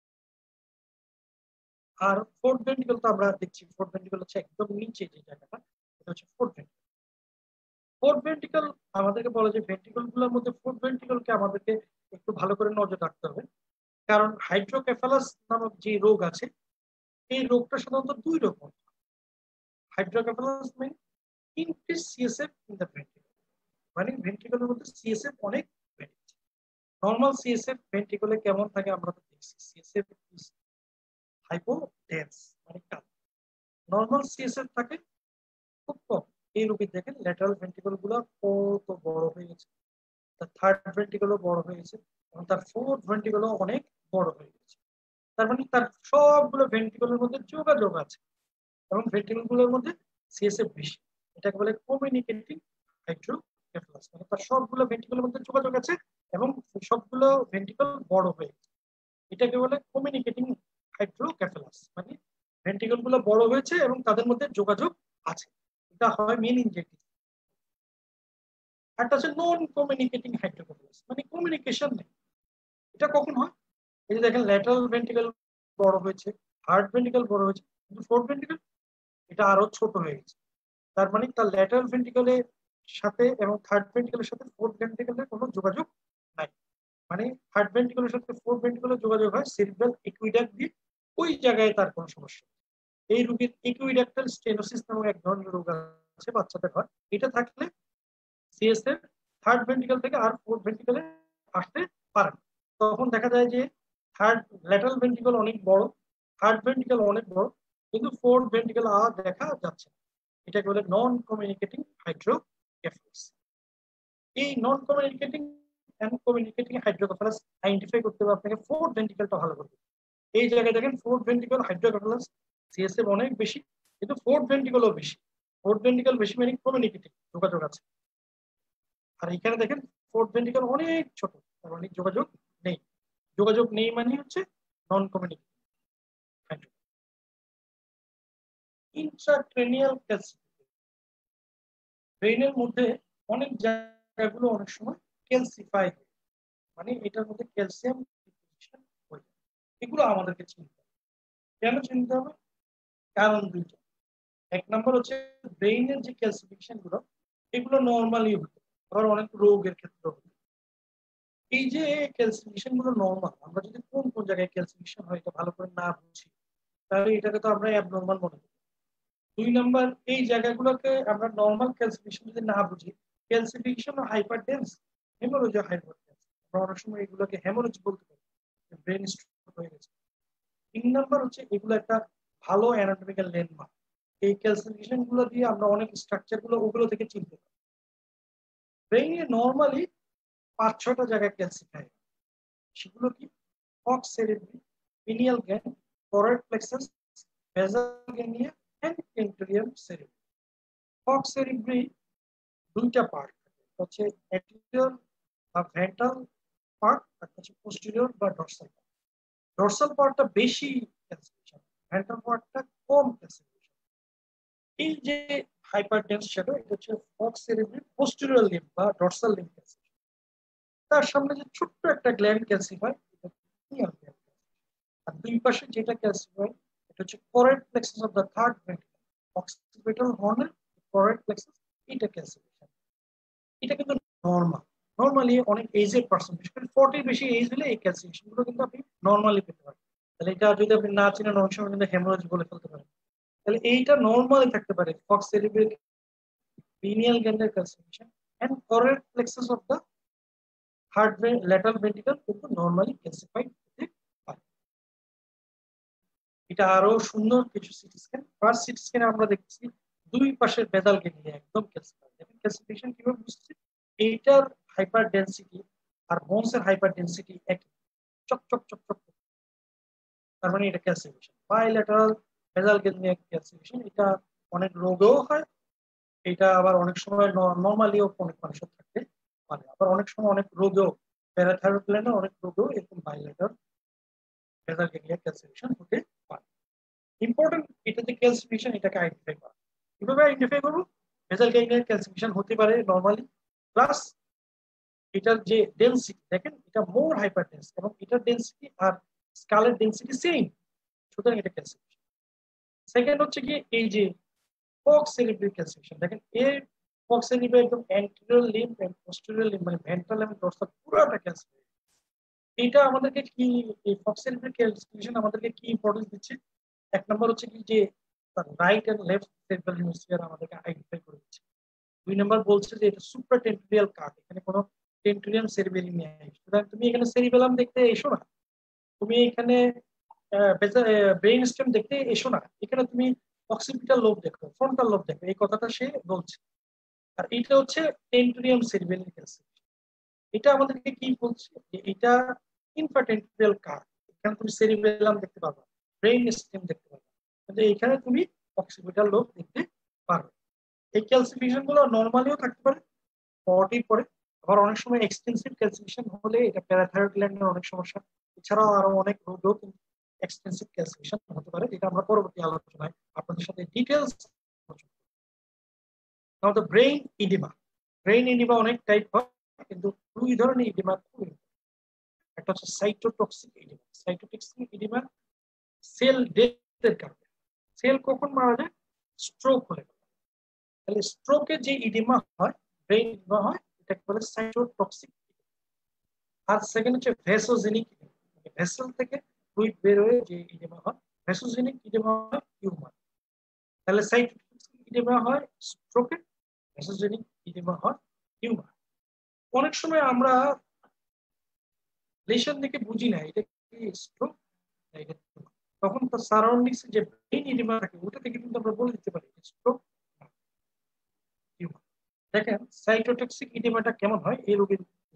আর ফোর্থ ভেন্ট্রিকল তো আমরা দেখছি, ফোর্থ ভেন্ট্রিকল হচ্ছে একদম নিচে যে জায়গাটা, এটা হচ্ছে ফোর্থ ভেন্ট্রিকল। ফোর্থ ভেন্ট্রিকল আমাদেরকে বলে যে ভেন্ট্রিকল গুলোর মধ্যে ফোর্থ ভেন্ট্রিকলকে আমাদেরকে একটু ভালো করে নজর রাখতে হবে, কারণ হাইড্রোকেফালাস নামক যে রোগ আছে, এই রোগটা সাধারণত দুই রকম। হাইড্রোকেফালাস মানে increase CSF in the ventricle, মানে ভেন্ট্রিকলের মধ্যে সিএসএফ অনেক বেড়েছে। নর্মাল সিএসএফ ভেন্ট্রিকলে কেমন থাকে আমরা তো দেখছি, সিএসএফ ইজ হাইপোডেন্স, মানে কালো। নর্মাল সিএসএফ থাকে খুব কম। এই রোগীর দেখেন ল্যাটারাল ভেন্ট্রিকল গুলো কত বড় হয়ে গেছে, তার থার্ড ভেন্ট্রিকলও বড় হয়ে গেছে, এবং তার ফোর্থ ভেন্ট্রিকলও অনেক বড় হয়ে গেছে। তার মানে তার সবগুলো ভেন্ট্রিকলের মধ্যে যোগাযোগ আছে, এবং ভেন্ট্রিকল গুলোর মধ্যে সিএসএফ বেশি। এটাকে বলে কমিউনিকেটিং হাইড্রোকেফালাস, মানে তার সবগুলো ভেন্ট্রিকলের মধ্যে যোগাযোগ আছে, এবং সবগুলো ভেন্ট্রিকল বড় হয়ে গেছে। এটাকে বলে কমিউনিকেটিং হাইড্রোকেফালাস, মানে ভেন্ট্রিকল গুলো বড় হয়েছে এবং তাদের মধ্যে যোগাযোগ আছে। এটা হয় মেনিনজাইটিস। একটা হচ্ছে নন কমিউনিকেটিং হাইড্রোকেফালাস, মানে কমিউনিকেশন নেই। এটা কখন হয়? এই যে দেখেন ল্যাটারাল ভেন্ট্রিকল বড় হয়েছে, থার্ড ভেন্ট্রিকল বড় হয়েছে, কিন্তু ফোর্থ ভেন্ট্রিকল এটা আরো ছোট হয়ে গেছে। তার মানে তার ল্যাটারাল ভেন্ট্রিকলের সাথে এবং থার্ড ভেন্ট্রিকলের সাথে ফোর্থ ভেন্ট্রিকলের কোনো যোগাযোগ নাই। মানে থার্ড ভেন্ট্রিকলের সাথে ফোর্থ ভেন্ট্রিকলের যোগাযোগ হয় সেরিব্রাল একুইডাক্ট দিয়ে, ওই জায়গায় তার কোনো সমস্যা। এই রোগীর ইকুইডাক্টাল স্টেনোসিস নামক এক ধরনের রোগ আছে, বাচ্চাদের হয়। এটা থাকলে সিএসএফ থার্ড ভেন্ট্রিকল থেকে আর ফোর্থ ভেন্ট্রিকলে আসতে পারে। তখন দেখা যায় যে থার্ড ল্যাটারাল ভেন্ট্রিকল অনেক বড়, থার্ড ভেন্ট্রিকল অনেক বড়, কিন্তু ফোর্থ ভেন্ট্রিকল আর দেখা যাচ্ছে না। এটাকে বলে নন কমিউনিকেটিং হাইড্রোকেফালাস। এই non communicating and communicating hydrocephalus identify করতে হবে আপনাকে ফোর্থ ভেন্ট্রিকলটা ভালো করবে। এই জায়গায় দেখেন ফোর্থ ভেন্ট্রিকল হাইড্রোকেফালাস সিএসএফ অনেক বেশি, কিন্তু ফোর্থ ভেন্ট্রিকলও বেশি। ফোর্থ ভেন্ট্রিকল বেশি মানে কমিউনিকেটিং, যোগাযোগ আছে। আর এখানে দেখেন ফোর্থ ভেন্ট্রিকল অনেক ছোট, তার মানে যোগাযোগ নেই। যোগাযোগ নেই মানে হচ্ছে নন কমিউনিকেটিং। ইন্ট্রাক্রেনিয়াল ক্যালসিফিকেশন, ব্রেইনের মধ্যে অনেক জায়গাগুলো অনেক সময় ক্যালসিফাই, মানে এটার মধ্যে ক্যালসিয়াম ডিপোজিশন হয়ে যায়। এগুলো আমাদেরকে চিনতে হবে। কেন চিনতে হবে? কারণ দুইটা। এক নম্বর হচ্ছে ব্রেইনের যে ক্যালসিফিকেশন গুলো, এগুলো নর্মালি হতে, আবার অনেক রোগের ক্ষেত্রে হতে। এই যে ক্যালসিফিকেশন গুলো নর্মাল, আমরা যদি কোন কোন জায়গায় ক্যালসিফিকেশন হয় এটা ভালো করে না বুঝি, তাহলে এটাকে তো আমরা অ্যাবনর্মাল মনে করি। দুই নাম্বার, এই জায়গাগুলোকে আমরা নর্মাল ক্যালসিফিকেশন যদি না বুঝি, ক্যালসিফিকেশন ও হাইপারটেন্স, হেমোরয়েড হাইপারটেন্স, আমরা অনেক সময় এগুলোকে হেমোরয়েড বলতে পারি, ব্রেন স্ট্রোক হয়ে গেছে। তিন নাম্বার হচ্ছে এগুলো একটা ভালো অ্যানাটমিক্যাল ল্যান্ডমার্ক। এই ক্যালসিফিকেশন গুলো দিয়ে আমরা অনেক স্ট্রাকচার গুলো ওগুলো থেকে চিনতে পারি। ব্রেইনে নর্মালি পাঁচ ছটা জায়গায় ক্যালসিফাই, সেগুলো কি? Falx cerebri, pineal gland, choroid plexus, basal ganglia and tentorium cerebri. Falx cerebri দুইটা পার্ট হচ্ছে, অ্যান্টেরিয়র বা ভেন্ট্রাল পার্ট, আর হচ্ছে পোস্টেরিয়র বা ডরসাল পার্ট। ডরসাল পার্টটা বেশি ক্যালসিফিকেশন, ভেন্ট্রাল পার্টটা কম ক্যালসিফিকেশন। এই যে হাইপারটেন্স সেটা, এটা হচ্ছে ফক্স সেরেব্রি পোস্টেরিয়র লিম্ব বা ডরসাল লিম্ব ক্যালসিফিকেশন। তার সামনে যে ছোট্ট একটা গ্ল্যান্ড ক্যালসিফাই, এটা পিনিয়াল গ্ল্যান্ড। আর দুই পাশে যেটা ক্যালসিফাই, এটা হচ্ছে choroid plexus of the third ventricle, occipital হর্নের ফরওয়ার্ড প্লেক্সাস, এটা ক্যালসিফিকেশন। এটা কিন্তু নর্মাল। নর্মালি অনেক এজেড পার্সন, বিশেষ করে ফর্টির বেশি এজ হলে এই ক্যালসিফিকেশন গুলো কিন্তু আপনি নর্মালি পেতে পারেন। তাহলে এটা যদি আপনি না চিনেন, অনেক সময় কিন্তু হেমোরেজ বলে ফেলতে পারেন। তাহলে এইটা নর্মালি থাকতে পারে, ফক্স সেরেব্রাল পিনিয়াল গ্ল্যান্ডের calcification and choroid plexus of the third lateral ventricle কিন্তু নর্মালি ক্যালসিফাইড হতে পারে। এটা আরো সুন্দর কিছু সিটি স্ক্যান। ফার্স্ট সিটি স্ক্যানে আমরা দেখছি দুই পাশের বেদাল গ্যাংলিয়া একদম ক্যালসিফাইড। দেখেন ক্যালসিফিকেশন কিভাবে বুঝছি, এইটার হাইপার ডেন্সিটি আর বোনসের হাইপার ডেন্সিটি একই, চক চক চক চক। তার মানে এটা calcification, bilateral basal ganglia calcification. এটা অনেক রোগেও হয়, এটা আবার অনেক সময় নর্মালিও অনেক মানুষের থাকতে পারে, আবার অনেক সময় অনেক রোগেও, প্যারাথাইরয়েড গ্ল্যান্ডে অনেক রোগেও এরকম বাইল্যাটারাল বেসাল গ্যাংলিয়া ক্যালসিফিকেশন হতে পারে। ইম্পর্টেন্ট এটা যে ক্যালসিফিকেশন, এটাকে আইডেন্টিফাই করা। কিভাবে আইডেন্টিফাই করবো? বেসাল গ্যাংলিয়া ক্যালসিফিকেশন হতে পারে নর্মালি, প্লাস এটার যে ডেন্সিটি, দেখেন এটা মোর হাইপারটেন্স এবং এটার ডেন্সিটি আর স্কালের ডেন্সিটি সেম, সুতরাং এটা ক্যালসিফিকেশন। সেকেন্ড হচ্ছে কি, এই যে ফক্স সেরেব্রাল ক্যালসিফিকেশন, দেখেন এর ফক্স সেরেব্রাল একদম anterior limb and posterior limb, মানে ভেন্ট্রাল এবং ডরসাল পুরোটা ক্যালসিফাইড। এটা আমাদেরকে কি, এই ফক্স সেরেব্রাল ক্যালসিফিকেশন আমাদেরকে কি ইম্পর্টেন্স দিচ্ছে? এক নম্বর হচ্ছে কি, যে right and left cerebral hemisphere আমাদেরকে আইডেন্টিফাই করে দিচ্ছে। দুই নম্বর বলছে যে এটা সুপ্রাটেন্টোরিয়াল কার্ড, এখানে কোনো টেন্টোরিয়াম সেরিবেলিয়াম নেই। সুতরাং তুমি এখানে সেরিবেলাম দেখতে এসো না, তুমি এখানে ব্রেইন স্টেম দেখতে এসো না, এখানে তুমি অক্সিপিটাল লোব দেখো, ফ্রন্টাল লোব দেখো, এই কথাটা সে বলছে। আর এটা হচ্ছে টেন্টোরিয়াম সেরিবেলিয়াম ক্যালসিফিকেশন। এটা আমাদেরকে কি বলছে, যে এটা ইনফ্রাটেন্টোরিয়াল কার্ড, এখানে তুমি সেরিবেলাম দেখতে পারবে, ব্রেইন স্টেম দেখতে পারবে, কিন্তু এখানে তুমি অক্সিপিটাল লোব দেখতে পারবে। এই ক্যালসিফিকেশন গুলো নর্মালিও থাকতে পারে ফর্টির পরে, আবার অনেক সময় এক্সটেন্সিভ ক্যালসিফিকেশন হলে এটা প্যারাথাইরয়েড গ্ল্যান্ডের অনেক সমস্যা, এছাড়াও আরো অনেক রোগও কিন্তু এক্সটেন্সিভ ক্যালসিফিকেশন হতে পারে, যেটা আমরা পরবর্তী আলোচনায় আপনাদের সাথে ডিটেলস আলোচনা করব। Now the brain oedema. Brain oedema অনেক টাইপ হয়, কিন্তু দুই ধরনের ইডিমা খুব, একটা হচ্ছে cytotoxic oedema. Cytotoxic oedema cell ডেথের কারণে। সেল কখন মারা যায়? স্ট্রোক হলে। তাহলে স্ট্রোকে যে ইডিমা হয়, ব্রেইন ইডিমা হয়, এটাকে বলে সাইটোটক্সিক। আর সেকেন্ড হচ্ছে ভেসোজেনিক, ভেসেল থেকে ফ্লুইড বের হয়ে যে ইডিমা হয়, ভেসোজেনিক ইডিমা হয় টিউমার। তাহলে সাইটোটক্সিক ইডিমা হয় স্ট্রোকে, ভেসোজেনিক ইডিমা হয় টিউমার। অনেক সময় আমরা লেশন দেখে বুঝি না এটা কি স্ট্রোক না এটা টিউমার, তখন তার সারাউন্ডিংস যে ব্রেইন ইডিমা থাকে ওটা থেকে কিন্তু আমরা বলে দিতে পারি স্ট্রোক না টিউমার। দেখেন সাইটোটক্সিক ইডিমাটা কেমন হয়, এই রোগীর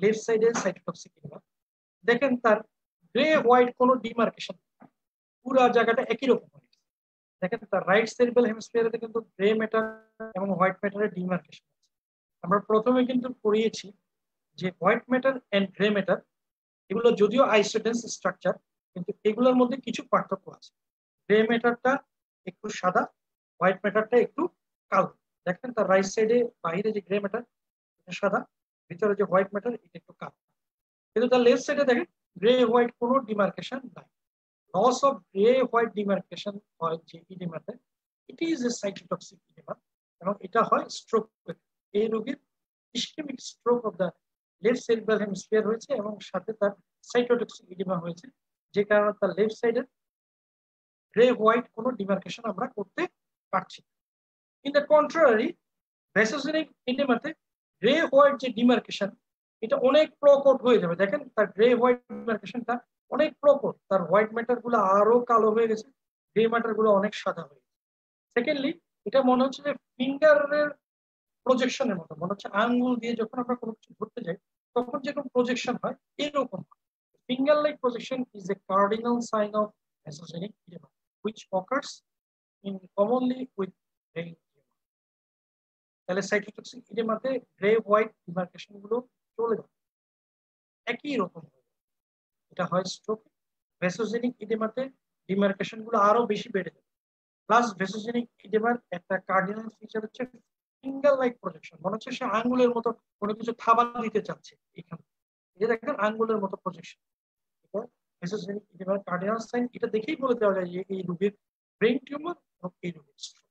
লেফট সাইডে সাইটোটক্সিক ইডিমা। দেখেন তার গ্রে হোয়াইট কোনো ডিমার্কেশন, পুরো জায়গাটা একই রকম হয়ে গেছে। দেখেন তার রাইট সেরিব্রাল হেমিস্ফিয়ারে কিন্তু গ্রে ম্যাটার এবং হোয়াইট ম্যাটারের ডিমার্কেশন আছে। আমরা প্রথমে কিন্তু পড়িয়েছি যে white matter and grey matter এগুলো যদিও আইসোডেন্স স্ট্রাকচার, কিন্তু এগুলোর মধ্যে কিছু পার্থক্য আছে। গ্রে ম্যাটারটা একটু সাদা, হোয়াইট ম্যাটারটা একটু কালো। দেখেন তার রাইট সাইডে বাইরে যে গ্রে ম্যাটার এটা সাদা, ভিতরে যে হোয়াইট ম্যাটার এটা একটু কালো। কিন্তু তার লেফট সাইডে দেখেন গ্রে হোয়াইট কোনো ডিমার্কেশন নাই। Loss of grey white demarcation হয় যে ইডিমাতে, it is a cytotoxic oedema এবং এটা হয় স্ট্রোক। এই রোগীর ischaemic stroke of the left cerebral hemisphere হয়েছে এবং সাথে তার সাইটোটক্সিক ইডিমা হয়েছে, যে কারণে তার লেফট সাইডের গ্রে হোয়াইট কোনো ডিমার্কেশন আমরা করতে পারছি। ইন দ্য কন্ট্রারি ভ্যাসোজেনিক ইডিমাতে গ্রে হোয়াইট যে ডিমার্কেশন এটা অনেক প্রকট হয়ে যাবে। দেখেন তার গ্রে হোয়াইট ডিমার্কেশনটা অনেক প্রকট, তার হোয়াইট ম্যাটার গুলো আরো কালো হয়ে গেছে, গ্রে ম্যাটার গুলো অনেক সাদা হয়ে গেছে। সেকেন্ডলি এটা মনে হচ্ছে যে ফিঙ্গারের প্রজেকশনের মতো, মনে হচ্ছে আঙ্গুল দিয়ে যখন আমরা কোনো কিছু ধরতে যাই তখন যেরকম প্রজেকশন হয় এরকম। Finger like projection is a cardinal sign of vasogenic oedema which occurs in commonly with brain tumor. তাহলে সাইটোটক্সিক ইডিমাতে গ্রে হোয়াইট ডিমার্কেশন গুলো চলে যাবে, একই রকম। এটা হয় স্ট্রোক। ভ্যাসোজেনিক ইডিমাতে ডিমার্কেশন গুলো আরো বেশি বেড়ে যাবে। প্লাস ভ্যাসোজেনিক ইডিমার একটা কার্ডিনাল ফিচার হচ্ছে ফিঙ্গার লাইক প্রজেকশন, মনে হচ্ছে সে আঙ্গুলের মতো কোনো কিছু থাবা দিতে চাচ্ছে এখানে। এই দেখেন আঙ্গুলের মতো প্রজেকশন, এটা ভ্যাসোজেনিক ইডিমার কার্ডিনাল সাইন। এটা দেখেই বলে দেওয়া যায় যে এই রোগীর ব্রেন টিউমার এবং এই রোগীর stroke.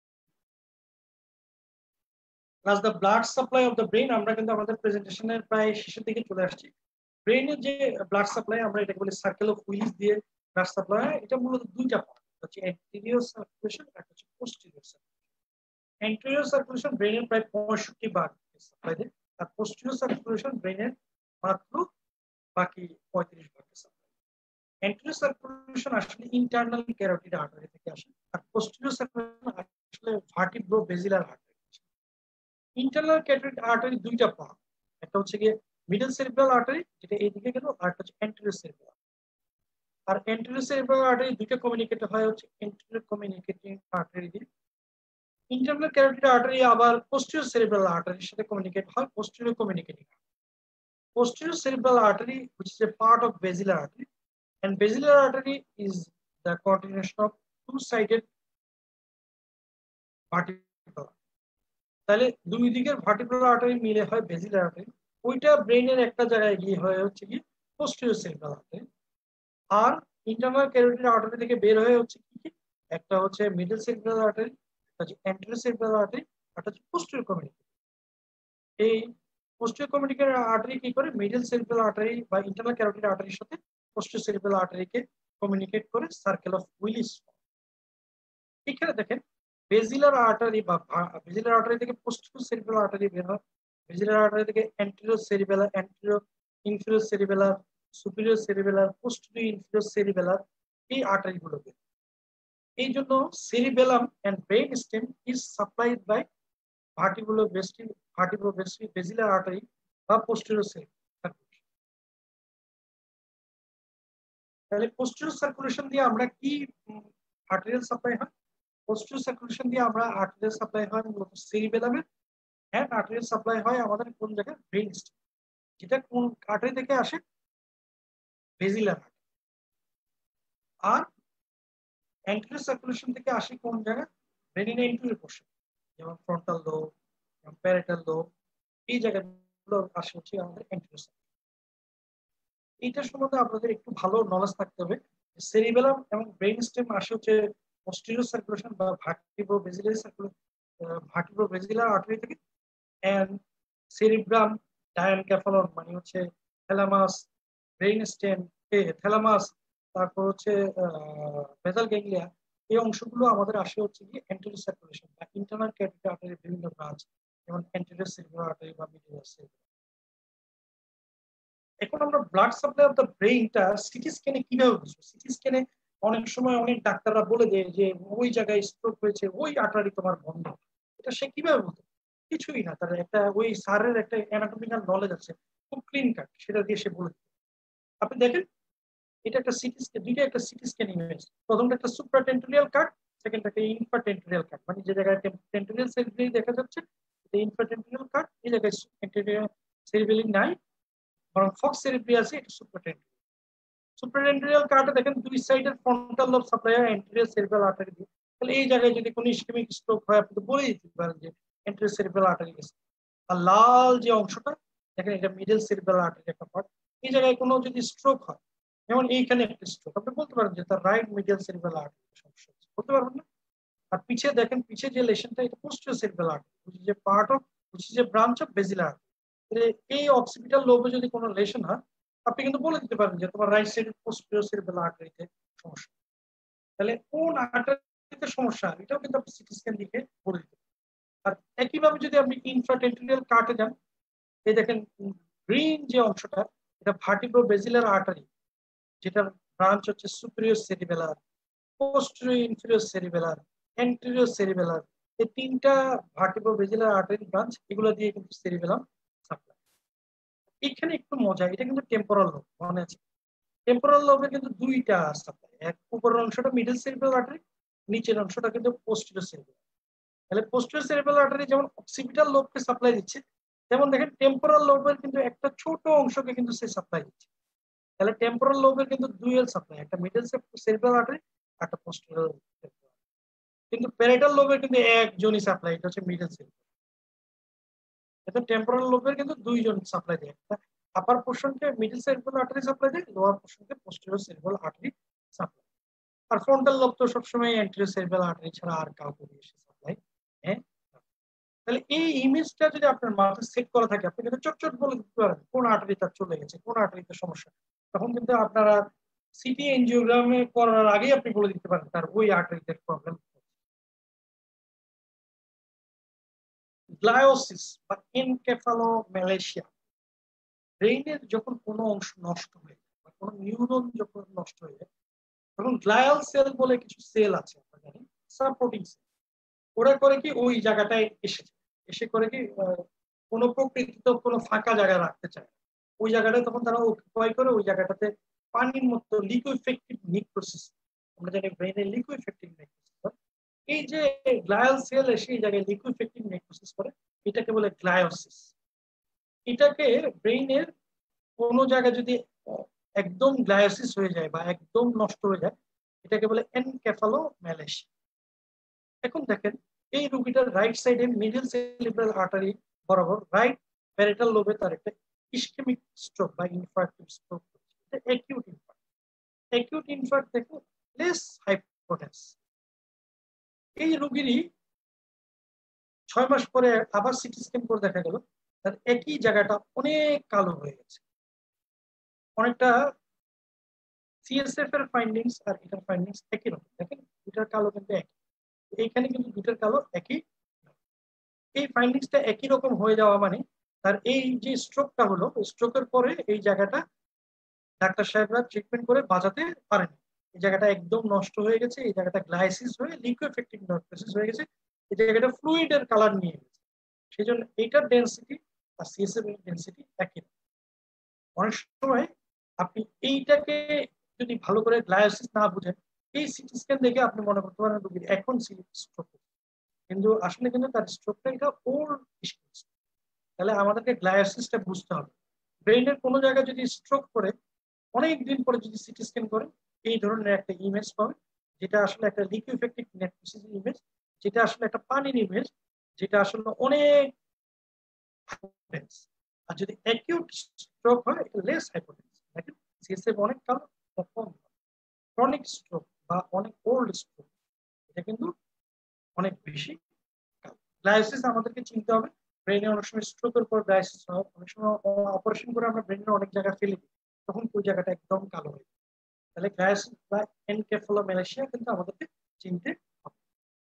Plus the blood supply of the brain, আমরা কিন্তু আমাদের প্রেজেন্টেশনের প্রায় শেষের দিকে চলে আসছি। ব্রেনের যে ব্লাড সাপ্লাই আমরা এটাকে বলি সার্কেল অফ উইলিস দিয়ে ব্লাড সাপ্লাই হয়। এটা মূলত দুইটা পার্ট, হচ্ছে অ্যান্টেরিয়র সার্কুলেশন আর হচ্ছে পোস্টেরিয়র সার্কুলেশন। অ্যান্টেরিয়র সার্কুলেশন ব্রেনের প্রায় পঁয়ষট্টি ভাগ সাপ্লাই দেয়, আর পোস্টেরিয়র সার্কুলেশন ব্রেনের মাত্র বাকি পঁয়ত্রিশ ভাগ সাপ্লাই। অ্যান্টেরিয়র সার্কুলেশন আসলে ইন্টারনাল ক্যারোটিড আর্টারি থেকে আসে, আর পোস্টেরিয়র সার্কুলেশন আসলে vertebro basilar artery. Internal carotid artery দুইটা পার্ট, একটা হচ্ছে গিয়ে মিডল সেরিব্রাল আর্টারি যেটা এইদিকে গেল, আর একটা হচ্ছে অ্যান্টেরিয়র সেরিব্রাল। আর অ্যান্টেরিয়র সেরিব্রাল আর্টারি দুইটা কমিউনিকেট হয় হচ্ছে অ্যান্টেরিয়র কমিউনিকেটিং আর্টারি দিয়ে। ইন্টারনাল ক্যারোটিড আর্টারি আবার পোস্টেরিয়র সেরিব্রাল আর্টারির সাথে কমিউনিকেট হয় posterior communicating. Posterior cerebral artery, which is a part of basilar artery, and basilar artery is the continuation of two-sided vertebral. তাহলে দুই দিকের ভার্টিব্রাল আর্টারি মিলে হয় বেসিলার আর্টারি, ওইটা ব্রেনের একটা জায়গায় গিয়ে হয় হচ্ছে কি পোস্টেরিয়র সেরিব্রাল আর্টারি। আর ইন্টারনাল ক্যারোটিড আর্টারি থেকে বের হয়ে হচ্ছে কি কি একটা হচ্ছে মিডল সেরিব্রাল আর্টারি, একটা হচ্ছে অ্যান্টেরিয়র সেরিব্রাল আর্টারি, একটা হচ্ছে পোস্টেরিয়র কমিউনিকেটিং। এই পোস্টেরিয়র কমিউনিকেটিং আর্টারি কি করে মিডল সেরিব্রাল আর্টারি বা ইন্টারনাল ক্যারোটিড আর্টারির সাথে পোস্টেরিয়র সেরিব্রাল আর্টারিকে কমিউনিকেট করে সার্কেল অফ উইলিস। এখানে দেখেন বেসিলার আর্টারি বা বেসিলার আর্টারি থেকে পোস্টেরিয়র সেরিব্রাল আর্টারি বের হয়, বেসিলার আর্টারি থেকে anterior cerebellar, anterior inferior cerebellar, superior cerebellar, posterior inferior cerebellar, এই আর্টারি গুলো বের। এই জন্য cerebellum and brain stem is supplied by vertebro vertebro basilar artery বা পোস্টেরিয়র সার্কুলেশন। তাহলে পোস্টেরিয়র সার্কুলেশন দিয়ে আমরা কি আর্টেরিয়াল সাপ্লাই হয়? পোস্টেরিয়র সার্কুলেশন দিয়ে আমরা আর্টেরিয়াল সাপ্লাই হয় মূলত সেরিবেলামের, হ্যাঁ আর্টেরিয়াল সাপ্লাই হয় আমাদের কোন জায়গায় ব্রেন স্টেম, যেটা কোন আর্টারি থেকে আসে বেসিলার আর্টারি। আর অ্যান্টেরিয়র সার্কুলেশন থেকে আসে কোন জায়গায় ব্রেনের এন্টেরিয়র পোরশন, যেমন ফ্রন্টাল লোব, যেমন প্যারাইটাল লোব, এই জায়গাগুলো আসে হচ্ছে আমাদের অ্যান্টেরিয়র সার্কুলেশন। এইটা সম্বন্ধে আপনাদের একটু ভালো নলেজ থাকতে হবে। সেরিবেলাম এবং ব্রেন স্টেম আসে হচ্ছে পোস্টেরিয়র সার্কুলেশন বা vertebro basilar circulation, vertebro basilar artery থেকে। এন্ড সেরিব্রাম ডায়ানক্যাফালন মানে হচ্ছে থ্যালামাস, ব্রেন স্টেম, থ্যালামাস, তারপর হচ্ছে বেসাল গ্যাংলিয়া, এই অংশগুলো আমাদের আসে হচ্ছে কি অ্যান্টেরিয়র সার্কুলেশন বা ইন্টারনাল ক্যারোটিড আর্টারির বিভিন্ন ব্রাঞ্চ, যেমন অ্যান্টেরিয়র সেরিব্রাল আর্টারি বা মিডিয়াল সেরিব্রাল। এখন আমরা ব্লাড সাপ্লাই অফ দ্য ব্রেইনটা সিটি স্ক্যানে কিভাবে বুঝবো? সিটি স্ক্যানে অনেক সময় অনেক ডাক্তাররা বলে দেয় যে ওই জায়গায় স্ট্রোক হয়েছে, ওই আর্টারি তোমার বন্ধ। এটা সে কিভাবে বলতো? কিছুই না, তার একটা ওই স্যারের একটা অ্যানাটমিক্যাল নলেজ আছে, খুব ক্লিন কাট, সেটা দিয়ে সে বলে দিবে। আপনি দেখেন এটা একটা সিটি স্ক্যান, দুইটা একটা সিটি স্ক্যান ইমেজ। প্রথমটা একটা সুপ্রাটেন্টোরিয়াল কাট, সেকেন্ডটা একটা ইনফ্রাটেন্টোরিয়াল কাট, মানে যে জায়গায় টেন্টোরিয়াল সেরিবেলি দেখা যাচ্ছে এটা ইনফ্রাটেন্টোরিয়াল কাট, এই জায়গায় টেন্টোরিয়াল সেরিবেলি নাই, বরং ফক্স সেরিব্রি আছে, এটা সুপ্রাটেন্টোরিয়াল। সুপ্রাটেন্টোরিয়াল কাটে দেখেন দুই সাইডের ফ্রন্টাল লোব সাপ্লাই হয় এন্টেরিয়র সেরিব্রাল আর্টারি দিয়ে। তাহলে এই জায়গায় যদি কোনো ইসকেমিক স্ট্রোক হয় আপনি তো বলেই দিতে পারেন যে এন্টেরিয়র সেরিব্রাল আর্টারি গেছে। আর লাল যে অংশটা দেখেন এটা মিডল সেরিব্রাল আর্টারি একটা পার্ট। এই জায়গায় কোনো যদি স্ট্রোক হয়, যেমন এইখানে একটা স্ট্রোক, আপনি বলতে পারেন যে তার রাইট মিডল সেরিব্রাল আর্টারি সমস্যা হচ্ছে, বলতে পারবেন না? আর পিছে দেখেন পিছে যে লেশনটা এটা posterior cerebral artery, which is a part of which is a branch of basilar artery। এই অক্সিপিটাল লোবে যদি কোনো লেশন হয় আপনি কিন্তু বলে দিতে পারেন যে তোমার রাইট সাইডের পোস্টেরিয়র সেরিব্রাল আর্টারিতে সমস্যা। তাহলে কোন আর্টারিতে সমস্যা এটাও কিন্তু আপনি সিটি স্ক্যান দিকে বলে দিতে পারেন। আর একইভাবে যদি আপনি ইনফ্রাটেন্টোরিয়াল কাটে যান, এই দেখেন গ্রিন যে অংশটা এটা ভার্টিব্রো বেসিলার আর্টারি, যেটার ব্রাঞ্চ হচ্ছে superior cerebellar, posterior inferior cerebellar, anterior cerebellar. এই তিনটা ভার্টিব্রো বেসিলার আর্টারি ব্রাঞ্চ, এগুলো দিয়ে কিন্তু সেরিবেলাম সাপ্লাই। এখানে একটু মজা, এটা কিন্তু টেম্পোরাল লোব, মনে আছে? টেম্পোরাল লোবের কিন্তু দুইটা সাপ্লাই, এক উপরের অংশটা মিডল সেরিব্রাল আর্টারি, নিচের অংশটা কিন্তু পোস্টেরিয়র সেরিবেলার। তাহলে পোস্টেরিয়র সেরিব্রাল আর্টারি যেমন অক্সিপিটাল লোবকে সাপ্লাই দিচ্ছে, যেমন দেখেন টেম্পোরাল লোবের কিন্তু একটা ছোট অংশকে কিন্তু সে সাপ্লাই দিচ্ছে। তাহলে টেম্পোরাল লোবের কিন্তু দুইয়ের সাপ্লাই, একটা মিডল সেরিব্রাল আর্টারি, একটা পোস্টেরিয়র। কিন্তু প্যারাইটাল লোবের কিন্তু একজনই সাপ্লাই, এটা হচ্ছে মিডল সেরিব্রাল। এটা টেম্পোরাল লোবের কিন্তু দুইজন সাপ্লাই দেয়, একটা আপার পোর্শনকে মিডল সেরিব্রাল আর্টারি সাপ্লাই দেয়, লোয়ার পোর্শনকে পোস্টেরিয়র সেরিব্রাল আর্টারি সাপ্লাই। আর ফ্রন্টাল লোব তো সবসময় অ্যান্টেরিয়র সেরিব্রাল আর্টারি ছাড়া আর কাউকে দিয়ে সাপ্লাই। হ্যাঁ, তাহলে এই ইমেজটা যদি আপনার মাথায় সেট করা থাকে আপনি কিন্তু চটচট বলে দিতে পারেন কোন আর্টারি তার চলে গেছে, কোন আর্টারিতে সমস্যা। তখন কিন্তু আপনারা সিটি এনজিওগ্রামে করার আগেই আপনি বলে দিতে পারেন তার ওই আর্টারিতে প্রবলেম। গ্লায়োসিস বা এনকেফালোম্যালেশিয়া, ব্রেইনের যখন কোনো অংশ নষ্ট হয়ে যায় বা কোনো নিউরন যখন নষ্ট হয়ে যায়, তখন গ্লায়াল সেল বলে কিছু সেল আছে আমরা জানি, সাপোর্টিং সেল। ওরা করে কি ওই জায়গাটায় এসে এসে করে কি কোনো প্রকৃতিতে কোনো ফাঁকা জায়গা রাখতে চায়, ওই জায়গাটা তখন তারা অকুপাই করে ওই জায়গাটাতে পানির মতো লিকুইফেক্টিভ নিক্রোসিস, আমরা জানি ব্রেইনের লিকুইফেক্টিভ নিক্রোসিস, এই যে গ্লায়াল সেল এসে এই জায়গায় লিকুইফেক্টিভ নিক্রোসিস করে, এটাকে বলে গ্লায়োসিস। এটাকে ব্রেইনের কোনো জায়গায় যদি একদম গ্লায়োসিস হয়ে যায় বা একদম নষ্ট হয়ে যায়, এটাকে বলে এনকেফালোম্যালেশিয়া। এখন দেখেন এই রোগীটার রাইট সাইডে মিডল সেরিব্রাল আর্টারি বরাবর রাইট প্যারাইটাল লোবে তার একটা ইসকেমিক স্ট্রোক বা ইনফার্ক্টিভ স্ট্রোক হচ্ছে, এটা অ্যাকিউট ইনফার্ক্ট। অ্যাকিউট ইনফার্ক্ট দেখো লেস হাইপোটেন্স। এই রোগীরই ছয় মাস পরে আবার সিটি স্ক্যান করে দেখা গেল তার একই জায়গাটা অনেক কালো হয়ে গেছে, অনেকটা সিএসএফ এর ফাইন্ডিংস আর এটার ফাইন্ডিংস একই রকম। দেখেন দুটার কালো কিন্তু একই, এইখানে কিন্তু দুটার কালো একই। এই ফাইন্ডিংসটা একই রকম হয়ে যাওয়া মানে তার এই যে স্ট্রোকটা হলো, স্ট্রোকের পরে এই জায়গাটা ডাক্তার সাহেবরা ট্রিটমেন্ট করে বাঁচাতে পারেনি, এই জায়গাটা একদম নষ্ট হয়ে গেছে, এই জায়গাটা গ্লাইসিস হয়ে লিকুইফেক্টিভ নিক্রোসিস হয়ে গেছে, এই জায়গাটা ফ্লুইডের কালার নিয়ে গেছে। সেই জন্য এইটার ডেন্সিটি আর সিএসএফ এর ডেন্সিটি একই। অনেক সময় আপনি এইটাকে যদি ভালো করে গ্লায়োসিস না বুঝেন, এই সিটি স্ক্যান দেখে আপনি মনে করতে পারেন রোগীর এখন স্ট্রোক, কিন্তু আসলে কিন্তু তার স্ট্রোকটা এটা ওল্ড স্ট্রোক। তাহলে আমাদেরকে গ্লায়োসিসটা বুঝতে হবে। ব্রেইনের কোনো জায়গায় যদি স্ট্রোক করে অনেক দিন পরে যদি সিটি স্ক্যান করেন এই ধরনের একটা ইমেজ পাবেন, যেটা আসলে একটা লিকুইফেক্টিভ নেক্রোসিস ইমেজ, যেটা আসলে একটা পানির ইমেজ, যেটা আসলে অনেক হাইপোটেন্স। আর যদি অ্যাকিউট স্ট্রোক হয় এটা লেস হাইপোটেন্স, দেখেন সিএসএফ অনেক কালো বা কম। ক্রনিক স্ট্রোক বা অনেক ওল্ড স্ট্রোক এটা কিন্তু অনেক বেশি কালো। গ্লায়োসিস আমাদেরকে চিনতে হবে, ব্রেনে অনেক সময় স্ট্রোকের পর গ্লায়োসিস হয়, অনেক সময় অপারেশন করে আমরা ব্রেনের অনেক জায়গায় ফেলে দিই, তখন ওই জায়গাটা একদম কালো হয়ে যায়। তাহলে গ্লায়োসিস বা এনকেফালোম্যালেশিয়া কিন্তু আমাদেরকে চিনতে হবে।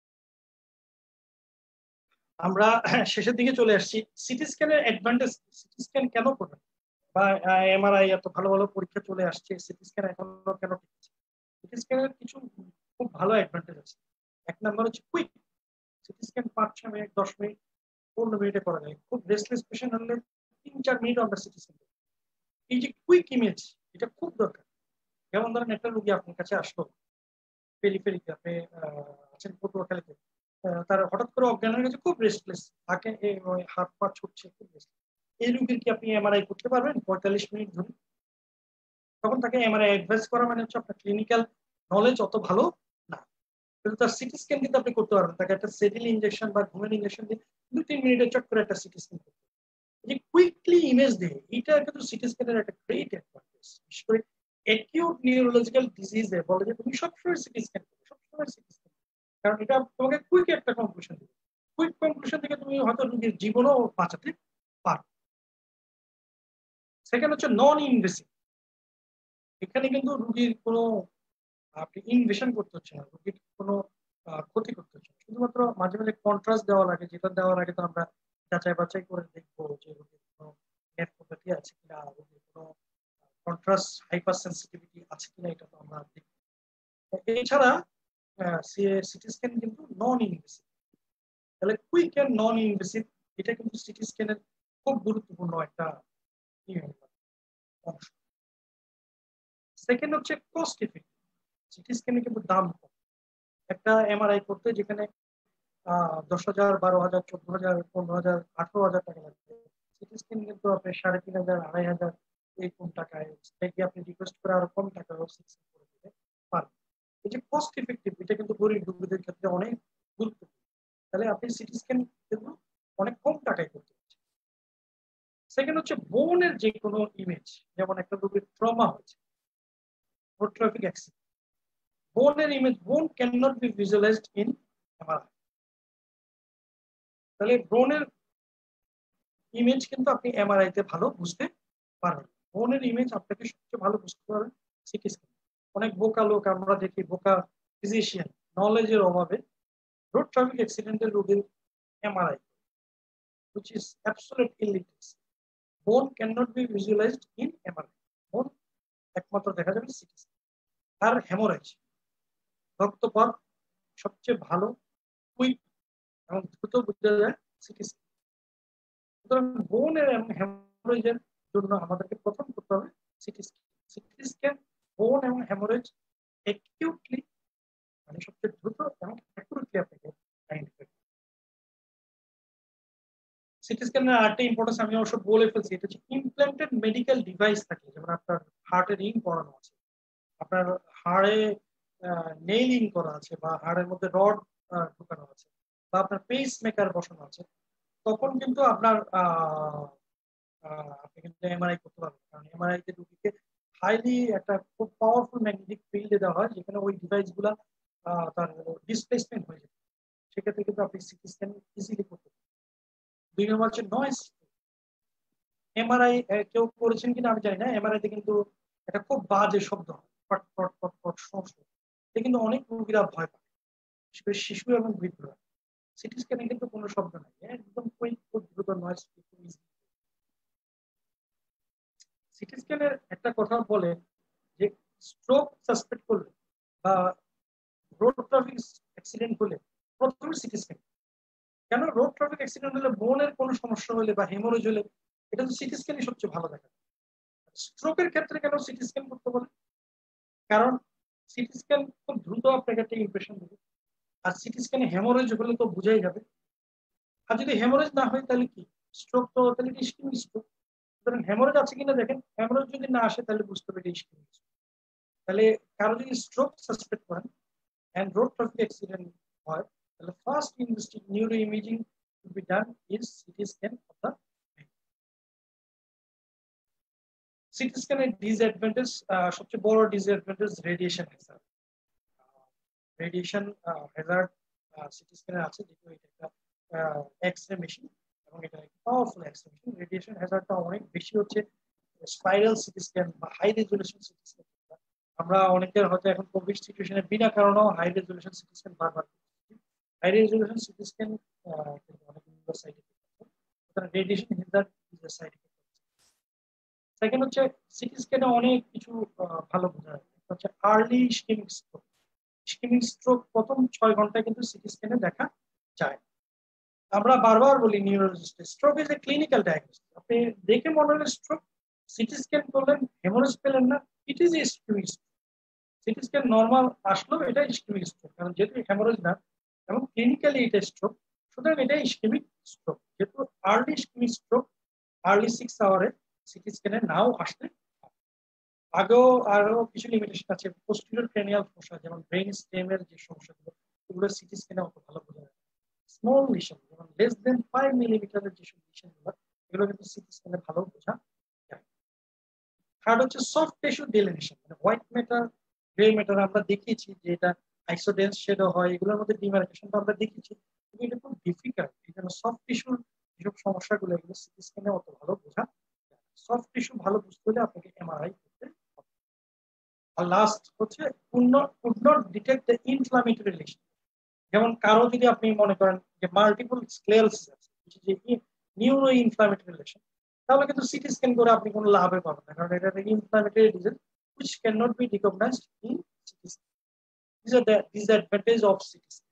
আমরা শেষের দিকে চলে আসছি। সিটি স্ক্যানের অ্যাডভান্টেজ, সিটি স্ক্যান কেন করবেন বা এমআরআই এত ভালো ভালো পরীক্ষা চলে আসছে, সিটি স্ক্যান এখনো কেন ঠিক আছে? সিটি স্ক্যানের কিছু খুব ভালো অ্যাডভান্টেজ আছে। এক নম্বর হচ্ছে কুইক। সিটি স্ক্যান পাঁচ ছয় মিনিট, দশ মিনিট, পনেরো মিনিটে করা যায়। খুব রেস্টলেস পেশেন্ট হলে তিন চার মিনিট আমরা সিটি স্ক্যান। এই যে কুইক ইমেজ, এটা খুব দরকার। যেমন ধরেন একটা রোগী আপনার কাছে আসলো, পেরিফেরিতে আপনি আছেন পটুয়াখালীতে, তার হঠাৎ করে অজ্ঞান হয়ে গেছে, খুব রেস্টলেস থাকে, হাত পা ছুটছে, খুব রেস্টলেস। এই রোগীর কি আপনি এমআরআই করতে পারবেন পঁয়তাল্লিশ মিনিট ধরে? তখন তাকে এমআরআই অ্যাডভাইস করা মানে হচ্ছে আপনার ক্লিনিক্যাল নলেজ অত ভালো না। কিন্তু তার সিটি স্ক্যান কিন্তু আপনি করতে পারবেন, তাকে একটা সেডিল ইনজেকশন বা ঘুমের ইনজেকশন দিয়ে দু তিন মিনিটে চট করে একটা সিটি স্ক্যান করতে, যে কুইকলি ইমেজ দেয়, এটা কিন্তু সিটি স্ক্যানের একটা গ্রেট অ্যাডভান্টেজ। বিশেষ করে অ্যাকিউট নিউরোলজিক্যাল ডিজিজে বলে যে তুমি সবসময় সিটি স্ক্যান করো, সবসময় সিটি স্ক্যান, কারণ এটা তোমাকে কুইক একটা কনক্লুশন দেবে। কুইক কনক্লুশন থেকে তুমি হয়তো রোগীর জীবনও বাঁচাতে পারো। সেকেন্ড হচ্ছে নন ইনভেসিভ। এখানে কিন্তু রোগীর কোনো আপনি ইনভেশন করতে হচ্ছে না, রোগীর কোনো ক্ষতি করতে হচ্ছে না, শুধুমাত্র মাঝে মাঝে কন্ট্রাস্ট দেওয়া লাগে, যেটা দেওয়ার আগে তো আমরা যাচাই বাছাই করে দেখবো যে রোগীর কোনো নেফ্রোপ্যাথি আছে কিনা, রোগীর কোনো কন্ট্রাস্ট হাইপার সেন্সিটিভিটি আছে কিনা, এটা তো আমরা দেখব। এছাড়া সিটি স্ক্যান কিন্তু নন ইনভেসিভ, তাহলে কুইক এন্ড নন ইনভেসিভ, এটা কিন্তু সিটি স্ক্যানের খুব গুরুত্বপূর্ণ একটা অংশ। সেকেন্ড হচ্ছে কস্ট ইফেক্টিভ। সিটি স্ক্যানে কিন্তু দাম কম। একটা এমআরআই করতে যেখানে দশ হাজার বারো হাজার চোদ্দ হাজার পনেরো হাজার আঠারো হাজার টাকা লাগবে, সিটি স্ক্যান কিন্তু আপনি সাড়ে তিন হাজার আড়াই হাজার এই কোন টাকায় সেটাকে আপনি রিকোয়েস্ট করে আরো কম টাকা করে দিতে পারেন। এই যে কস্ট ইফেক্টিভ, এটা কিন্তু গরিব রোগীদের ক্ষেত্রে অনেক গুরুত্বপূর্ণ। তাহলে আপনি সিটি স্ক্যান কিন্তু অনেক কম টাকায় করতে পারছেন। সেকেন্ড হচ্ছে বোনের যে কোনো ইমেজ, যেমন একটা রোগীর ট্রমা হয়েছে, রোড ট্রাফিক অ্যাক্সিডেন্ট, বোনের image, bone can not be visualised in MRI. তাহলে বোনের ইমেজ কিন্তু আপনি এমআরআই তে ভালো বুঝতে পারবেন। বোনের ইমেজ আপনাকে সবচেয়ে ভালো বুঝতে পারবেন সিটি স্ক্যান। অনেক বোকা লোক আমরা দেখি, বোকা ফিজিশিয়ান নলেজের অভাবে রোড ট্রাফিক অ্যাক্সিডেন্টের রোগীর MRI, which is absolute illiteracy. Bone cannot be visualized in M R I. Bone একমাত্র দেখা যাবে সিটি স্ক্যান। আর হেমোরেজ, রক্তপাত সবচেয়ে ভালো, কুইক এবং দ্রুত বোঝা যায় সিটি স্ক্যান। সুতরাং বোনের এবং হেমোরেজের জন্য আমাদেরকে প্রথম করতে হবে সিটি স্ক্যান। সিটি স্ক্যান বোন এবং হেমোরেজ অ্যাকিউটলি, মানে সবচেয়ে দ্রুত এবং অ্যাকুরেটলি আপনাকে আইডেন্টিফাই করতে। সিটি স্ক্যানের আরেকটা ইম্পর্টেন্স আমি অবশ্য বলে ফেলছি, এটা হচ্ছে ইমপ্ল্যান্টেড মেডিকেল ডিভাইস থাকে, যেমন আপনার হার্টে রিং করানো আছে, আপনার হাড়ে নেইলিং করা আছে, বা হাড়ের মধ্যে রড ঢুকানো আছে, বা আপনার পেস মেকার বসানো আছে, তখন কিন্তু আপনার আপনি কিন্তু এমআরআই করতে পারবেন। কারণ এমআরআই তে রোগীকে হাইলি একটা খুব পাওয়ারফুল ম্যাগনেটিক ফিল্ডে দেওয়া হয়, যেখানে ওই ডিভাইস গুলা তার ডিসপ্লেসমেন্ট হয়ে যায়। সেক্ষেত্রে কিন্তু আপনি সিটি স্ক্যান ইজিলি করতে পারেন। দুই নম্বর হচ্ছে নয়েজ। এমআরআই কেউ করেছেন কিনা আমি জানি না, এমআরআই তে কিন্তু একটা খুব বাজে শব্দ হয়, পট পট পট পট শব্দ, এটা কিন্তু অনেক রোগীরা ভয় পায়, বিশেষ করে শিশু এবং বৃদ্ধরা। সিটি স্ক্যানে কিন্তু কোনো শব্দ নাই, একদম কুইক, খুব দ্রুত নয়েজ। সিটি স্ক্যানের একটা কথা বলে যে স্ট্রোক সাসপেক্ট করলে বা রোড ট্রাফিক অ্যাক্সিডেন্ট হলে প্রথমে সিটি স্ক্যান। কেন? রোড ট্রাফিক অ্যাক্সিডেন্ট হলে, বোনের কোনো সমস্যা হলে বা হেমোরেজ হলে, এটা তো সিটি স্ক্যানই সবচেয়ে ভালো দেখা। স্ট্রোকের ক্ষেত্রে কেন সিটি স্ক্যান করতে বলে? কারণ সিটি স্ক্যান খুব দ্রুত আপনাকে একটা ইমপ্রেশন দেবে, আর সিটি স্ক্যানে হেমোরেজ হলে তো বোঝাই যাবে। আর যদি হেমোরেজ না হয় তাহলে কি স্ট্রোক, তো তাহলে ইসকিমিক স্ট্রোক। সুতরাং হেমোরেজ আছে কিনা দেখেন, হেমোরেজ যদি না আসে তাহলে বুঝতে হবে ইসকিমিক স্ট্রোক। তাহলে কারো যদি স্ট্রোক সাসপেক্ট করেন and road traffic accident হয়, তাহলে first investigation neuro imaging to be done is CT scan of the brain. CT স্ক্যানের ডিসঅ্যাডভান্টেজ, সবচেয়ে বড় disadvantage radiation hazard. Radiation hazard CT স্ক্যানের আছে, যেহেতু এটা একটা এক্স-রে মেশিন এবং এটা পাওয়ারফুল এক্স-রে মেশিন। রেডিয়েশন হ্যাজার্ডটা অনেক বেশি হচ্ছে স্পাইরাল সিটি স্ক্যান বা হাই রেজলিউশন সিটি স্ক্যান। আমরা অনেকের হয়তো এখন কোভিড সিচুয়েশনে বিনা কারণেও হাই রেজলিউশন সিটি স্ক্যান বারবার করছি। হাই রেজলিউশন সিটি স্ক্যান অনেকগুলো সাইড এফেক্ট আছে, সুতরাং radiation hazard is a side effect. Second হচ্ছে সিটি স্ক্যানে অনেক কিছু ভালো বোঝা যায়, হচ্ছে early ischaemic stroke. Ischaemic stroke প্রথম ছয় ঘন্টায় কিন্তু সিটি স্ক্যানে দেখা যায়। আমরা বারবার বলি neurologist, stroke is a clinical diagnosis. আপনি দেখে মনে হলে স্ট্রোক, সিটি স্ক্যান করলেন হেমোরেজ পেলেন না, it is ischaemic. CT scan normal আসলো, এটা ইসকিমিক স্ট্রোক, কারণ যেহেতু হেমোরেজ না এবং ক্লিনিক্যালি এটা স্ট্রোক, সুতরাং এটা ইসকিমিক স্ট্রোক। যেহেতু early ischaemic stroke early six আওয়ারে সিটি স্ক্যানে নাও আসতে, আগেও আরো কিছু লিমিটেশন আছে। পোস্টিরিয়র ক্রেনিয়াল ফোসা যেমন ব্রেইন স্টেমের যে সমস্যাগুলো, এগুলো সিটি স্ক্যানে অত ভালো বোঝা যায়। স্মল লিশন যেমন লেস দেন ফাইভ মিলিমিটারের যেসব লিশন গুলো, এগুলো কিন্তু সিটি স্ক্যানে ভালো বোঝা যায়। থার্ড হচ্ছে সফট টিস্যু ডিলিনেশন, মানে হোয়াইট ম্যাটার গ্রে ম্যাটার আমরা দেখিয়েছি যে এটা আইসোডেন্স শেডো হয়, এগুলোর মধ্যে ডিমার্কেশনটা আমরা দেখিয়েছি, কিন্তু এটা খুব ডিফিকাল্ট। এই জন্য সফট টিস্যুর যেসব সমস্যাগুলো, এগুলো সিটি স্ক্যানে অত ভালো বোঝা যায়। সফট টিস্যু ভালো বুঝতে হলে আপনাকে এমআরআই করতে হবে। আর লাস্ট হচ্ছে could not detect the inflammatory lesion. যেমন কারো যদি আপনি মনে করেন যে মাল্টিপল স্ক্লেরোসিস আছে, যে নিউরো ইনফ্লামেটরি লিশন, তাহলে কিন্তু সিটি স্ক্যান করে আপনি কোনো লাভে পাবেন না, কারণ এটা inflammatory disease which cannot be recognized in C T scan. These are the disadvantage of C T scan.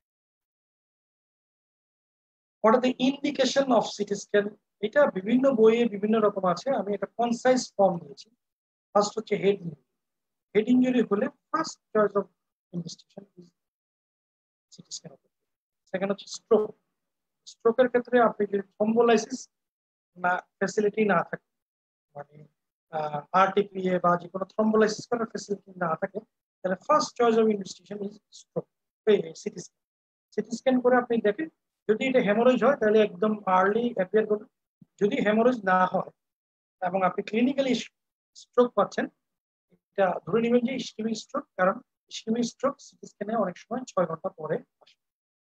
What are the indication of C T scan? এটা বিভিন্ন বইয়ে বিভিন্ন রকম আছে, আমি এটা কনসাইজ ফর্ম দিয়েছি। ফার্স্ট হচ্ছে হেড ইঞ্জুরি। হেড ইঞ্জুরি হলে first choice of investigation is CT scan. Second হচ্ছে স্ট্রোক। স্ট্রোকের ক্ষেত্রে আপনি যদি থ্রম্বোলাইসিস না ফ্যাসিলিটি না থাকে, মানে আরটিপিএ বা যে কোনো থ্রম্বোলাইসিস করার ফ্যাসিলিটি না থাকে, তাহলে first choice of investigation is stroke, CT scan. CT scan করে আপনি দেখেন, যদি এটা হেমোরেজ হয় তাহলে একদম আর্লি অ্যাপিয়ার করবে। যদি হেমোরেজ না হয় এবং আপনি ক্লিনিক্যালি স্ট্রোক পাচ্ছেন, এটা ধরে নেবেন যে ইসকিমিক স্ট্রোক, কারণ ইসকিমিক স্ট্রোক সিটি স্ক্যানে অনেক সময় ছয় ঘন্টা পরে আসে।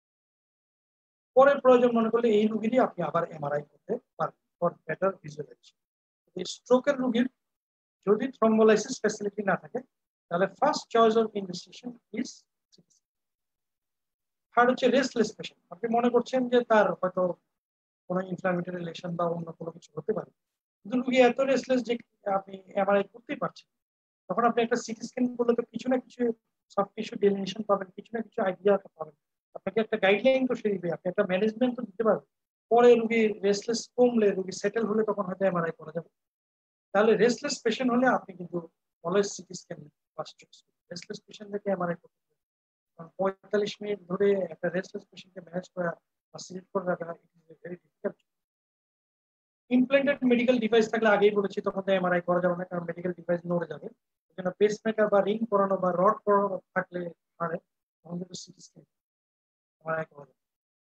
পরে প্রয়োজন মনে করলে এই রোগীরই আপনি আবার এমআরআই করতে পারবেন ফর বেটার ভিজুয়ালাইজেশন। স্ট্রোকের রোগীর যদি থ্রম্বোলাইসিস ফ্যাসিলিটি না থাকে, তাহলে first choice of investigation is CT scan. Third হচ্ছে রেস্টলেস পেশেন্ট। আপনি মনে করছেন যে তার হয়তো কোনো ইনফ্লামেটরি লেশন বা অন্য কোনো কিছু হতে পারে, কিন্তু রোগী এত রেস্টলেস যে আপনি এমআরআই করতেই পারছেন, তখন আপনি একটা সিটি স্ক্যান করলে তো কিছু না কিছু সফট টিস্যু ডেলিনেশন পাবেন, কিছু না কিছু আইডিয়া পাবেন, আপনাকে একটা গাইডলাইন তো সে দিবে, আপনি একটা ম্যানেজমেন্ট তো দিতে পারবেন। পরে রোগী রেস্টলেস কমলে, রোগী সেটেল হলে তখন হয়তো এমআরআই করা যাবে। তাহলে রেস্টলেস পেশেন্ট হলে আপনি কিন্তু always CT scan first choice. Restless পেশেন্টদেরকে এমআরআই করতে হবে, কারণ পঁয়তাল্লিশ মিনিট ধরে একটা রেস্টলেস পেশেন্টকে ম্যানেজ করা বা সিলেক্ট করে রাখা it is very difficult. Implanted medical device থাকলে আগেই বলেছি, তখন তো এমআরআই করা যাবে না, কারণ মেডিকেল ডিভাইস নড়ে যাবে। এজন্য পেসমেকার বা রিং করানো বা রড করানো থাকলে পারে, তখন কিন্তু সিটি স্ক্যান এমআরআই করা যাবে।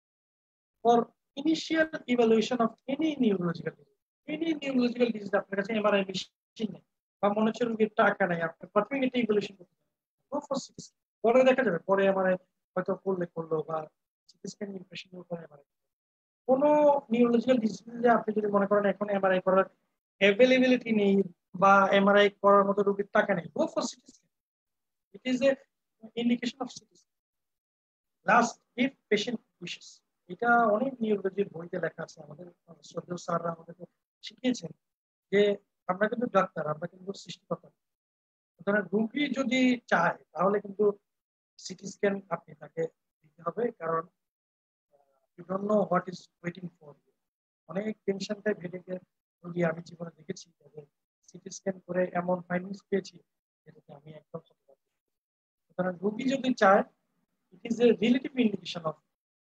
For initial evaluation of any neurological disease, any neurological disease আপনার কাছে এমআরআই মেশিন নেই বা মনে হচ্ছে রোগীর টাকা নেই, আপনি প্রাথমিক একটা ইভালুয়েশন করতে গো ফর সিটি স্ক্যান। পরে দেখা যাবে, পরে এমআরআই হয়তো করলে করলো বা সিটি স্ক্যান ইমপ্রেশনের উপর এমআরআই। কোনো নিউরোলজিক্যাল ডিজিজে আপনি যদি মনে করেন এখন এমআরআই করার অ্যাভেলেবিলিটি নেই বা এমআরআই করার মতো রোগীর টাকা নেই, go for CT scan. It is a indication of CT scan. Last, if patient wishes. এটা অনেক নিউরোলজির বইতে লেখা আছে, আমাদের শ্রদ্ধেয় স্যাররা আমাদেরকে শিখিয়েছেন যে আমরা কিন্তু ডাক্তার, আমরা কিন্তু সৃষ্টিকর্তা। সুতরাং রোগী যদি চায় তাহলে কিন্তু সিটি স্ক্যান আপনি তাকে দিতে হবে, কারণ you don't know what is waiting for you. অনেক টেনশনটাই ভেটে রোগী আমি জীবনে দেখেছি, যাদের সিটি স্ক্যান করে এমন ফাইন্ডিংস পেয়েছি যেটাতে আমি একদম হতে পারি। সুতরাং রোগী যদি চায়, it is a relative indication of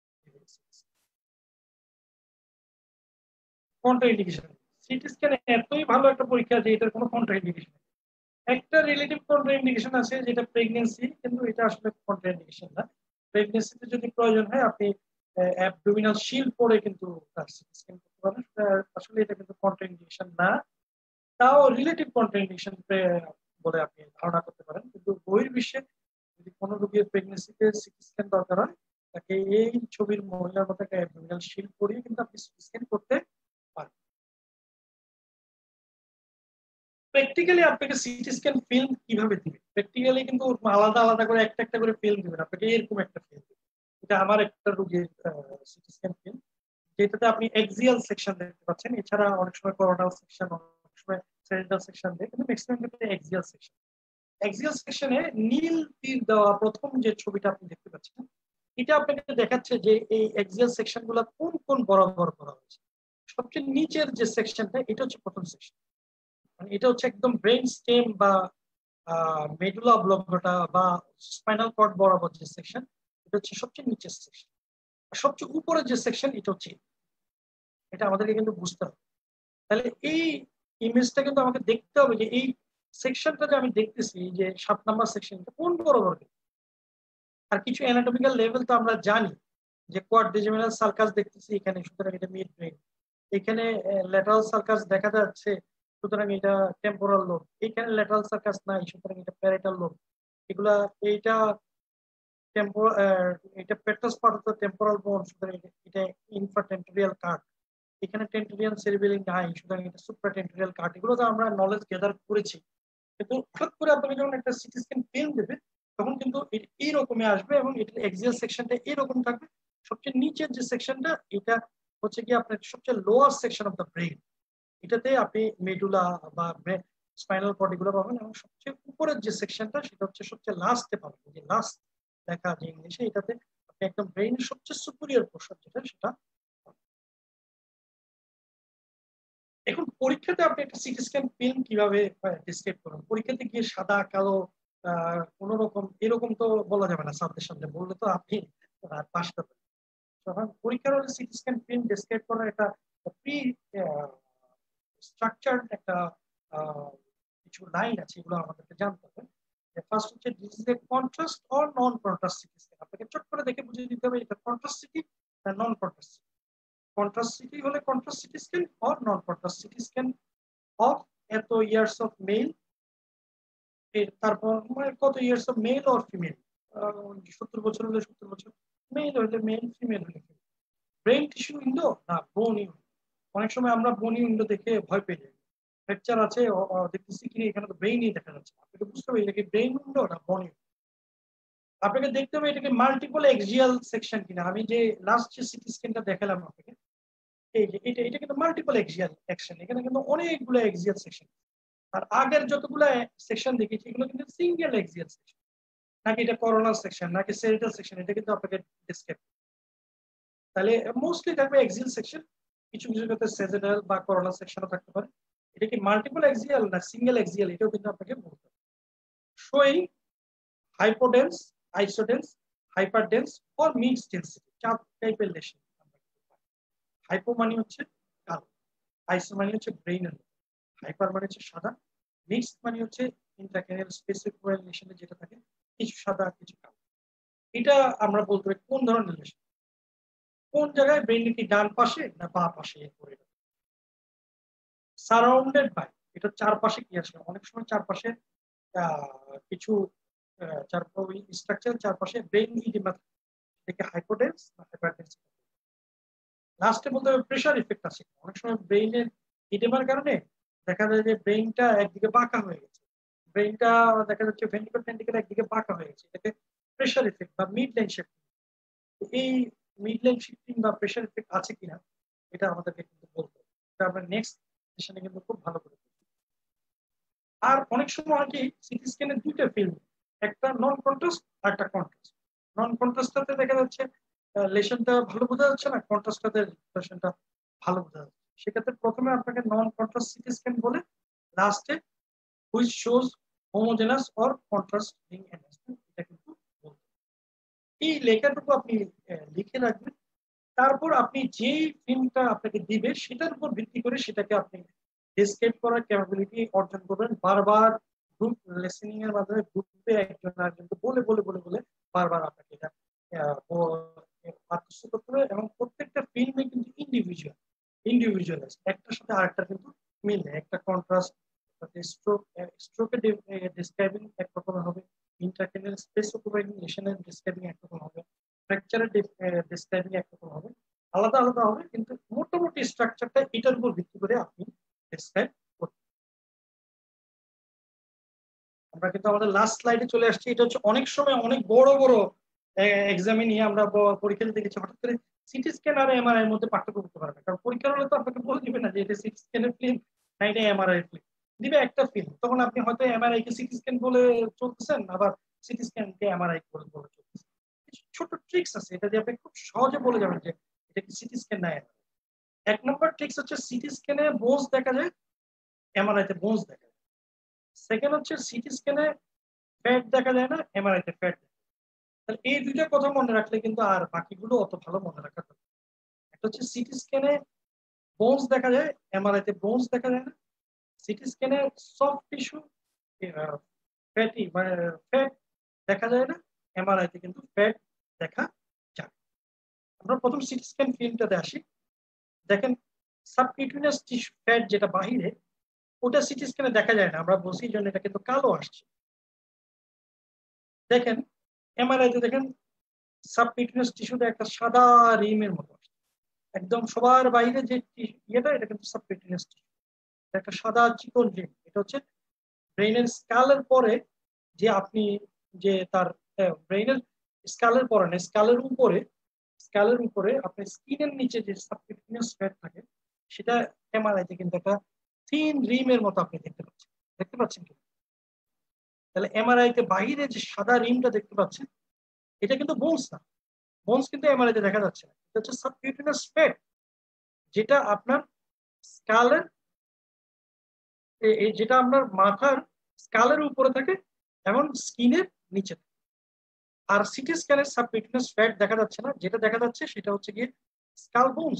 contra indication. CT scan এতই ভালো একটা পরীক্ষা যে এটার কোনো কন্ট্রা ইন্ডিকেশন। একটা রিলেটিভ কন্ট্রা ইন্ডিকেশন আছে যেটা প্রেগনেন্সি, কিন্তু এটা আসলে কন্ট্রা ইন্ডিকেশন না। প্রেগনেন্সিতে যদি প্রয়োজন হয় আপনি অ্যাবডোমিনাল শিল্ড পরে কিন্তু তার সিটি স্ক্যান করতে পারেন, আসলে এটা কিন্তু কন্ট্রা ইন্ডিকেশন না। তাও রিলেটিভ কন্ট্রা ইন্ডিকেশন বলে আপনি ধারণা করতে পারেন। কিন্তু বহির্বিশ্বে যদি কোনো রোগীর প্রেগনেন্সিতে সিটি স্ক্যান দরকার হয়, তাকে এই ছবির মহিলার মতো একটা অ্যাবডোমিনাল শিল্ড পরিয়ে কিন্তু আপনি সিটি স্ক্যান করতে পারেন। প্র্যাকটিক্যালি আপনাকে সিটি স্ক্যান ফিল্ম কিভাবে দিবে, প্র্যাকটিক্যালি কিন্তু আলাদা আলাদা করে একটা একটা করে ফিল্ম দিবেন আপনাকে, এরকম একটা ফিল্ম। এটা আমার একটা রোগীর সিটি স্ক্যান ফিল্ম, যেটাতে আপনি এক্সিয়াল সেকশন দেখতে পাচ্ছেন। এছাড়া অনেক সময় করোনাল সেকশন, অনেক সময় সেরেব্রাল সেকশন দেয়, কিন্তু ম্যাক্সিমাম ক্ষেত্রে এক্সিয়াল সেকশন। এক্সিয়াল সেকশনে নীল তীর দেওয়া প্রথম যে ছবিটা আপনি দেখতে পাচ্ছেন, এটা আপনাকে দেখাচ্ছে যে এই এক্সিয়াল সেকশন গুলা কোন কোন বরাবর করা হয়েছে। সবচেয়ে নিচের যে সেকশনটা এটা হচ্ছে প্রথম সেকশন, মানে এটা হচ্ছে একদম ব্রেন স্টেম বা মেডুলা অবলঙ্গটা বা স্পাইনাল কর্ড বরাবর যে সেকশন, এটা হচ্ছে সবচেয়ে নিচের সেকশন। আর সবচেয়ে উপরের যে সেকশন এটা হচ্ছে, এটা আমাদেরকে কিন্তু বুঝতে হবে। তাহলে এই ইমেজটা কিন্তু আমাকে দেখতে হবে যে এই সেকশনটা যে আমি দেখতেছি, যে সাত নাম্বার সেকশনটা কোন বরাবর। আর কিছু অ্যানাটমিক্যাল লেভেল তো আমরা জানি, যে কোয়াড্রিজেমিনাল সার্কাস দেখতেছি এখানে, সুতরাং এটা মিড ব্রেন। এখানে ল্যাটারাল সার্কাস দেখা যাচ্ছে, সুতরাং এটা টেম্পোরাল লোব। এখানে ল্যাটারাল সার্কাস নাই, সুতরাং এটা প্যারাইটাল লোব। এগুলা এইটা টেম্পো এটা petrous part of the temporal bone, সুতরাং এটা ইনফ্রাটেন্টোরিয়াল কার্ড। এখানে টেন্টোরিয়াল সেরিবেলিং নাই, সুতরাং এটা সুপ্রাটেন্টোরিয়াল কার্ড। এগুলো তো আমরা নলেজ গেদার করেছি, কিন্তু হঠাৎ করে আপনাকে যখন একটা সিটি স্ক্যান ফিল্ম দেবে তখন কিন্তু এই রকমই আসবে, এবং এটার এক্সিয়াল সেকশনটা এরকম থাকবে। সবচেয়ে নিচের যে সেকশনটা এটা হচ্ছে কি আপনার সবচেয়ে lower section of the brain, এটাতে আপনি মেডুলা বা স্পাইনাল কর্ড এগুলো পাবেন, এবং সবচেয়ে উপরের যে সেকশনটা সেটা হচ্ছে সবচেয়ে লাস্টে পাবেন, যে লাস্ট দেখা যে ইংলিশে, এটাতে আপনি একদম ব্রেইনের সবচেয়ে সুপিরিয়র পোর্শন যেটা সেটা। এখন পরীক্ষাতে আপনি একটা সিটি স্ক্যান ফিল্ম কিভাবে ডিসক্রাইব করুন? পরীক্ষাতে গিয়ে সাদা কালো কোন রকম এরকম তো বলা যাবে না, স্যারদের সামনে বললে তো আপনি পাস করবেন। তখন পরীক্ষার হলে সিটি স্ক্যান ফিল্ম ডিসক্রাইব করার একটা প্রি স্ট্রাকচার একটা কিছু লাইন আছে, এগুলো আমাদেরকে জানতে হবে। ফার্স্ট হচ্ছে this is a contrast or non contrast CT scan. আপনাকে চট করে দেখে বুঝিয়ে দিতে হবে এটা কন্ট্রাস্ট সিটি না non contrast CT. Contrast CT হলে contrast CT scan, or non contrast CT scan of এত ইয়ার্স অফ মেল। তারপর মানে কত years of male or female, সত্তর বছর হলে সত্তর বছর, মেল হলে মেল, ফিমেল হলে ফিমেল। ব্রেন টিস্যু উইন্ডো না বোন। অনেক সময় আমরা বনি উইন্ডো দেখে ভয় পেয়ে যাই, ফ্র্যাকচার আছে দেখতেছি কি এখানে তো ব্রেইনই দেখা যাচ্ছে। আপনাকে বুঝতে হবে এটা কি ব্রেইন উইন্ডো না বনি। আপনাকে দেখতে হবে এটাকে মাল্টিপল এক্সিয়াল সেকশন কিনা। আমি যে লাস্ট যে সিটি স্ক্যানটা দেখালাম আপনাকে, এই যে এটা এটা কিন্তু মাল্টিপল এক্সিয়াল সেকশন, এখানে কিন্তু অনেকগুলো এক্সিয়াল সেকশন। আর আগের যতগুলো সেকশন দেখেছি এগুলো কিন্তু সিঙ্গেল এক্সিয়াল সেকশন। নাকি এটা করোনার সেকশন নাকি সেরিটাল সেকশন, এটা কিন্তু আপনাকে ডিসক্রাইব। তাহলে মোস্টলি থাকবে এক্সিয়াল সেকশন, কিছু কিছু ক্ষেত্রে সেজেটাল বা করোনার সেকশনও থাকতে পারে। এটা কি মাল্টিপল এক্সিয়াল না সিঙ্গেল এক্সিয়াল, এটাও কিন্তু আপনাকে বলতে হবে। Showing hypodense, isodense, hyperdense or mixed density, চার টাইপের লেশন। হাইপো মানে হচ্ছে কালো, আইসো মানে হচ্ছে ব্রেইনের, হাইপার মানে হচ্ছে সাদা, মিক্সড মানে হচ্ছে ইন্ট্রাক্রেনিয়াল স্পেসিফিক লেশনে যেটা থাকে কিছু সাদা কিছু কালো। এটা আমরা বলতে পারি কোন ধরনের লেশন, কোন জায়গায় ব্রেইন কি ডান পাশে না বাঁ পাশে পড়ে। সারাউন্ডেড বাই, এটা চারপাশে কি আছে, অনেক সময় চারপাশে কিছু স্ট্রাকচার চারপাশে ব্রেইন ইডিমা থাকে, হাইপোটেন্স না হাইপারটেন্স। লাস্টে বলতে হবে প্রেশার ইফেক্ট আছে। অনেক সময় ব্রেইনের ইডিমার কারণে দেখা যায় যে ব্রেইনটা একদিকে বাঁকা হয়ে গেছে, ব্রেইনটা দেখা যাচ্ছে ভেন্ট্রিকল টেন্টিকল একদিকে বাঁকা হয়ে গেছে, এটাকে প্রেশার ইফেক্ট বা মিড লাইন শিফটিং। এই মিড লাইন শিফটিং বা প্রেশার ইফেক্ট আছে কিনা এটা আমাদেরকে কিন্তু বলতে হবে। এটা আমরা নেক্সট সেশনে কিন্তু খুব ভালো করে। আর অনেক সময় হয় কি সিটি স্ক্যানের দুইটা ফিল্ম, একটা নন কন্ট্রাস্ট আর একটা কন্ট্রাস্ট। নন কন্ট্রাস্টটাতে দেখা যাচ্ছে লেশনটা ভালো বোঝা যাচ্ছে না, কন্ট্রাস্টটাতে লেশনটা ভালো বোঝা যাচ্ছে। সেক্ষেত্রে প্রথমে আপনাকে নন কন্ট্রাস্ট সিটি স্ক্যান বলে লাস্টে which shows homogenous or contrasting enhancement, এটা কিন্তু বলতে। এই লেখাটুকু আপনি লিখে রাখবেন। তারপর আপনি যেই ফিল্মটা আপনাকে দিবে সেটার উপর ভিত্তি করে সেটাকে আপনি ডেসক্রাইব করার ক্যাপাবিলিটি অর্জন করবেন। বারবার গ্রুপ লিসেনিং এর মাধ্যমে গ্রুপে একজন আরেকজনকে বলে বলে বলে বলে বারবার আপনাকে এটা আত্মস্থ করতে হবে। এবং প্রত্যেকটা ফিল্মে কিন্তু ইন্ডিভিজুয়াল ইন্ডিভিজুয়ালাইজ, একটার সাথে আরেকটা কিন্তু মিলে। একটা কন্ট্রাস্ট স্ট্রোক স্ট্রোকের ডিসক্রাইবিং একরকম হবে, ইন্ট্রাক্রেনিয়াল স্পেস অকুপাইং লেশনের ডিসক্রাইবিং একরকম হবে, ফ্র্যাকচারের ডিসক্রাইবিং একরকম হবে, আলাদা আলাদা হবে, কিন্তু মোটামুটি স্ট্রাকচারটা এটার উপর ভিত্তি করে আপনি ডিসক্রাইব করতে। আমরা কিন্তু আমাদের লাস্ট স্লাইডে চলে আসছি। এটা হচ্ছে অনেক সময় অনেক বড় বড় এক্সামে নিয়ে আমরা পরীক্ষা দিতে গেছি, হঠাৎ করে সিটি স্ক্যান আর এমআরআই এর মধ্যে পার্থক্য করতে পারবে, কারণ পরীক্ষার হলে তো আপনাকে বলে দিবে না যে এটা সিটি স্ক্যানের ফিল্ম না এটা এমআরআই ফিল্ম, দিবে একটা ফিল্ম। তখন আপনি হয়তো এমআরআই কে সিটি স্ক্যান বলে চলতেছেন, আবার সিটি স্ক্যান কে এমআরআই বলে বলে চলতেছেন। ছোট ট্রিক্স আছে, এটা দিয়ে আপনি খুব সহজে বলে যাবেন যে এটা কি সিটি স্ক্যান না। এক নম্বর ট্রিক্স হচ্ছে সিটি স্ক্যানে বোনস দেখা যায়, এমআরআই তে বোনস দেখা যায়। সেকেন্ড হচ্ছে সিটি স্ক্যানে ফ্যাট দেখা যায় না, এমআরআই তে ফ্যাট। তাহলে এই দুইটা কথা মনে রাখলে কিন্তু আর বাকিগুলো অত ভালো মনে রাখা যাবে। একটা হচ্ছে সিটি স্ক্যানে বোনস দেখা যায়, এমআরআই তে বোনস দেখা যায় না। সিটি স্ক্যানে সফট টিস্যু ফ্যাটি মানে ফ্যাট দেখা যায় না, এমআরআই তে কিন্তু ফ্যাট দেখা যায়। আমরা প্রথম সিটি স্ক্যান ফিল্মটাতে আসি। দেখেন সাবকিউটেনিয়াস টিস্যু ফ্যাট যেটা বাহিরে, ওটা সিটি স্ক্যানে দেখা যায় না, আমরা বলছি জন্য এটা কিন্তু কালো আসছে। দেখেন এমআরআই তে দেখেন সাবকিউটেনিয়াস টিস্যুটা একটা সাদা রিমের মতো আসছে। একদম সবার বাইরে যে ইয়েটা, এটা কিন্তু সাবকিউটেনিয়াস টিস্যু, একটা সাদা চিকন রিম। এটা হচ্ছে ব্রেইনের স্কালের পরে যে আপনি যে তার ব্রেইনের স্কালের পরে না, স্কালের উপরে, স্কালের উপরে আপনার স্কিনের নিচে যে সাবকিউটেনিয়াস ফ্যাট থাকে, সেটা এমআরআই তে কিন্তু একটা থিন রিমের মতো আপনি দেখতে পাচ্ছেন। দেখতে পাচ্ছেন কি? তাহলে এমআরআই তে বাইরে যে সাদা রিমটা দেখতে পাচ্ছেন, এটা কিন্তু বোনস না। বোনস কিন্তু এমআরআই তে দেখা যাচ্ছে না, এটা হচ্ছে সাবকিউটেনিয়াস ফ্যাট, যেটা আপনার স্কালের, যেটা আপনার মাথার স্কালের উপরে থাকে এবং স্কিনের নিচে। আর সিটি স্ক্যানের সাবকিউটেনিয়াস ফ্যাট দেখা যাচ্ছে না, যেটা দেখা যাচ্ছে সেটা হচ্ছে গিয়ে স্কাল বোনস।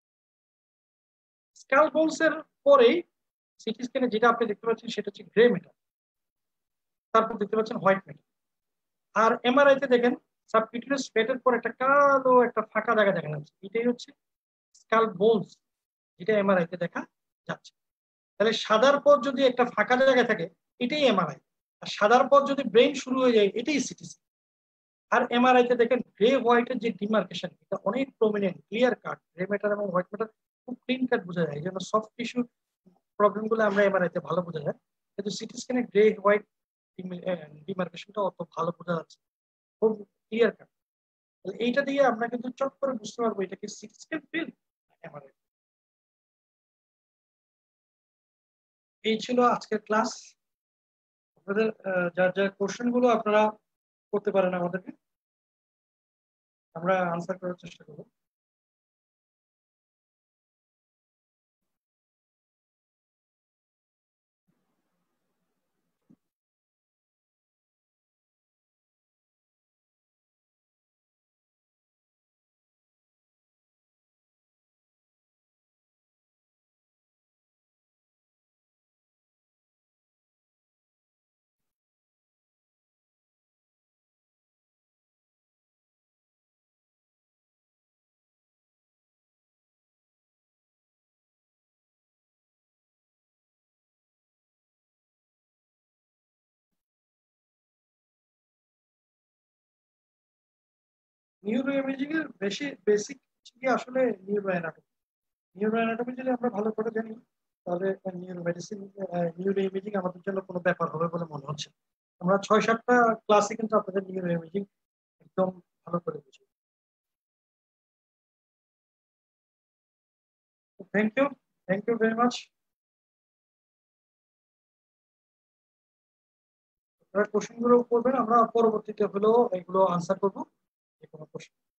স্কাল বোনস এর পরেই সিটি স্ক্যানে যেটা আপনি দেখতে পাচ্ছেন সেটা হচ্ছে গ্রে মেটাল, তারপর দেখতে পাচ্ছেন হোয়াইট মেটাল। আর এমআরআই তে দেখেন সাবকিউটেনিয়াস ফ্যাটের পর একটা কালো একটা ফাঁকা জায়গা দেখা যাচ্ছে, এটাই হচ্ছে স্কাল বোনস, যেটা এমআরআই তে দেখা যাচ্ছে। তাহলে সাদার পর যদি একটা ফাঁকা জায়গা থাকে, এটাই এমআরআই। আর সাদার পর যদি ব্রেন শুরু হয়ে যায়, এটাই সিটি স্ক্যান। আর এমআরআই তে দেখেন গ্রে হোয়াইটের যে ডিমার্কেশন, এটা অনেক prominent, clear cut. Grey matter এবং হোয়াইট ম্যাটার খুব ক্লিন কাট বোঝা যায়, এই জন্য সফট টিস্যু প্রবলেম গুলো আমরা এমআরআই তে ভালো বোঝা যায়। কিন্তু সিটি স্ক্যানে গ্রে হোয়াইট ডিমার্কেশনটা অত ভালো বোঝা যাচ্ছে, খুব ক্লিয়ার কাট। এইটা দিয়ে আমরা কিন্তু চট করে বুঝতে পারবো এটা কি সিটি স্ক্যান ফিল্ম এমআরআই। এই ছিল আজকের ক্লাস। আপনাদের যার যার কোশ্চেন গুলো আপনারা করতে পারেন আমাদেরকে, আমরা আনসার করার চেষ্টা করবো। নিউরো ইমেজিং এর বেশি বেসিক কি আসলে নিউরো অ্যানাটমি। নিউরো অ্যানাটমি যদি আমরা ভালো করে জানি, তাহলে নিউরো মেডিসিন, নিউরো ইমেজিং আমাদের জন্য কোনো ব্যাপার হবে বলে মনে হচ্ছে। আমরা ছয় সাতটা ক্লাসে কিন্তু আপনাদের নিউরো ইমেজিং একদম ভালো করে বুঝি। Thank you, thank you very much. আপনারা কোশ্চেন গুলো করবেন, আমরা পরবর্তীতে হলেও এগুলো আনসার করবো, যে কোনো প্রশ্ন।